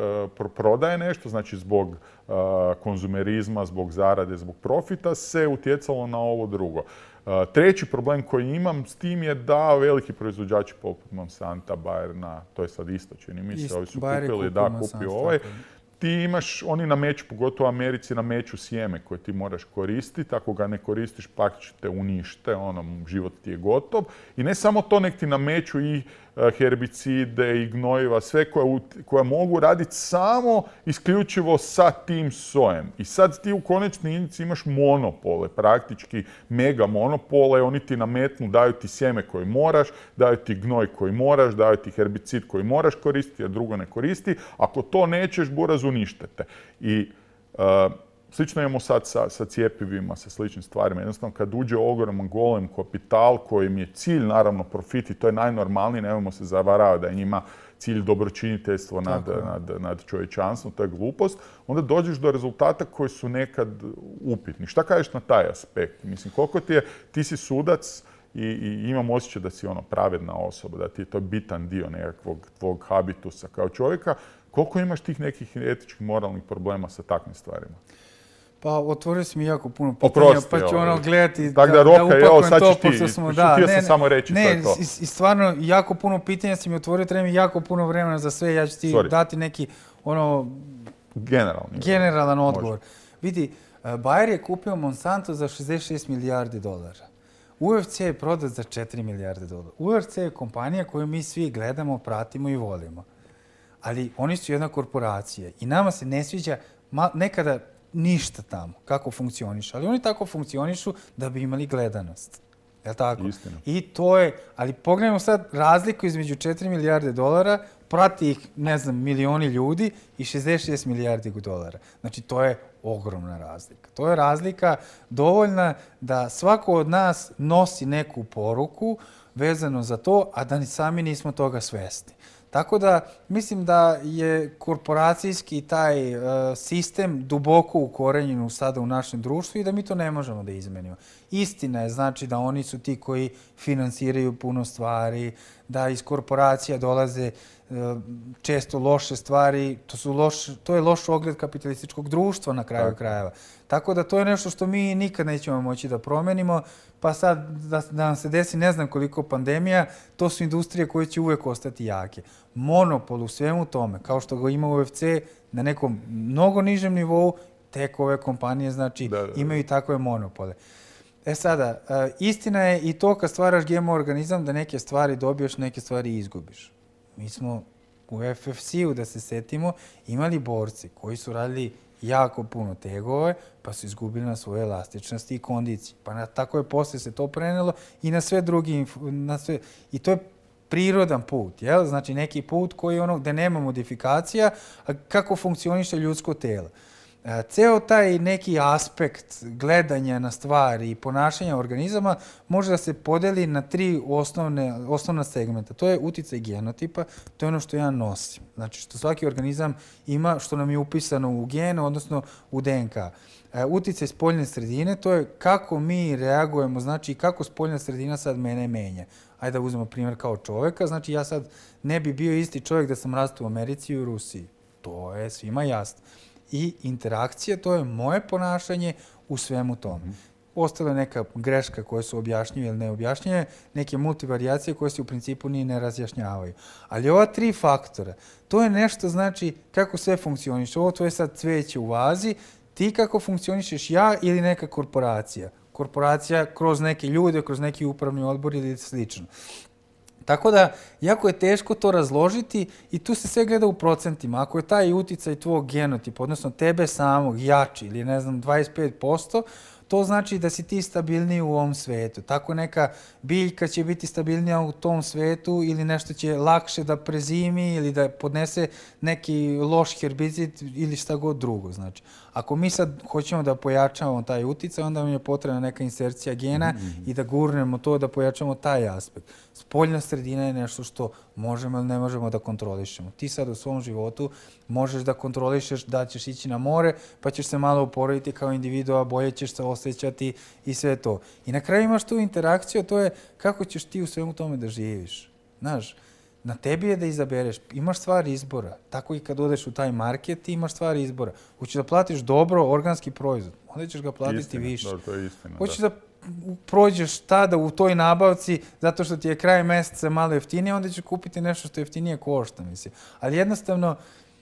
prodaje nešto, znači zbog konzumerizma, zbog zarade, zbog profita se utjecalo na ovo drugo. Treći problem koji imam s tim je da veliki proizvođači poput Monsanta, Bayerna, to je sad isto čini mi se, ovi su kupili, da, kupi ovaj. Ti imaš, oni nameću, pogotovo u Americi, nameću sjeme koje ti moraš koristiti. Ako ga ne koristiš, pak će te unište, ono, život ti je gotov. I ne samo to, nek ti nameću i herbicide i gnojiva, sve koje, koje mogu raditi samo isključivo sa tim sojem. I sad ti u konačnici imaš monopole, praktički mega monopole, oni ti nametnu, daju ti sjeme koje moraš, daju ti gnoj koji moraš, daju ti herbicid koji moraš koristiti, a drugo ne koristi. Ako to nećeš, buraz uništete. I uh, slično imamo sad sa, sa cjepivima, sa sličnim stvarima. Jednostavno, kad uđe ogroman golem kapital kojim je cilj, naravno, profit i to je najnormalniji, nemojmo se zavaravati da je njima cilj dobročiniteljstvo nad, nad, nad čovječanstvom, to je glupost, onda dođeš do rezultata koji su nekad upitni. Šta kažeš na taj aspekt? Mislim, koliko ti je, ti si sudac i, i imam osjećaj da si ono pravedna osoba, da ti je to bitan dio nekakvog tvog habitusa kao čovjeka, koliko imaš tih nekih etičkih, moralnih problema sa takvim stvarima? Pa otvorio si mi jako puno pitanja, Oprosti, pa ću ono ovaj. gledati Tako da, da, Roka, da upakujem sad to, ćeš ti, pošto smo, da, da, ne, ne, sam samo reći ne, što je to. I, i stvarno, jako puno pitanja si mi otvorio, treba mi jako puno vremena za sve, ja ću ti Sorry. dati neki, ono, Generalni. generalan odgovor. Može. Vidi, Bayer je kupio Monsanto za šezdeset šest milijardi dolara. U F C je prodat za četiri milijarde dolara. U F C je kompanija koju mi svi gledamo, pratimo i volimo. Ali oni su jedna korporacija i nama se ne sviđa nekada ništa tamo, kako funkcioniš. Ali oni tako funkcionišu da bi imali gledanost. Jel' tako? Istina. I to je, ali pogledajmo sad razliku između četiri milijarde dolara, prati ih, ne znam, milioni ljudi i šezdeset šest milijardi dolara. Znači, to je ogromna razlika. To je razlika dovoljna da svako od nas nosi neku poruku vezano za to, a da ni sami nismo toga svesni. Tako da mislim da je korporacijski taj uh, sistem duboko ukorenjen sada u našem društvu i da mi to ne možemo da izmenimo. Istina je znači da oni su ti koji finansiraju puno stvari, da iz korporacija dolaze uh, često loše stvari, to, su loš, to je loš ogled kapitalističkog društva na kraju krajeva. Tako da to je nešto što mi nikad nećemo moći da promenimo, pa sad da, da nam se desi ne znam koliko pandemija, to su industrije koje će uvek ostati jake. Monopol u svemu tome, kao što ga ima U F C na nekom mnogo nižem nivou, tek ove kompanije znači da, da, da. imaju takve monopole. E sada, istina je i to kad stvaraš G M O organizam da neke stvari dobiješ, neke stvari izgubiš. Mi smo u F F C-u, da se setimo, imali borci koji su radili jako puno tegove, pa su izgubili na svoje elastičnosti i kondiciji. Pa na, tako je posle se to prenelo i na sve drugi, na sve, i to je prirodan put, jel? Znači neki put koji je ono gde nema modifikacija, a kako funkcioniše ljudsko telo. E, ceo taj neki aspekt gledanja na stvari i ponašanja organizama može da se podeli na tri osnovne, osnovna segmenta. To je uticaj genotipa, to je ono što ja nosim. Znači što svaki organizam ima, što nam je upisano u genu, odnosno u D N K. E, uticaj spoljne sredine, to je kako mi reagujemo, znači kako spoljna sredina sad mene menja. Ajde da uzmemo primjer kao čoveka, znači ja sad ne bi bio isti čovjek da sam rastao u Americi i u Rusiji. To je svima jasno. I interakcija, to je moje ponašanje u svemu tome. Ostala je neka greška koje su objašnjive ili ne objašnjive, neke multivarijacije koje se u principu ni ne razjašnjavaju. Ali ova tri faktora, to je nešto znači kako sve funkcioniše. Ovo to je sad cveće u vazi, ti kako funkcionišeš, ja ili neka korporacija. Korporacija kroz neke ljude, kroz neki upravni odbor ili slično. Tako da, jako je teško to razložiti i tu se sve gleda u procentima. Ako je taj uticaj tvog genotipa, odnosno tebe samog, jači ili ne znam dvadeset pet posto, to znači da si ti stabilniji u ovom svetu. Tako neka biljka će biti stabilnija u tom svetu ili nešto će lakše da prezimi ili da podnese neki loš herbicid ili šta god drugo. Znači. Ako mi sad hoćemo da pojačamo taj uticaj, onda nam je potrebna neka insercija gena mm-hmm. i da gurnemo to da pojačamo taj aspekt. Spoljna sredina je nešto što možemo ili ne možemo da kontrolišemo. Ti sad u svom životu možeš da kontrolišeš da ćeš ići na more, pa ćeš se malo oporaviti kao individua, bolje ćeš se osjećati i sve to. I na kraju imaš tu interakciju, to je kako ćeš ti u svemu tome da živiš. Znaš, na tebi je da izabereš. Imaš stvar izbora. Tako i kad odeš u taj market, ti imaš stvar izbora. Hoćeš da platiš dobro organski proizvod, onda ćeš ga platiti istina, više. dobro, to je istina, Hoćeš da. da prođeš tada u toj nabavci zato što ti je kraj mjeseca malo jeftinije, onda ćeš kupiti nešto što jeftinije košta, mislim. Ali jednostavno,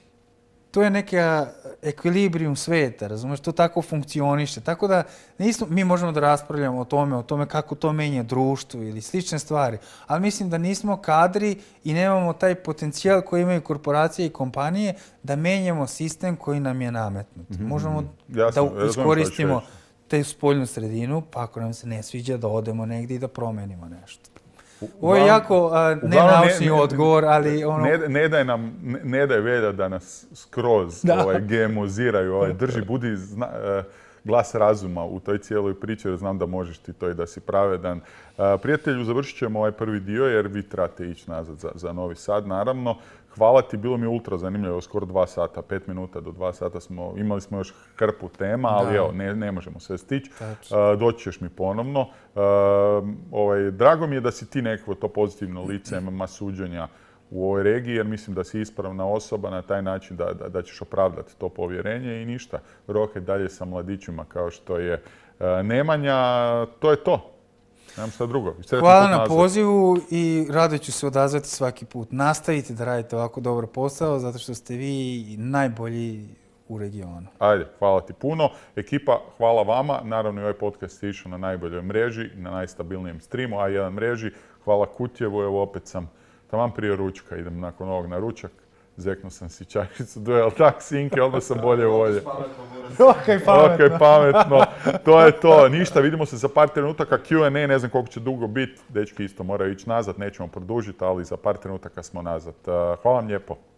to je neka ekvilibrijum sveta, razumeš, to tako funkcioniše. Tako da nismo, mi možemo da raspravljamo o tome, o tome kako to menja društvo ili slične stvari, ali mislim da nismo kadri i nemamo taj potencijal koji imaju korporacije i kompanije da menjamo sistem koji nam je nametnut. Mm-hmm. Možemo Jasno, da iskoristimo te spoljnu sredinu, pa ako nam se ne sviđa da odemo negdje i da promenimo nešto. Ovo je jako nenaučni ne, ne, odgovor, ali ono... Ne, ne daj nam, ne, ne daj Velja da nas skroz ovaj, gemoziraju, ovaj, drži, budi zna, uh, glas razuma u toj cijeloj priči, jer znam da možeš ti to i da si pravedan. Uh, prijatelju, završit ćemo ovaj prvi dio, jer vi trebate ići nazad za, za Novi Sad, naravno. Hvala ti, bilo mi je ultra zanimljivo, skoro dva sata, pet minuta do dva sata smo, imali smo još hrpu tema, ali da. evo, ne, ne možemo sve stići. Uh, doći ćeš mi ponovno. Uh, ovaj, drago mi je da si ti nekako to pozitivno lice em em a suđenja u ovoj regiji, jer mislim da si ispravna osoba na taj način da, da, da ćeš opravdati to povjerenje i ništa. Roke dalje sa mladićima kao što je uh, Nemanja, to je to. Nemam šta drugo. Hvala na pozivu i rado ću se odazvati svaki put. Nastavite da radite ovako dobar posao, zato što ste vi najbolji u regionu. Ajde, hvala ti puno. Ekipa, hvala vama. Naravno i ovaj podcast je išao na najboljoj mreži, na najstabilnijem streamu, a jedan mreži. Hvala Kutjevu, evo opet sam taman prije ručka, idem nakon ovog na ručak. Zeknuo sam si čašicu, duel tak sinke, odmah sam bolje volje. Ok, pametno. Ok, pametno. To je to. Ništa, vidimo se za par trenutaka Q and A, ne znam koliko će dugo biti. Dečki isto moraju ići nazad, nećemo produžiti, ali za par trenutaka smo nazad. Hvala vam lijepo.